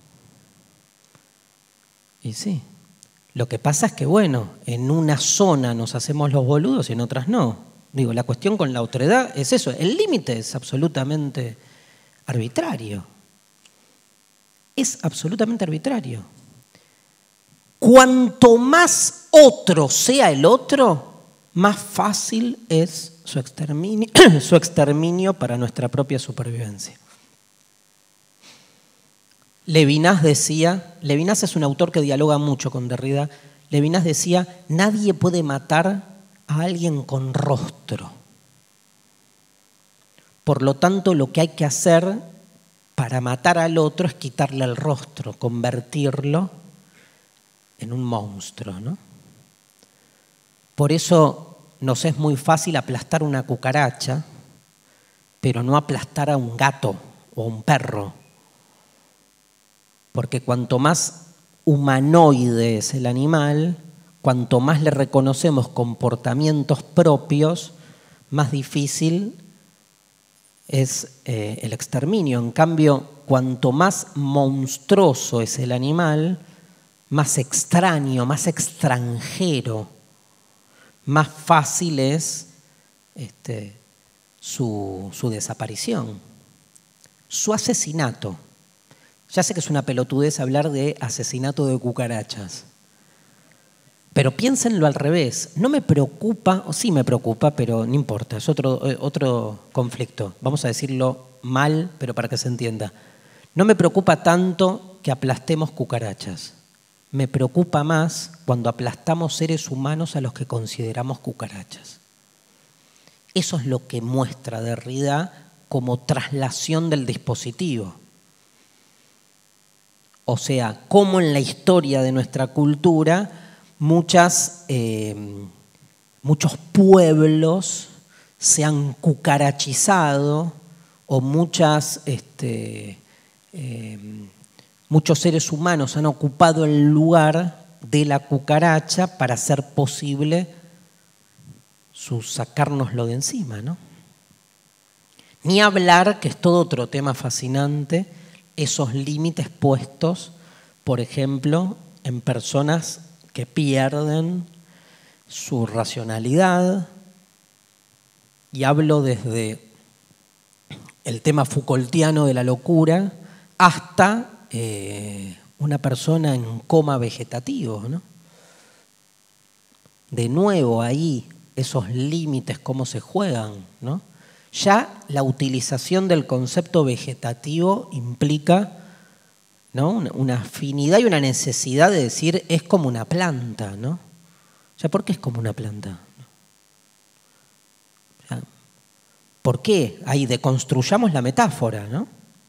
Y sí. Lo que pasa es que, bueno, en una zona nos hacemos los boludos y en otras no. Digo, la cuestión con la otredad es eso. El límite es absolutamente arbitrario. Es absolutamente arbitrario. Cuanto más otro sea el otro, más fácil es su exterminio, su exterminio para nuestra propia supervivencia. Levinas decía, Levinas es un autor que dialoga mucho con Derrida, Levinas decía, nadie puede matar a alguien con rostro. Por lo tanto, lo que hay que hacer para matar al otro es quitarle el rostro, convertirlo en un monstruo, ¿no? Por eso nos es muy fácil aplastar una cucaracha, pero no aplastar a un gato o a un perro. Porque cuanto más humanoide es el animal, cuanto más le reconocemos comportamientos propios, más difícil es eh, el exterminio. En cambio, cuanto más monstruoso es el animal, más extraño, más extranjero, más fácil es este, su, su desaparición, su asesinato. Ya sé que es una pelotudez hablar de asesinato de cucarachas, pero piénsenlo al revés. No me preocupa, o sí me preocupa, pero no importa, es otro, otro conflicto. Vamos a decirlo mal, pero para que se entienda. No me preocupa tanto que aplastemos cucarachas. Me preocupa más cuando aplastamos seres humanos a los que consideramos cucarachas. Eso es lo que muestra Derrida como traslación del dispositivo. O sea, cómo en la historia de nuestra cultura muchas, eh, muchos pueblos se han cucarachizado o muchas... Este, eh, Muchos seres humanos han ocupado el lugar de la cucaracha para hacer posible su sacárnoslo de encima, ¿no? Ni hablar, que es todo otro tema fascinante, esos límites puestos, por ejemplo, en personas que pierden su racionalidad, y hablo desde el tema Foucaultiano de la locura hasta eh, una persona en coma vegetativo, ¿no? De nuevo ahí esos límites, cómo se juegan, ¿no? Ya la utilización del concepto vegetativo implica, ¿no?, una, una afinidad y una necesidad de decir es como una planta, ¿no? Ya, ¿por qué es como una planta? Ya, ¿por qué? Ahí deconstruyamos la metáfora, ¿no?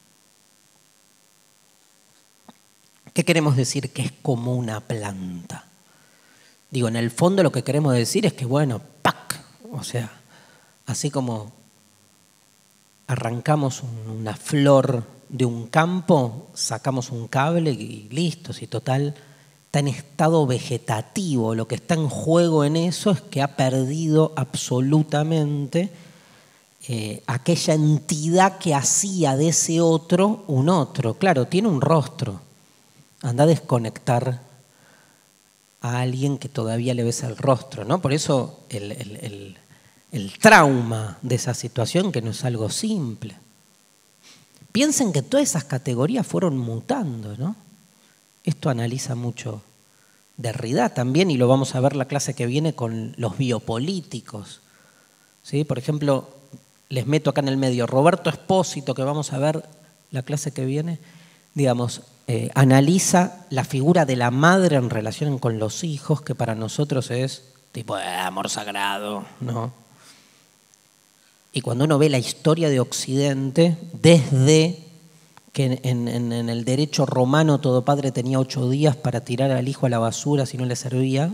¿Qué queremos decir que es como una planta? Digo, en el fondo lo que queremos decir es que, bueno, ¡pac! O sea, así como arrancamos una flor de un campo, sacamos un cable y listo, y total, está en estado vegetativo. Lo que está en juego en eso es que ha perdido absolutamente eh, aquella entidad que hacía de ese otro un otro. Claro, tiene un rostro. Anda a desconectar a alguien que todavía le ves el rostro, ¿no? Por eso el, el, el, el trauma de esa situación, que no es algo simple. Piensen que todas esas categorías fueron mutando, ¿no? Esto analiza mucho Derrida también, y lo vamos a ver la clase que viene con los biopolíticos, ¿sí? Por ejemplo, les meto acá en el medio, Roberto Espósito, que vamos a ver la clase que viene, digamos, eh, analiza la figura de la madre en relación con los hijos, que para nosotros es tipo eh, amor sagrado, ¿no? Y cuando uno ve la historia de Occidente, desde que en, en, en el derecho romano todo padre tenía ocho días para tirar al hijo a la basura si no le servía,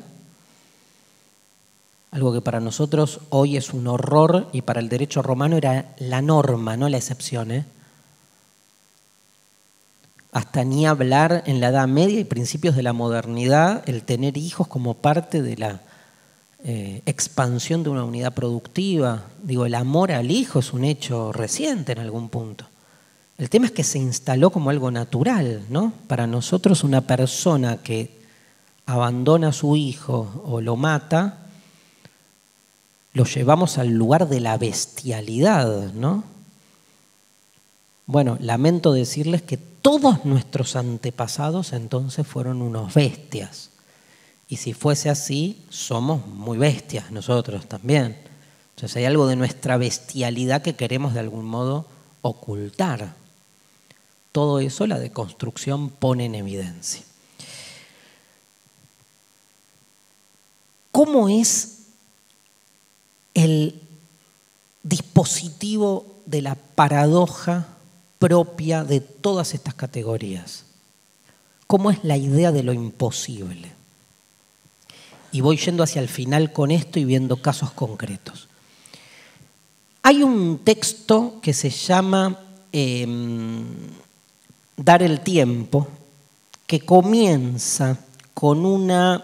algo que para nosotros hoy es un horror y para el derecho romano era la norma, no la excepción, ¿eh? Hasta ni hablar en la Edad Media y principios de la modernidad, el tener hijos como parte de la eh, expansión de una unidad productiva. Digo, el amor al hijo es un hecho reciente en algún punto. El tema es que se instaló como algo natural, ¿no? Para nosotros una persona que abandona a su hijo o lo mata, lo llevamos al lugar de la bestialidad, ¿no? Bueno, lamento decirles que todos nuestros antepasados entonces fueron unos bestias. Y si fuese así, somos muy bestias nosotros también. Entonces hay algo de nuestra bestialidad que queremos de algún modo ocultar. Todo eso la deconstrucción pone en evidencia. ¿Cómo es el dispositivo de la paradoja propia de todas estas categorías? ¿Cómo es la idea de lo imposible? Y voy yendo hacia el final con esto y viendo casos concretos. Hay un texto que se llama eh, Dar el tiempo, que comienza con una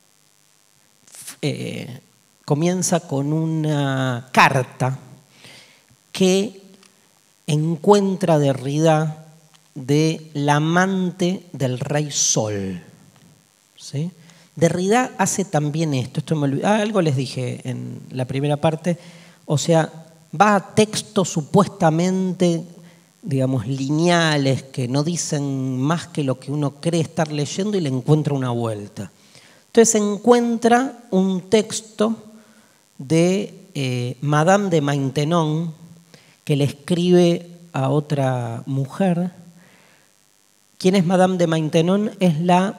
eh, comienza con una carta que encuentra Derrida de la amante del rey Sol, ¿sí? Derrida hace también esto, esto me olvidé, ah, algo les dije en la primera parte, o sea, va a textos supuestamente, digamos, lineales, que no dicen más que lo que uno cree estar leyendo y le encuentra una vuelta. Entonces encuentra un texto de eh, Madame de Maintenon, que le escribe a otra mujer. ¿Quién es Madame de Maintenon? Es la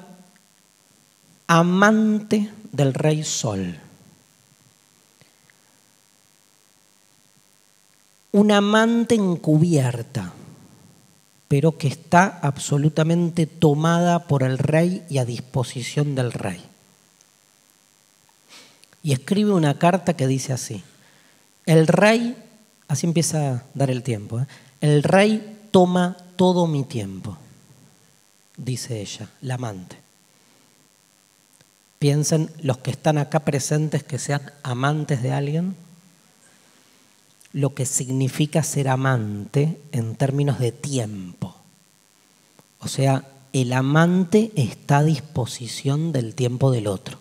amante del rey Sol. Una amante encubierta, pero que está absolutamente tomada por el rey y a disposición del rey. Y escribe una carta que dice así: el rey, así empieza a dar el tiempo, ¿eh? El rey toma todo mi tiempo, dice ella, la amante. Piensen los que están acá presentes que sean amantes de alguien, lo que significa ser amante en términos de tiempo. O sea, el amante está a disposición del tiempo del otro.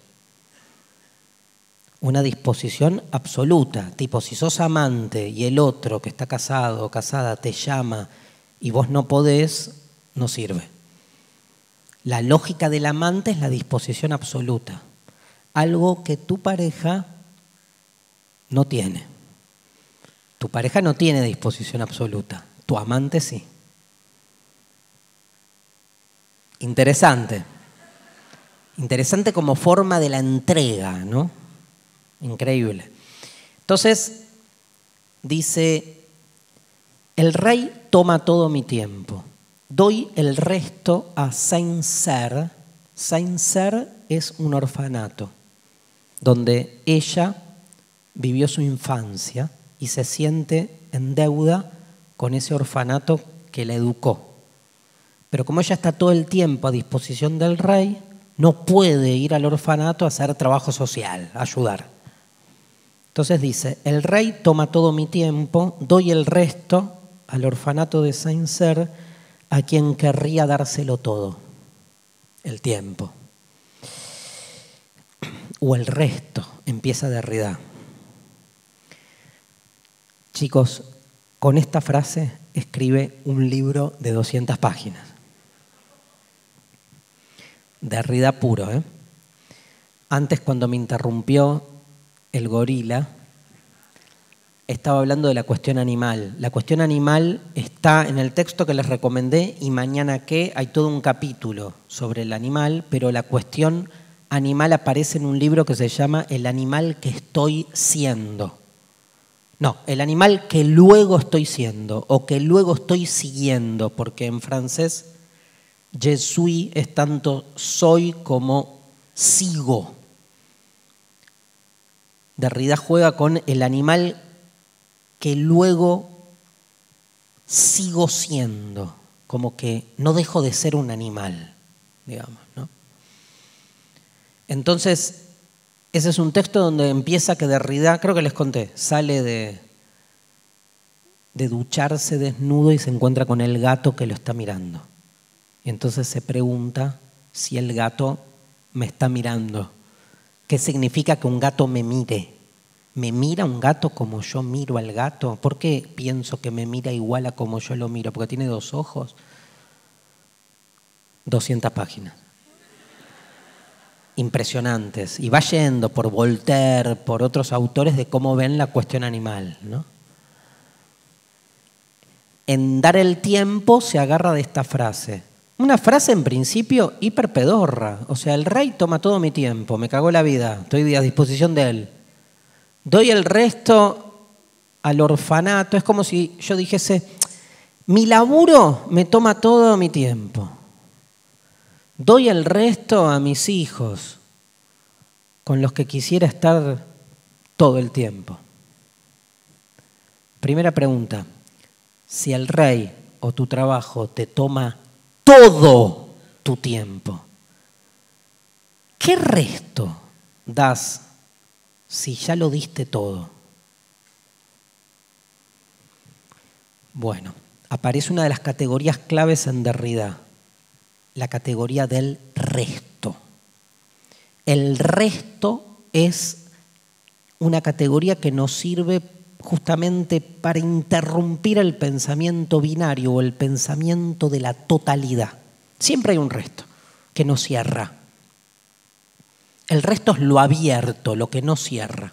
Una disposición absoluta, tipo si sos amante y el otro que está casado o casada te llama y vos no podés, no sirve. La lógica del amante es la disposición absoluta, algo que tu pareja no tiene. Tu pareja no tiene disposición absoluta, tu amante sí. Interesante. Interesante como forma de la entrega, ¿no? Increíble. Entonces, dice, el rey toma todo mi tiempo, doy el resto a Saint-Cyr. Saint-Cyr es un orfanato donde ella vivió su infancia y se siente en deuda con ese orfanato que la educó. Pero como ella está todo el tiempo a disposición del rey, no puede ir al orfanato a hacer trabajo social, a ayudar. Entonces dice, el rey toma todo mi tiempo, doy el resto al orfanato de Saint-Cyr a quien querría dárselo todo, el tiempo. O el resto, empieza Derrida. Chicos, con esta frase escribe un libro de doscientas páginas. Derrida puro, ¿eh? Antes, cuando me interrumpió el gorila, estaba hablando de la cuestión animal. La cuestión animal está en el texto que les recomendé y mañana que hay todo un capítulo sobre el animal, pero la cuestión animal aparece en un libro que se llama El animal que estoy siendo. No, el animal que luego estoy siendo o que luego estoy siguiendo, porque en francés je suis es tanto soy como sigo. Derrida juega con el animal que luego sigo siendo, como que no dejo de ser un animal, digamos, ¿no? Entonces, ese es un texto donde empieza que Derrida, creo que les conté, sale de, de ducharse desnudo y se encuentra con el gato que lo está mirando. Y entonces se pregunta si el gato me está mirando. ¿Qué significa que un gato me mire? ¿Me mira un gato como yo miro al gato? ¿Por qué pienso que me mira igual a como yo lo miro? ¿Porque tiene dos ojos? doscientas páginas. Impresionantes. Y va yendo por Voltaire, por otros autores de cómo ven la cuestión animal, ¿no? En Dar el tiempo se agarra de esta frase. Una frase en principio hiperpedorra. O sea, el rey toma todo mi tiempo, me cagó la vida, estoy a disposición de él. Doy el resto al orfanato. Es como si yo dijese, mi laburo me toma todo mi tiempo. Doy el resto a mis hijos, con los que quisiera estar todo el tiempo. Primera pregunta, si el rey o tu trabajo te toma todo tu tiempo, ¿qué resto das si ya lo diste todo? Bueno, aparece una de las categorías claves en Derrida, la categoría del resto. El resto es una categoría que nos sirve justamente para interrumpir el pensamiento binario o el pensamiento de la totalidad. Siempre hay un resto que no cierra. El resto es lo abierto, lo que no cierra.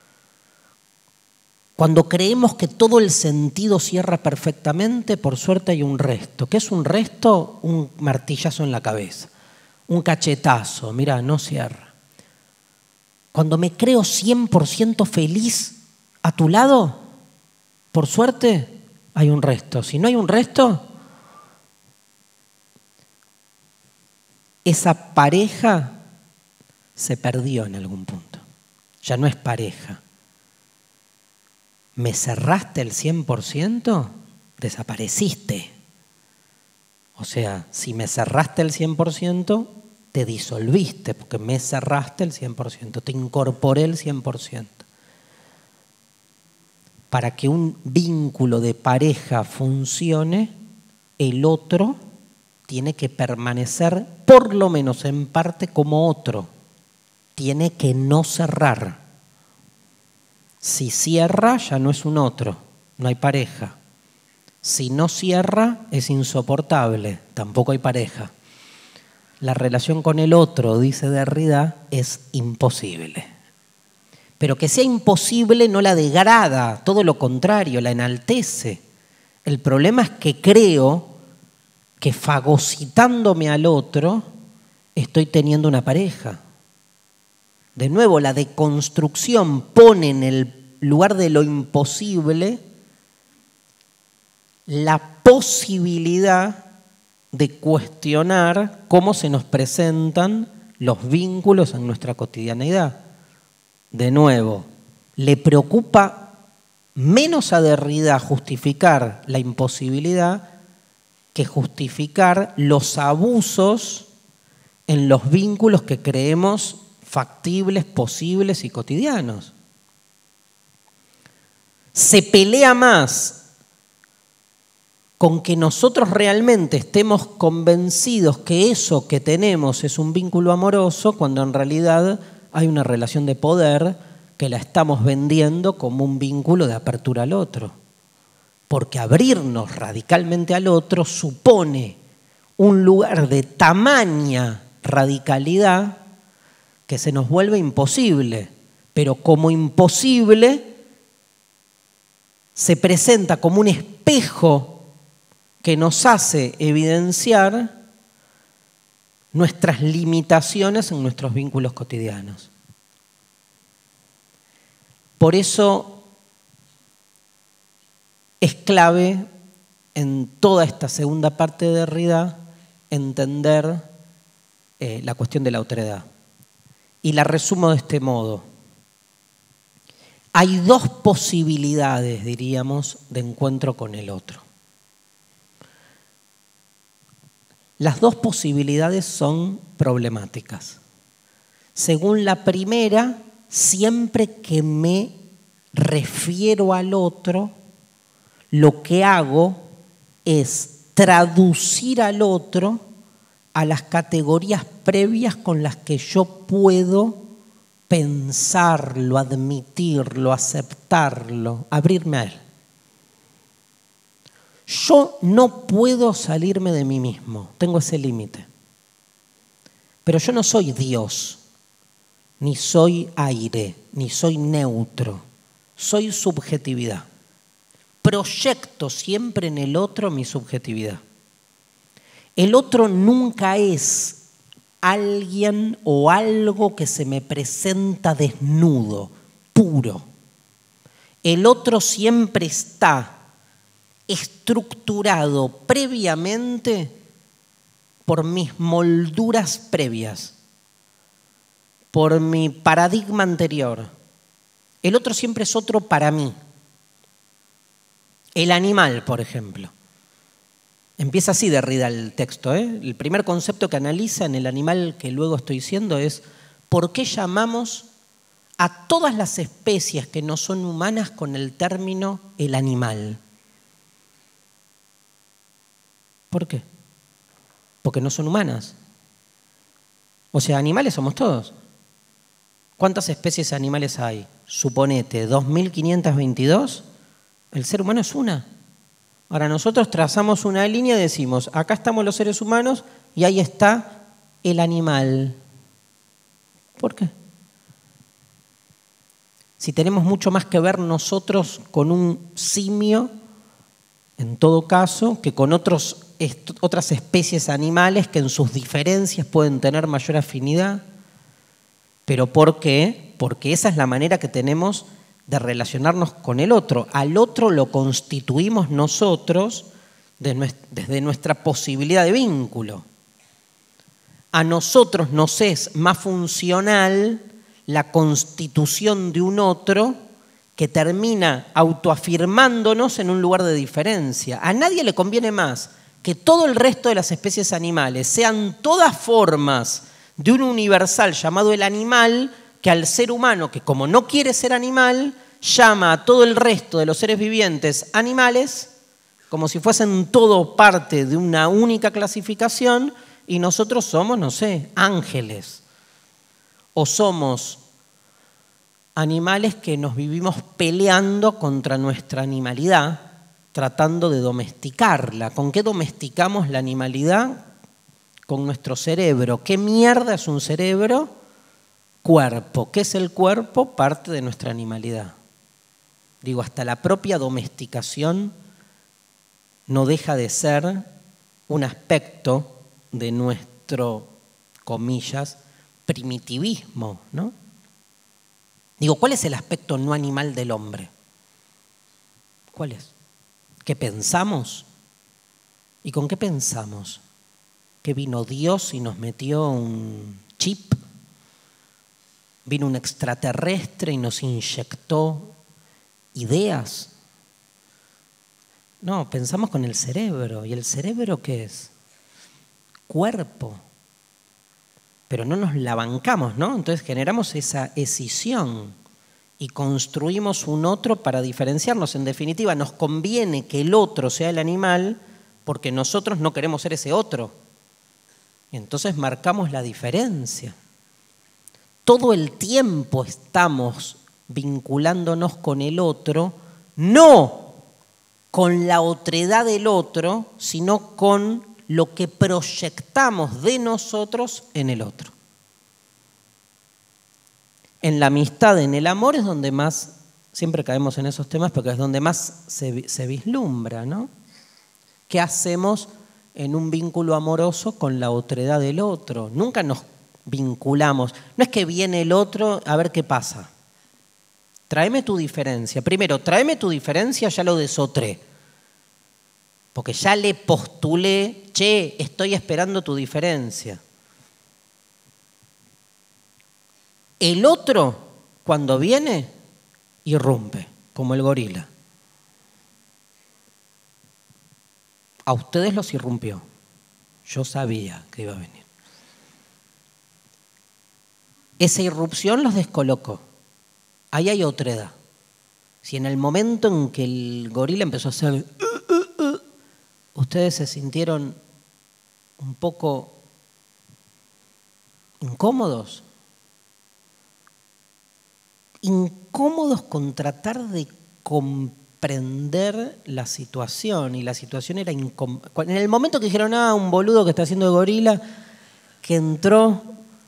Cuando creemos que todo el sentido cierra perfectamente, por suerte hay un resto. ¿Qué es un resto? Un martillazo en la cabeza, un cachetazo, mira, no cierra. Cuando me creo cien por ciento feliz a tu lado, por suerte hay un resto. Si no hay un resto, esa pareja se perdió en algún punto. Ya no es pareja. ¿Me cerraste el cien por ciento? Desapareciste. O sea, si me cerraste el cien por ciento, te disolviste, porque me cerraste el cien por ciento, te incorporé el cien por ciento. Para que un vínculo de pareja funcione, el otro tiene que permanecer, por lo menos en parte, como otro. Tiene que no cerrar. Si cierra, ya no es un otro, no hay pareja. Si no cierra, es insoportable, tampoco hay pareja. La relación con el otro, dice Derrida, es imposible. Pero que sea imposible no la degrada, todo lo contrario, la enaltece. El problema es que creo que fagocitándome al otro, estoy teniendo una pareja. De nuevo, la deconstrucción pone en el lugar de lo imposible la posibilidad de cuestionar cómo se nos presentan los vínculos en nuestra cotidianeidad. De nuevo, le preocupa menos a Derrida justificar la imposibilidad que justificar los abusos en los vínculos que creemos factibles, posibles y cotidianos. Se pelea más con que nosotros realmente estemos convencidos que eso que tenemos es un vínculo amoroso, cuando en realidad hay una relación de poder que la estamos vendiendo como un vínculo de apertura al otro. Porque abrirnos radicalmente al otro supone un lugar de tamaña radicalidad que se nos vuelve imposible, pero como imposible se presenta como un espejo que nos hace evidenciar nuestras limitaciones en nuestros vínculos cotidianos. Por eso es clave en toda esta segunda parte de Derrida entender eh, la cuestión de la otredad. Y la resumo de este modo. Hay dos posibilidades, diríamos, de encuentro con el otro. Las dos posibilidades son problemáticas. Según la primera, siempre que me refiero al otro, lo que hago es traducir al otro a las categorías previas con las que yo puedo pensarlo, admitirlo, aceptarlo, abrirme a él. Yo no puedo salirme de mí mismo, tengo ese límite. Pero yo no soy Dios, ni soy aire, ni soy neutro, soy subjetividad. Proyecto siempre en el otro mi subjetividad. El otro nunca es alguien o algo que se me presenta desnudo, puro. El otro siempre está estructurado previamente por mis molduras previas, por mi paradigma anterior. El otro siempre es otro para mí. El animal, por ejemplo. Empieza así Derrida el texto, ¿eh? El primer concepto que analiza en el animal que luego estoy diciendo es ¿por qué llamamos a todas las especies que no son humanas con el término el animal? ¿Por qué? Porque no son humanas. O sea, animales somos todos. ¿Cuántas especies animales hay? Suponete, dos mil quinientas veintidós. El ser humano es una. Ahora nosotros trazamos una línea y decimos, acá estamos los seres humanos y ahí está el animal. ¿Por qué? Si tenemos mucho más que ver nosotros con un simio, en todo caso, que con otros, est- otras especies animales que en sus diferencias pueden tener mayor afinidad. ¿Pero por qué? Porque esa es la manera que tenemos de relacionarnos con el otro. Al otro lo constituimos nosotros desde nuestra posibilidad de vínculo. A nosotros nos es más funcional la constitución de un otro que termina autoafirmándonos en un lugar de diferencia. A nadie le conviene más que todo el resto de las especies animales sean todas formas de un universal llamado el animal, que al ser humano, que como no quiere ser animal, llama a todo el resto de los seres vivientes animales como si fuesen todo parte de una única clasificación y nosotros somos, no sé, ángeles. O somos animales que nos vivimos peleando contra nuestra animalidad, tratando de domesticarla. ¿Con qué domesticamos la animalidad? Con nuestro cerebro. ¿Qué mierda es un cerebro? Cuerpo. ¿Qué es el cuerpo? Parte de nuestra animalidad. Digo, hasta la propia domesticación no deja de ser un aspecto de nuestro, comillas, primitivismo, ¿no? Digo, ¿cuál es el aspecto no animal del hombre? ¿Cuál es? ¿Qué pensamos? ¿Y con qué pensamos? ¿Que vino Dios y nos metió un chip? ¿Vino un extraterrestre y nos inyectó ideas? No, pensamos con el cerebro. ¿Y el cerebro qué es? Cuerpo. Pero no nos la bancamos, ¿no? Entonces generamos esa escisión y construimos un otro para diferenciarnos. En definitiva, nos conviene que el otro sea el animal porque nosotros no queremos ser ese otro. Y entonces marcamos la diferencia. Todo el tiempo estamos vinculándonos con el otro, no con la otredad del otro, sino con lo que proyectamos de nosotros en el otro. En la amistad, en el amor es donde más, siempre caemos en esos temas porque es donde más se, se vislumbra, ¿no? ¿Qué hacemos en un vínculo amoroso con la otredad del otro? Nunca nos vinculamos. No es que viene el otro a ver qué pasa. Tráeme tu diferencia. Primero, tráeme tu diferencia, ya lo desotré. Porque ya le postulé, che, estoy esperando tu diferencia. El otro, cuando viene, irrumpe, como el gorila. A ustedes los irrumpió. Yo sabía que iba a venir. Esa irrupción los descolocó. Ahí hay otredad. Si en el momento en que el gorila empezó a hacer... Uh, uh, uh, ustedes se sintieron un poco incómodos. Incómodos con tratar de comprender la situación. Y la situación era incómoda. En el momento que dijeron, ah, un boludo que está haciendo de gorila, que entró,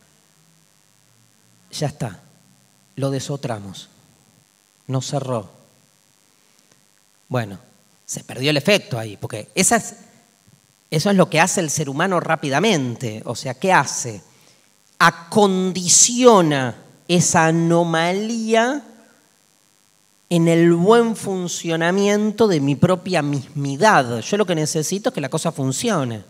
ya está. Lo desotramos. No cerró. Bueno, se perdió el efecto ahí, porque esa es, eso es lo que hace el ser humano rápidamente. O sea, ¿qué hace? Acondiciona esa anomalía en el buen funcionamiento de mi propia mismidad. Yo lo que necesito es que la cosa funcione.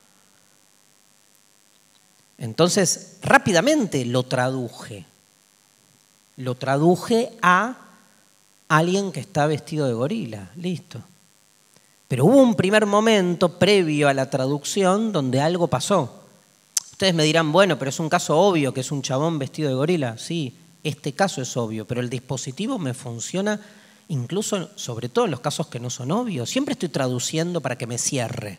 Entonces, rápidamente lo traduje. Lo traduje a alguien que está vestido de gorila. Listo. Pero hubo un primer momento previo a la traducción donde algo pasó. Ustedes me dirán, bueno, pero es un caso obvio que es un chabón vestido de gorila. Sí, este caso es obvio, pero el dispositivo me funciona incluso, sobre todo en los casos que no son obvios. Siempre estoy traduciendo para que me cierre.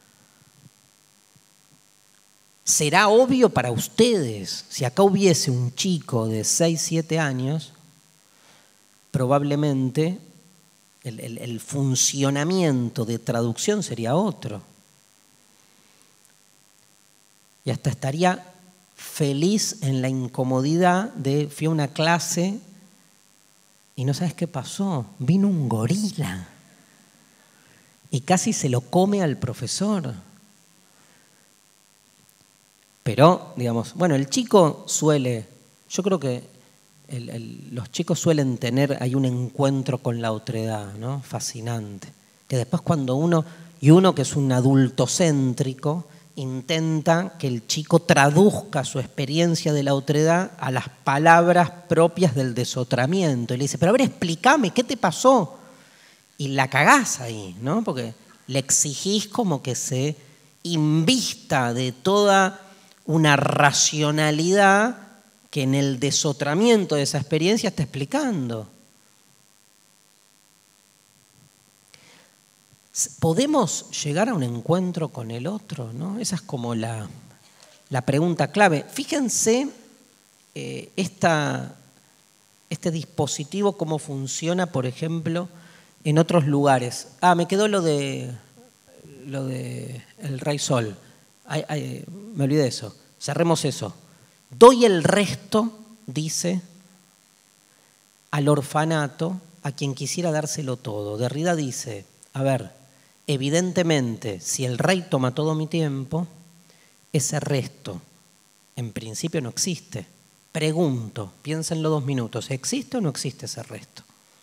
Será obvio para ustedes. Si acá hubiese un chico de seis, siete años, probablemente el, el, el funcionamiento de traducción sería otro. Y hasta estaría feliz en la incomodidad de, fui a una clase y no sabes qué pasó, vino un gorila y casi se lo come al profesor. Pero, digamos, bueno, el chico suele, yo creo que el, el, los chicos suelen tener, hay un encuentro con la otredad, ¿no? Fascinante. Que después cuando uno, y uno que es un adulto céntrico, intenta que el chico traduzca su experiencia de la otredad a las palabras propias del desotramiento. Y le dice, pero a ver, explícame, ¿qué te pasó? Y la cagás ahí, ¿no? Porque le exigís como que se invista de toda una racionalidad que en el desotramiento de esa experiencia está explicando. ¿podemos llegar a un encuentro con el otro? ¿No? Esa es como la, la pregunta clave. Fíjense eh, esta, este dispositivo, cómo funciona, por ejemplo, en otros lugares. Ah, me quedó lo de, lo de el Rey Sol. Ay, ay, me olvidé de eso. Cerremos eso. Doy el resto, dice, al orfanato, a quien quisiera dárselo todo. Derrida dice, a ver, evidentemente, si el rey toma todo mi tiempo, ese resto, en principio no existe. Pregunto, piénsenlo dos minutos, ¿existe o no existe ese resto?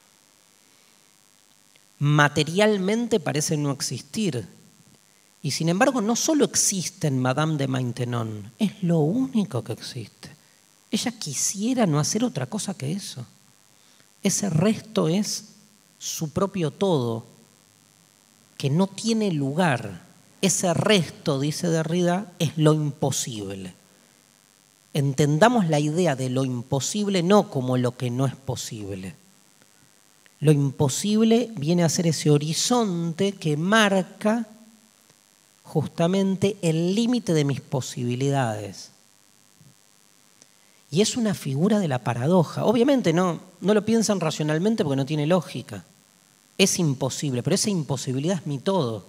Materialmente parece no existir. Y sin embargo, no solo existe en Madame de Maintenon, es lo único que existe. Ella quisiera no hacer otra cosa que eso. Ese resto es su propio todo, que no tiene lugar. Ese resto, dice Derrida, es lo imposible. Entendamos la idea de lo imposible no como lo que no es posible. Lo imposible viene a ser ese horizonte que marca justamente el límite de mis posibilidades. Y es una figura de la paradoja. Obviamente no, no lo piensan racionalmente porque no tiene lógica. Es imposible, pero esa imposibilidad es mi todo.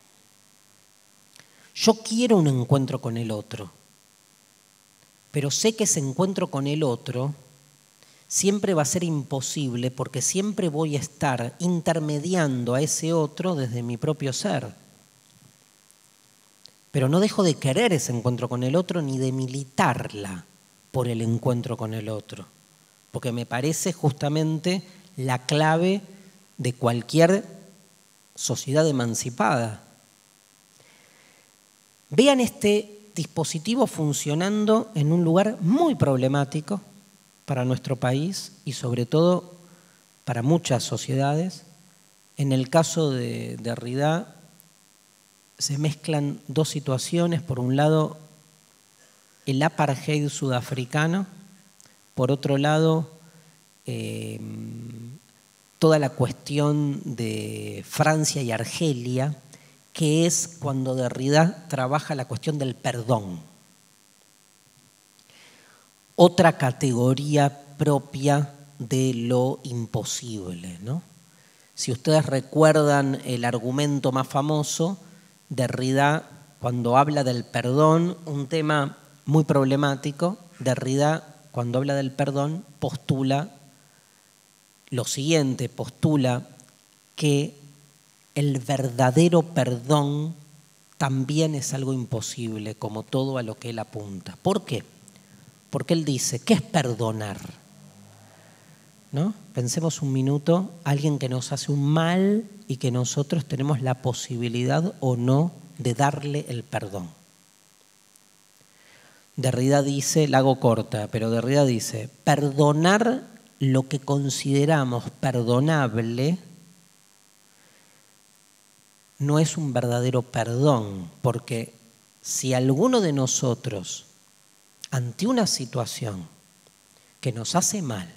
Yo quiero un encuentro con el otro, pero sé que ese encuentro con el otro siempre va a ser imposible porque siempre voy a estar intermediando a ese otro desde mi propio ser. Pero no dejo de querer ese encuentro con el otro ni de militarla por el encuentro con el otro, porque me parece justamente la clave de cualquier sociedad emancipada. Vean este dispositivo funcionando en un lugar muy problemático para nuestro país y sobre todo para muchas sociedades. En el caso de Derrida se mezclan dos situaciones. Por un lado, el apartheid sudafricano, por otro lado, eh, toda la cuestión de Francia y Argelia, que es cuando Derrida trabaja la cuestión del perdón. Otra categoría propia de lo imposible, ¿no? Si ustedes recuerdan el argumento más famoso, Derrida, cuando habla del perdón, un tema muy problemático, Derrida, cuando habla del perdón, postula lo siguiente, postula que el verdadero perdón también es algo imposible, como todo a lo que él apunta. ¿Por qué? Porque él dice, ¿qué es perdonar? ¿No? Pensemos un minuto, alguien que nos hace un mal y que nosotros tenemos la posibilidad o no de darle el perdón. Derrida dice, la hago corta, pero Derrida dice, perdonar lo que consideramos perdonable no es un verdadero perdón, porque si alguno de nosotros, ante una situación que nos hace mal,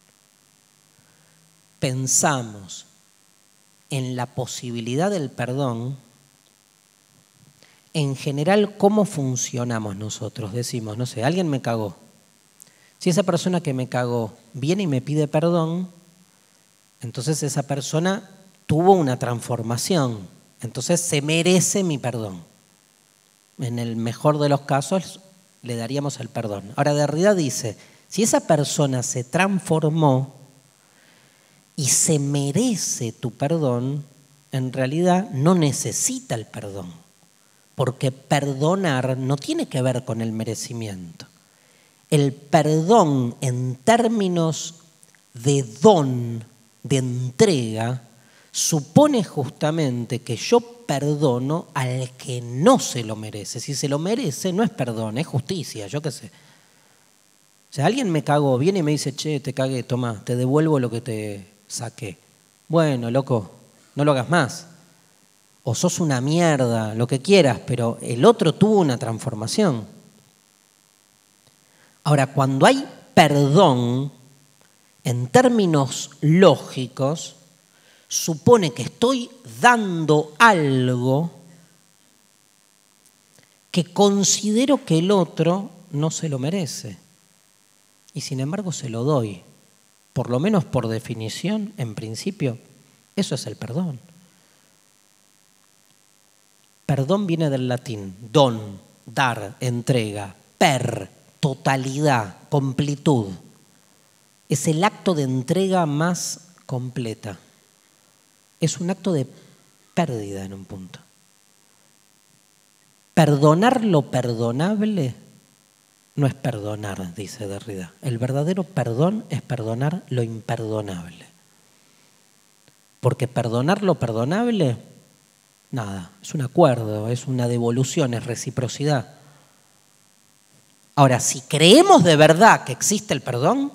pensamos en la posibilidad del perdón, en general, ¿cómo funcionamos nosotros? Decimos, no sé, alguien me cagó. Si esa persona que me cagó viene y me pide perdón, entonces esa persona tuvo una transformación, entonces se merece mi perdón. En el mejor de los casos le daríamos el perdón. Ahora Derrida dice, si esa persona se transformó y se merece tu perdón, en realidad no necesita el perdón. Porque perdonar no tiene que ver con el merecimiento. El perdón en términos de don, de entrega, supone justamente que yo perdono al que no se lo merece. Si se lo merece, no es perdón, es justicia, yo qué sé. O sea, alguien me cagó, viene y me dice, che, te cagué, toma, te devuelvo lo que te saqué. Bueno, loco, no lo hagas más. O sos una mierda, lo que quieras, pero el otro tuvo una transformación. Ahora, cuando hay perdón, en términos lógicos, supone que estoy dando algo que considero que el otro no se lo merece. Y sin embargo se lo doy. Por lo menos por definición, en principio, eso es el perdón. Perdón viene del latín, don, dar, entrega, per, totalidad, completud. Es el acto de entrega más completa. Es un acto de pérdida en un punto. Perdonar lo perdonable no es perdonar, dice Derrida. El verdadero perdón es perdonar lo imperdonable. Porque perdonar lo perdonable, nada, es un acuerdo, es una devolución, es reciprocidad. Ahora, si creemos de verdad que existe el perdón,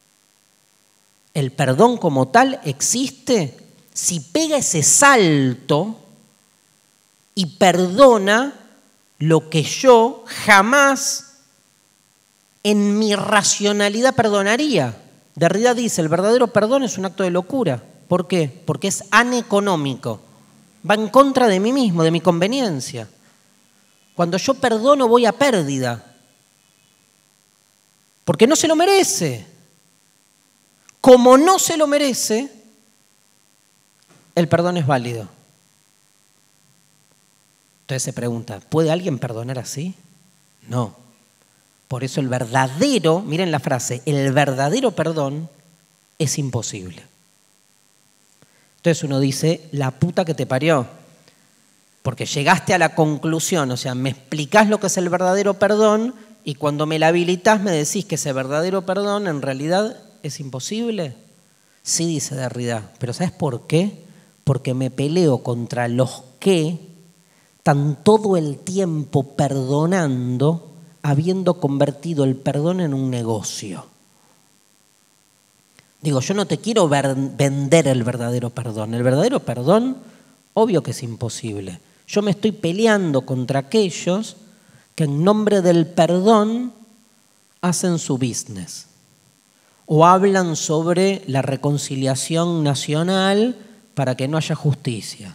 el perdón como tal existe, si pega ese salto y perdona lo que yo jamás en mi racionalidad perdonaría. Derrida dice, el verdadero perdón es un acto de locura. ¿Por qué? Porque es aneconómico. Va en contra de mí mismo, de mi conveniencia. Cuando yo perdono voy a pérdida. Porque no se lo merece. Como no se lo merece, el perdón es válido. Entonces se pregunta, ¿puede alguien perdonar así? No. Por eso el verdadero, miren la frase, el verdadero perdón es imposible. Entonces uno dice, la puta que te parió. Porque llegaste a la conclusión, o sea, me explicás lo que es el verdadero perdón y cuando me la habilitás me decís que ese verdadero perdón en realidad es imposible. Sí, dice Derrida, pero ¿sabes por qué? Porque me peleo contra los que están todo el tiempo perdonando, habiendo convertido el perdón en un negocio. Digo, yo no te quiero ver, vender el verdadero perdón. El verdadero perdón, obvio que es imposible. Yo me estoy peleando contra aquellos que en nombre del perdón hacen su business o hablan sobre la reconciliación nacional para que no haya justicia.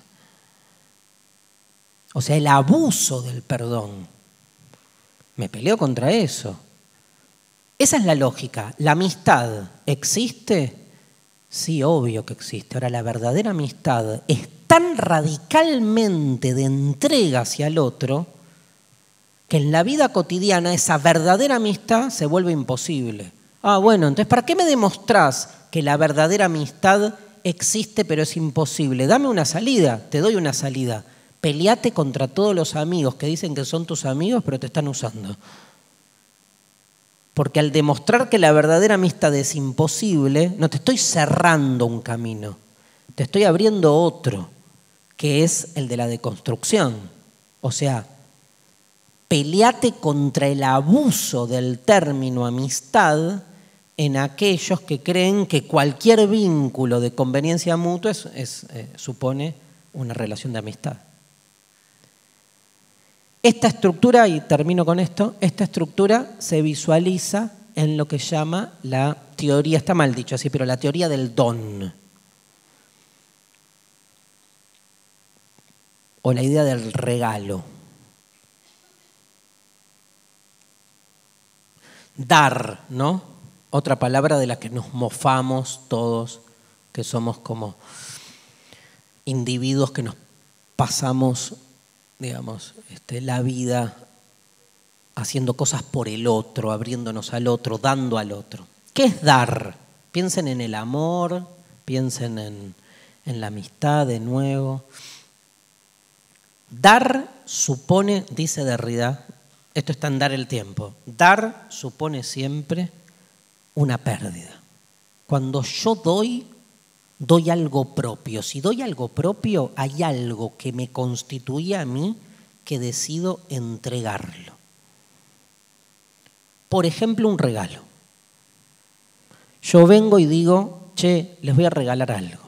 O sea, el abuso del perdón. Me peleo contra eso. Esa es la lógica. ¿La amistad existe? Sí, obvio que existe. Ahora, la verdadera amistad es tan radicalmente de entrega hacia el otro que en la vida cotidiana esa verdadera amistad se vuelve imposible. Ah, bueno, entonces, ¿para qué me demostrás que la verdadera amistad existe pero es imposible? Dame una salida, te doy una salida. Peleate contra todos los amigos que dicen que son tus amigos pero te están usando. Porque al demostrar que la verdadera amistad es imposible, no te estoy cerrando un camino, te estoy abriendo otro, que es el de la deconstrucción. O sea, peleate contra el abuso del término amistad en aquellos que creen que cualquier vínculo de conveniencia mutua es, es, eh, supone una relación de amistad. Esta estructura, y termino con esto, esta estructura se visualiza en lo que llama la teoría, está mal dicho así, pero la teoría del don. O la idea del regalo. Dar, ¿no? Otra palabra de la que nos mofamos todos, que somos como individuos que nos pasamos, digamos, este, la vida haciendo cosas por el otro, abriéndonos al otro, dando al otro. ¿Qué es dar? Piensen en el amor, piensen en, en la amistad de nuevo. Dar supone, dice Derrida, esto está en Dar el tiempo, dar supone siempre una pérdida. Cuando yo doy, doy algo propio. Si doy algo propio, hay algo que me constituye a mí que decido entregarlo. Por ejemplo, un regalo. Yo vengo y digo, che, les voy a regalar algo.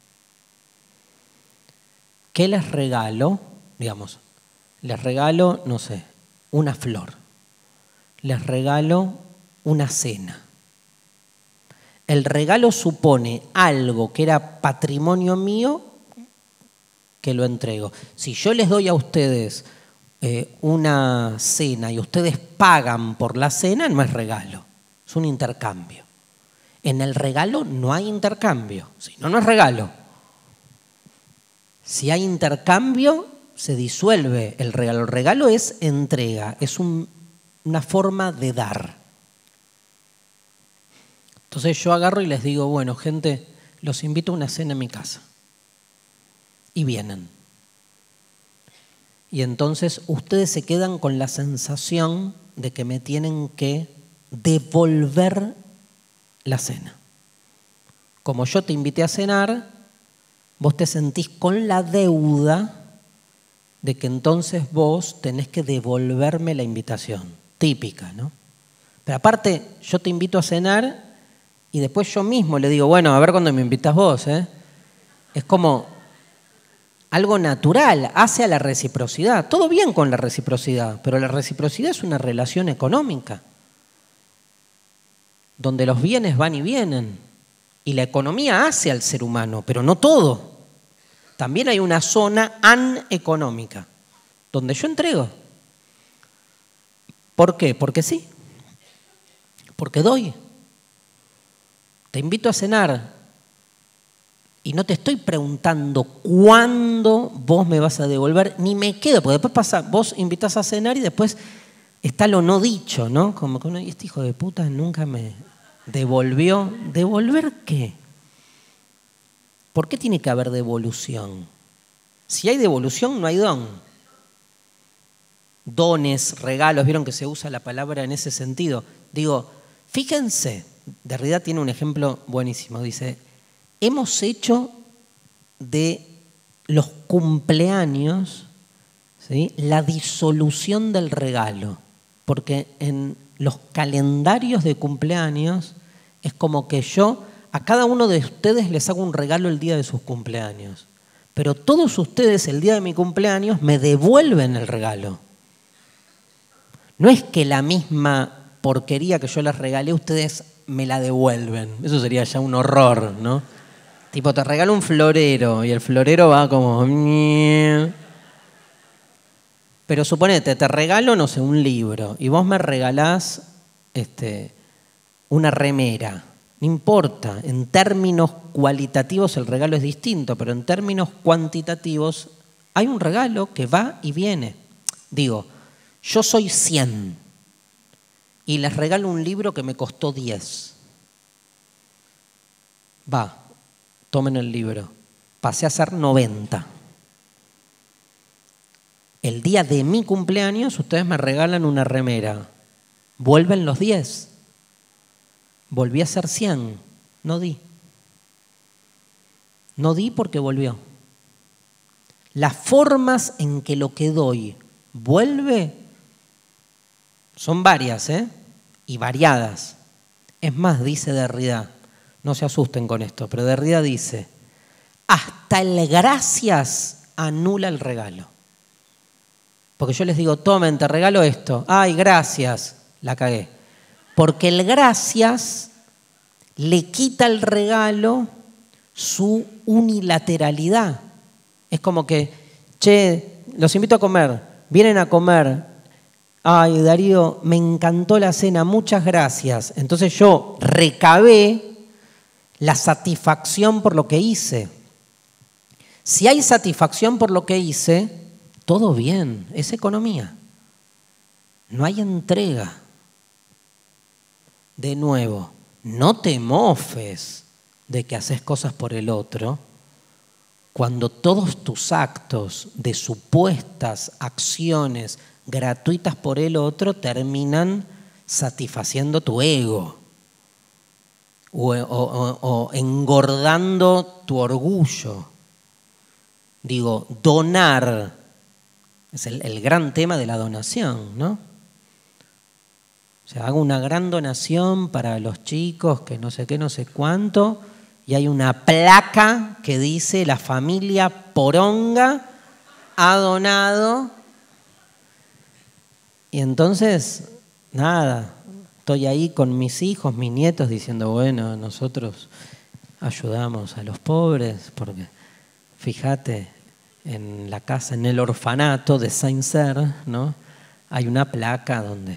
¿Qué les regalo? Digamos, les regalo, no sé, una flor. Les regalo una cena. el regalo supone algo que era patrimonio mío que lo entrego. Si yo les doy a ustedes eh, una cena y ustedes pagan por la cena, no es regalo, es un intercambio. En el regalo no hay intercambio, si no, no es regalo. Si hay intercambio, se disuelve el regalo. El regalo es entrega, es un, una forma de dar. Entonces yo agarro y les digo, bueno, gente, los invito a una cena en mi casa. Y vienen. Y entonces ustedes se quedan con la sensación de que me tienen que devolver la cena. Como yo te invité a cenar, vos te sentís con la deuda de que entonces vos tenés que devolverme la invitación. Típica, ¿no? Pero aparte, yo te invito a cenar y después yo mismo le digo, bueno, a ver cuándo me invitas vos, ¿eh? Es como algo natural, hace a la reciprocidad. Todo bien con la reciprocidad, pero la reciprocidad es una relación económica, donde los bienes van y vienen. Y la economía hace al ser humano, pero no todo. También hay una zona aneconómica, donde yo entrego. ¿Por qué? Porque sí. Porque doy. Te invito a cenar y no te estoy preguntando cuándo vos me vas a devolver, ni me quedo, porque después pasa, vos invitás a cenar y después está lo no dicho, ¿no? Como que uno, este hijo de puta nunca me devolvió. ¿Devolver qué? ¿Por qué tiene que haber devolución? Si hay devolución, no hay don. Dones, regalos, vieron que se usa la palabra en ese sentido. Digo, fíjense, Derrida tiene un ejemplo buenísimo. Dice, hemos hecho de los cumpleaños, ¿sí?, la disolución del regalo. Porque en los calendarios de cumpleaños es como que yo a cada uno de ustedes les hago un regalo el día de sus cumpleaños. Pero todos ustedes el día de mi cumpleaños me devuelven el regalo. No es que la misma porquería que yo les regalé, ustedes me la devuelven. Eso sería ya un horror, ¿no? Tipo, te regalo un florero y el florero va como... Pero suponete, te regalo, no sé, un libro y vos me regalás este, una remera. No importa, en términos cualitativos el regalo es distinto, pero en términos cuantitativos hay un regalo que va y viene. Digo, yo soy cien y les regalo un libro que me costó diez. Va, tomen el libro. Pasé a ser noventa. El día de mi cumpleaños ustedes me regalan una remera. Vuelven los diez. Volví a ser cien. No di. No di porque volvió. Las formas en que lo que doy vuelve son varias, ¿eh? Y variadas. Es más, dice Derrida, no se asusten con esto, pero Derrida dice, hasta el gracias anula el regalo. Porque yo les digo, tomen, te regalo esto. Ay, gracias. La cagué. Porque el gracias le quita al regalo su unilateralidad. Es como que, che, los invito a comer. Vienen a comer. Ay, Darío, me encantó la cena, muchas gracias. Entonces yo recabé la satisfacción por lo que hice. Si hay satisfacción por lo que hice, todo bien, es economía. No hay entrega. De nuevo, no te mofes de que haces cosas por el otro cuando todos tus actos de supuestas acciones gratuitas por el otro terminan satisfaciendo tu ego o, o, o, o engordando tu orgullo. Digo, donar es el, el gran tema de la donación, ¿no? O sea, hago una gran donación para los chicos que no sé qué, no sé cuánto, y hay una placa que dice la familia Poronga ha donado. Y entonces, nada, Estoy ahí con mis hijos, mis nietos, diciendo, bueno, nosotros ayudamos a los pobres, porque fíjate, en la casa, en el orfanato de Saint-Cyr, ¿no? Hay una placa donde...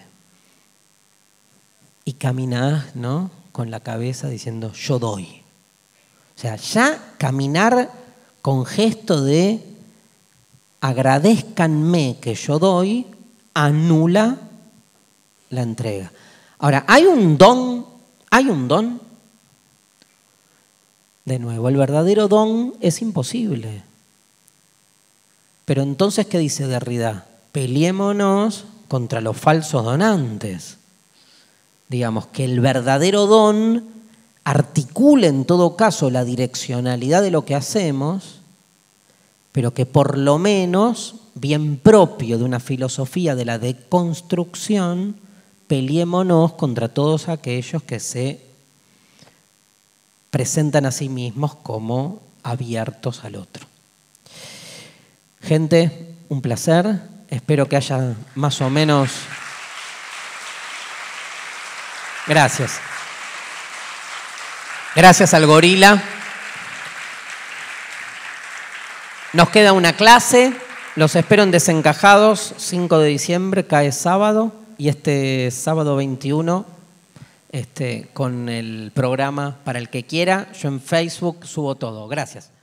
Y caminás, ¿no? Con la cabeza diciendo, yo doy. O sea, ya caminar con gesto de agradézcanme que yo doy, anula la entrega. Ahora, ¿hay un don? ¿Hay un don? De nuevo, el verdadero don es imposible. Pero entonces, ¿qué dice Derrida? Peleémonos contra los falsos donantes. Digamos, que el verdadero don articule en todo caso la direccionalidad de lo que hacemos, pero que por lo menos, bien propio de una filosofía de la deconstrucción, peleémonos contra todos aquellos que se presentan a sí mismos como abiertos al otro. Gente, un placer. Espero que haya más o menos... Gracias. Gracias al gorila. Nos queda una clase. Los espero en Desencajados, cinco de diciembre, cae sábado. Y este sábado veintiuno, este, con el programa para el que quiera. Yo en Facebook subo todo. Gracias.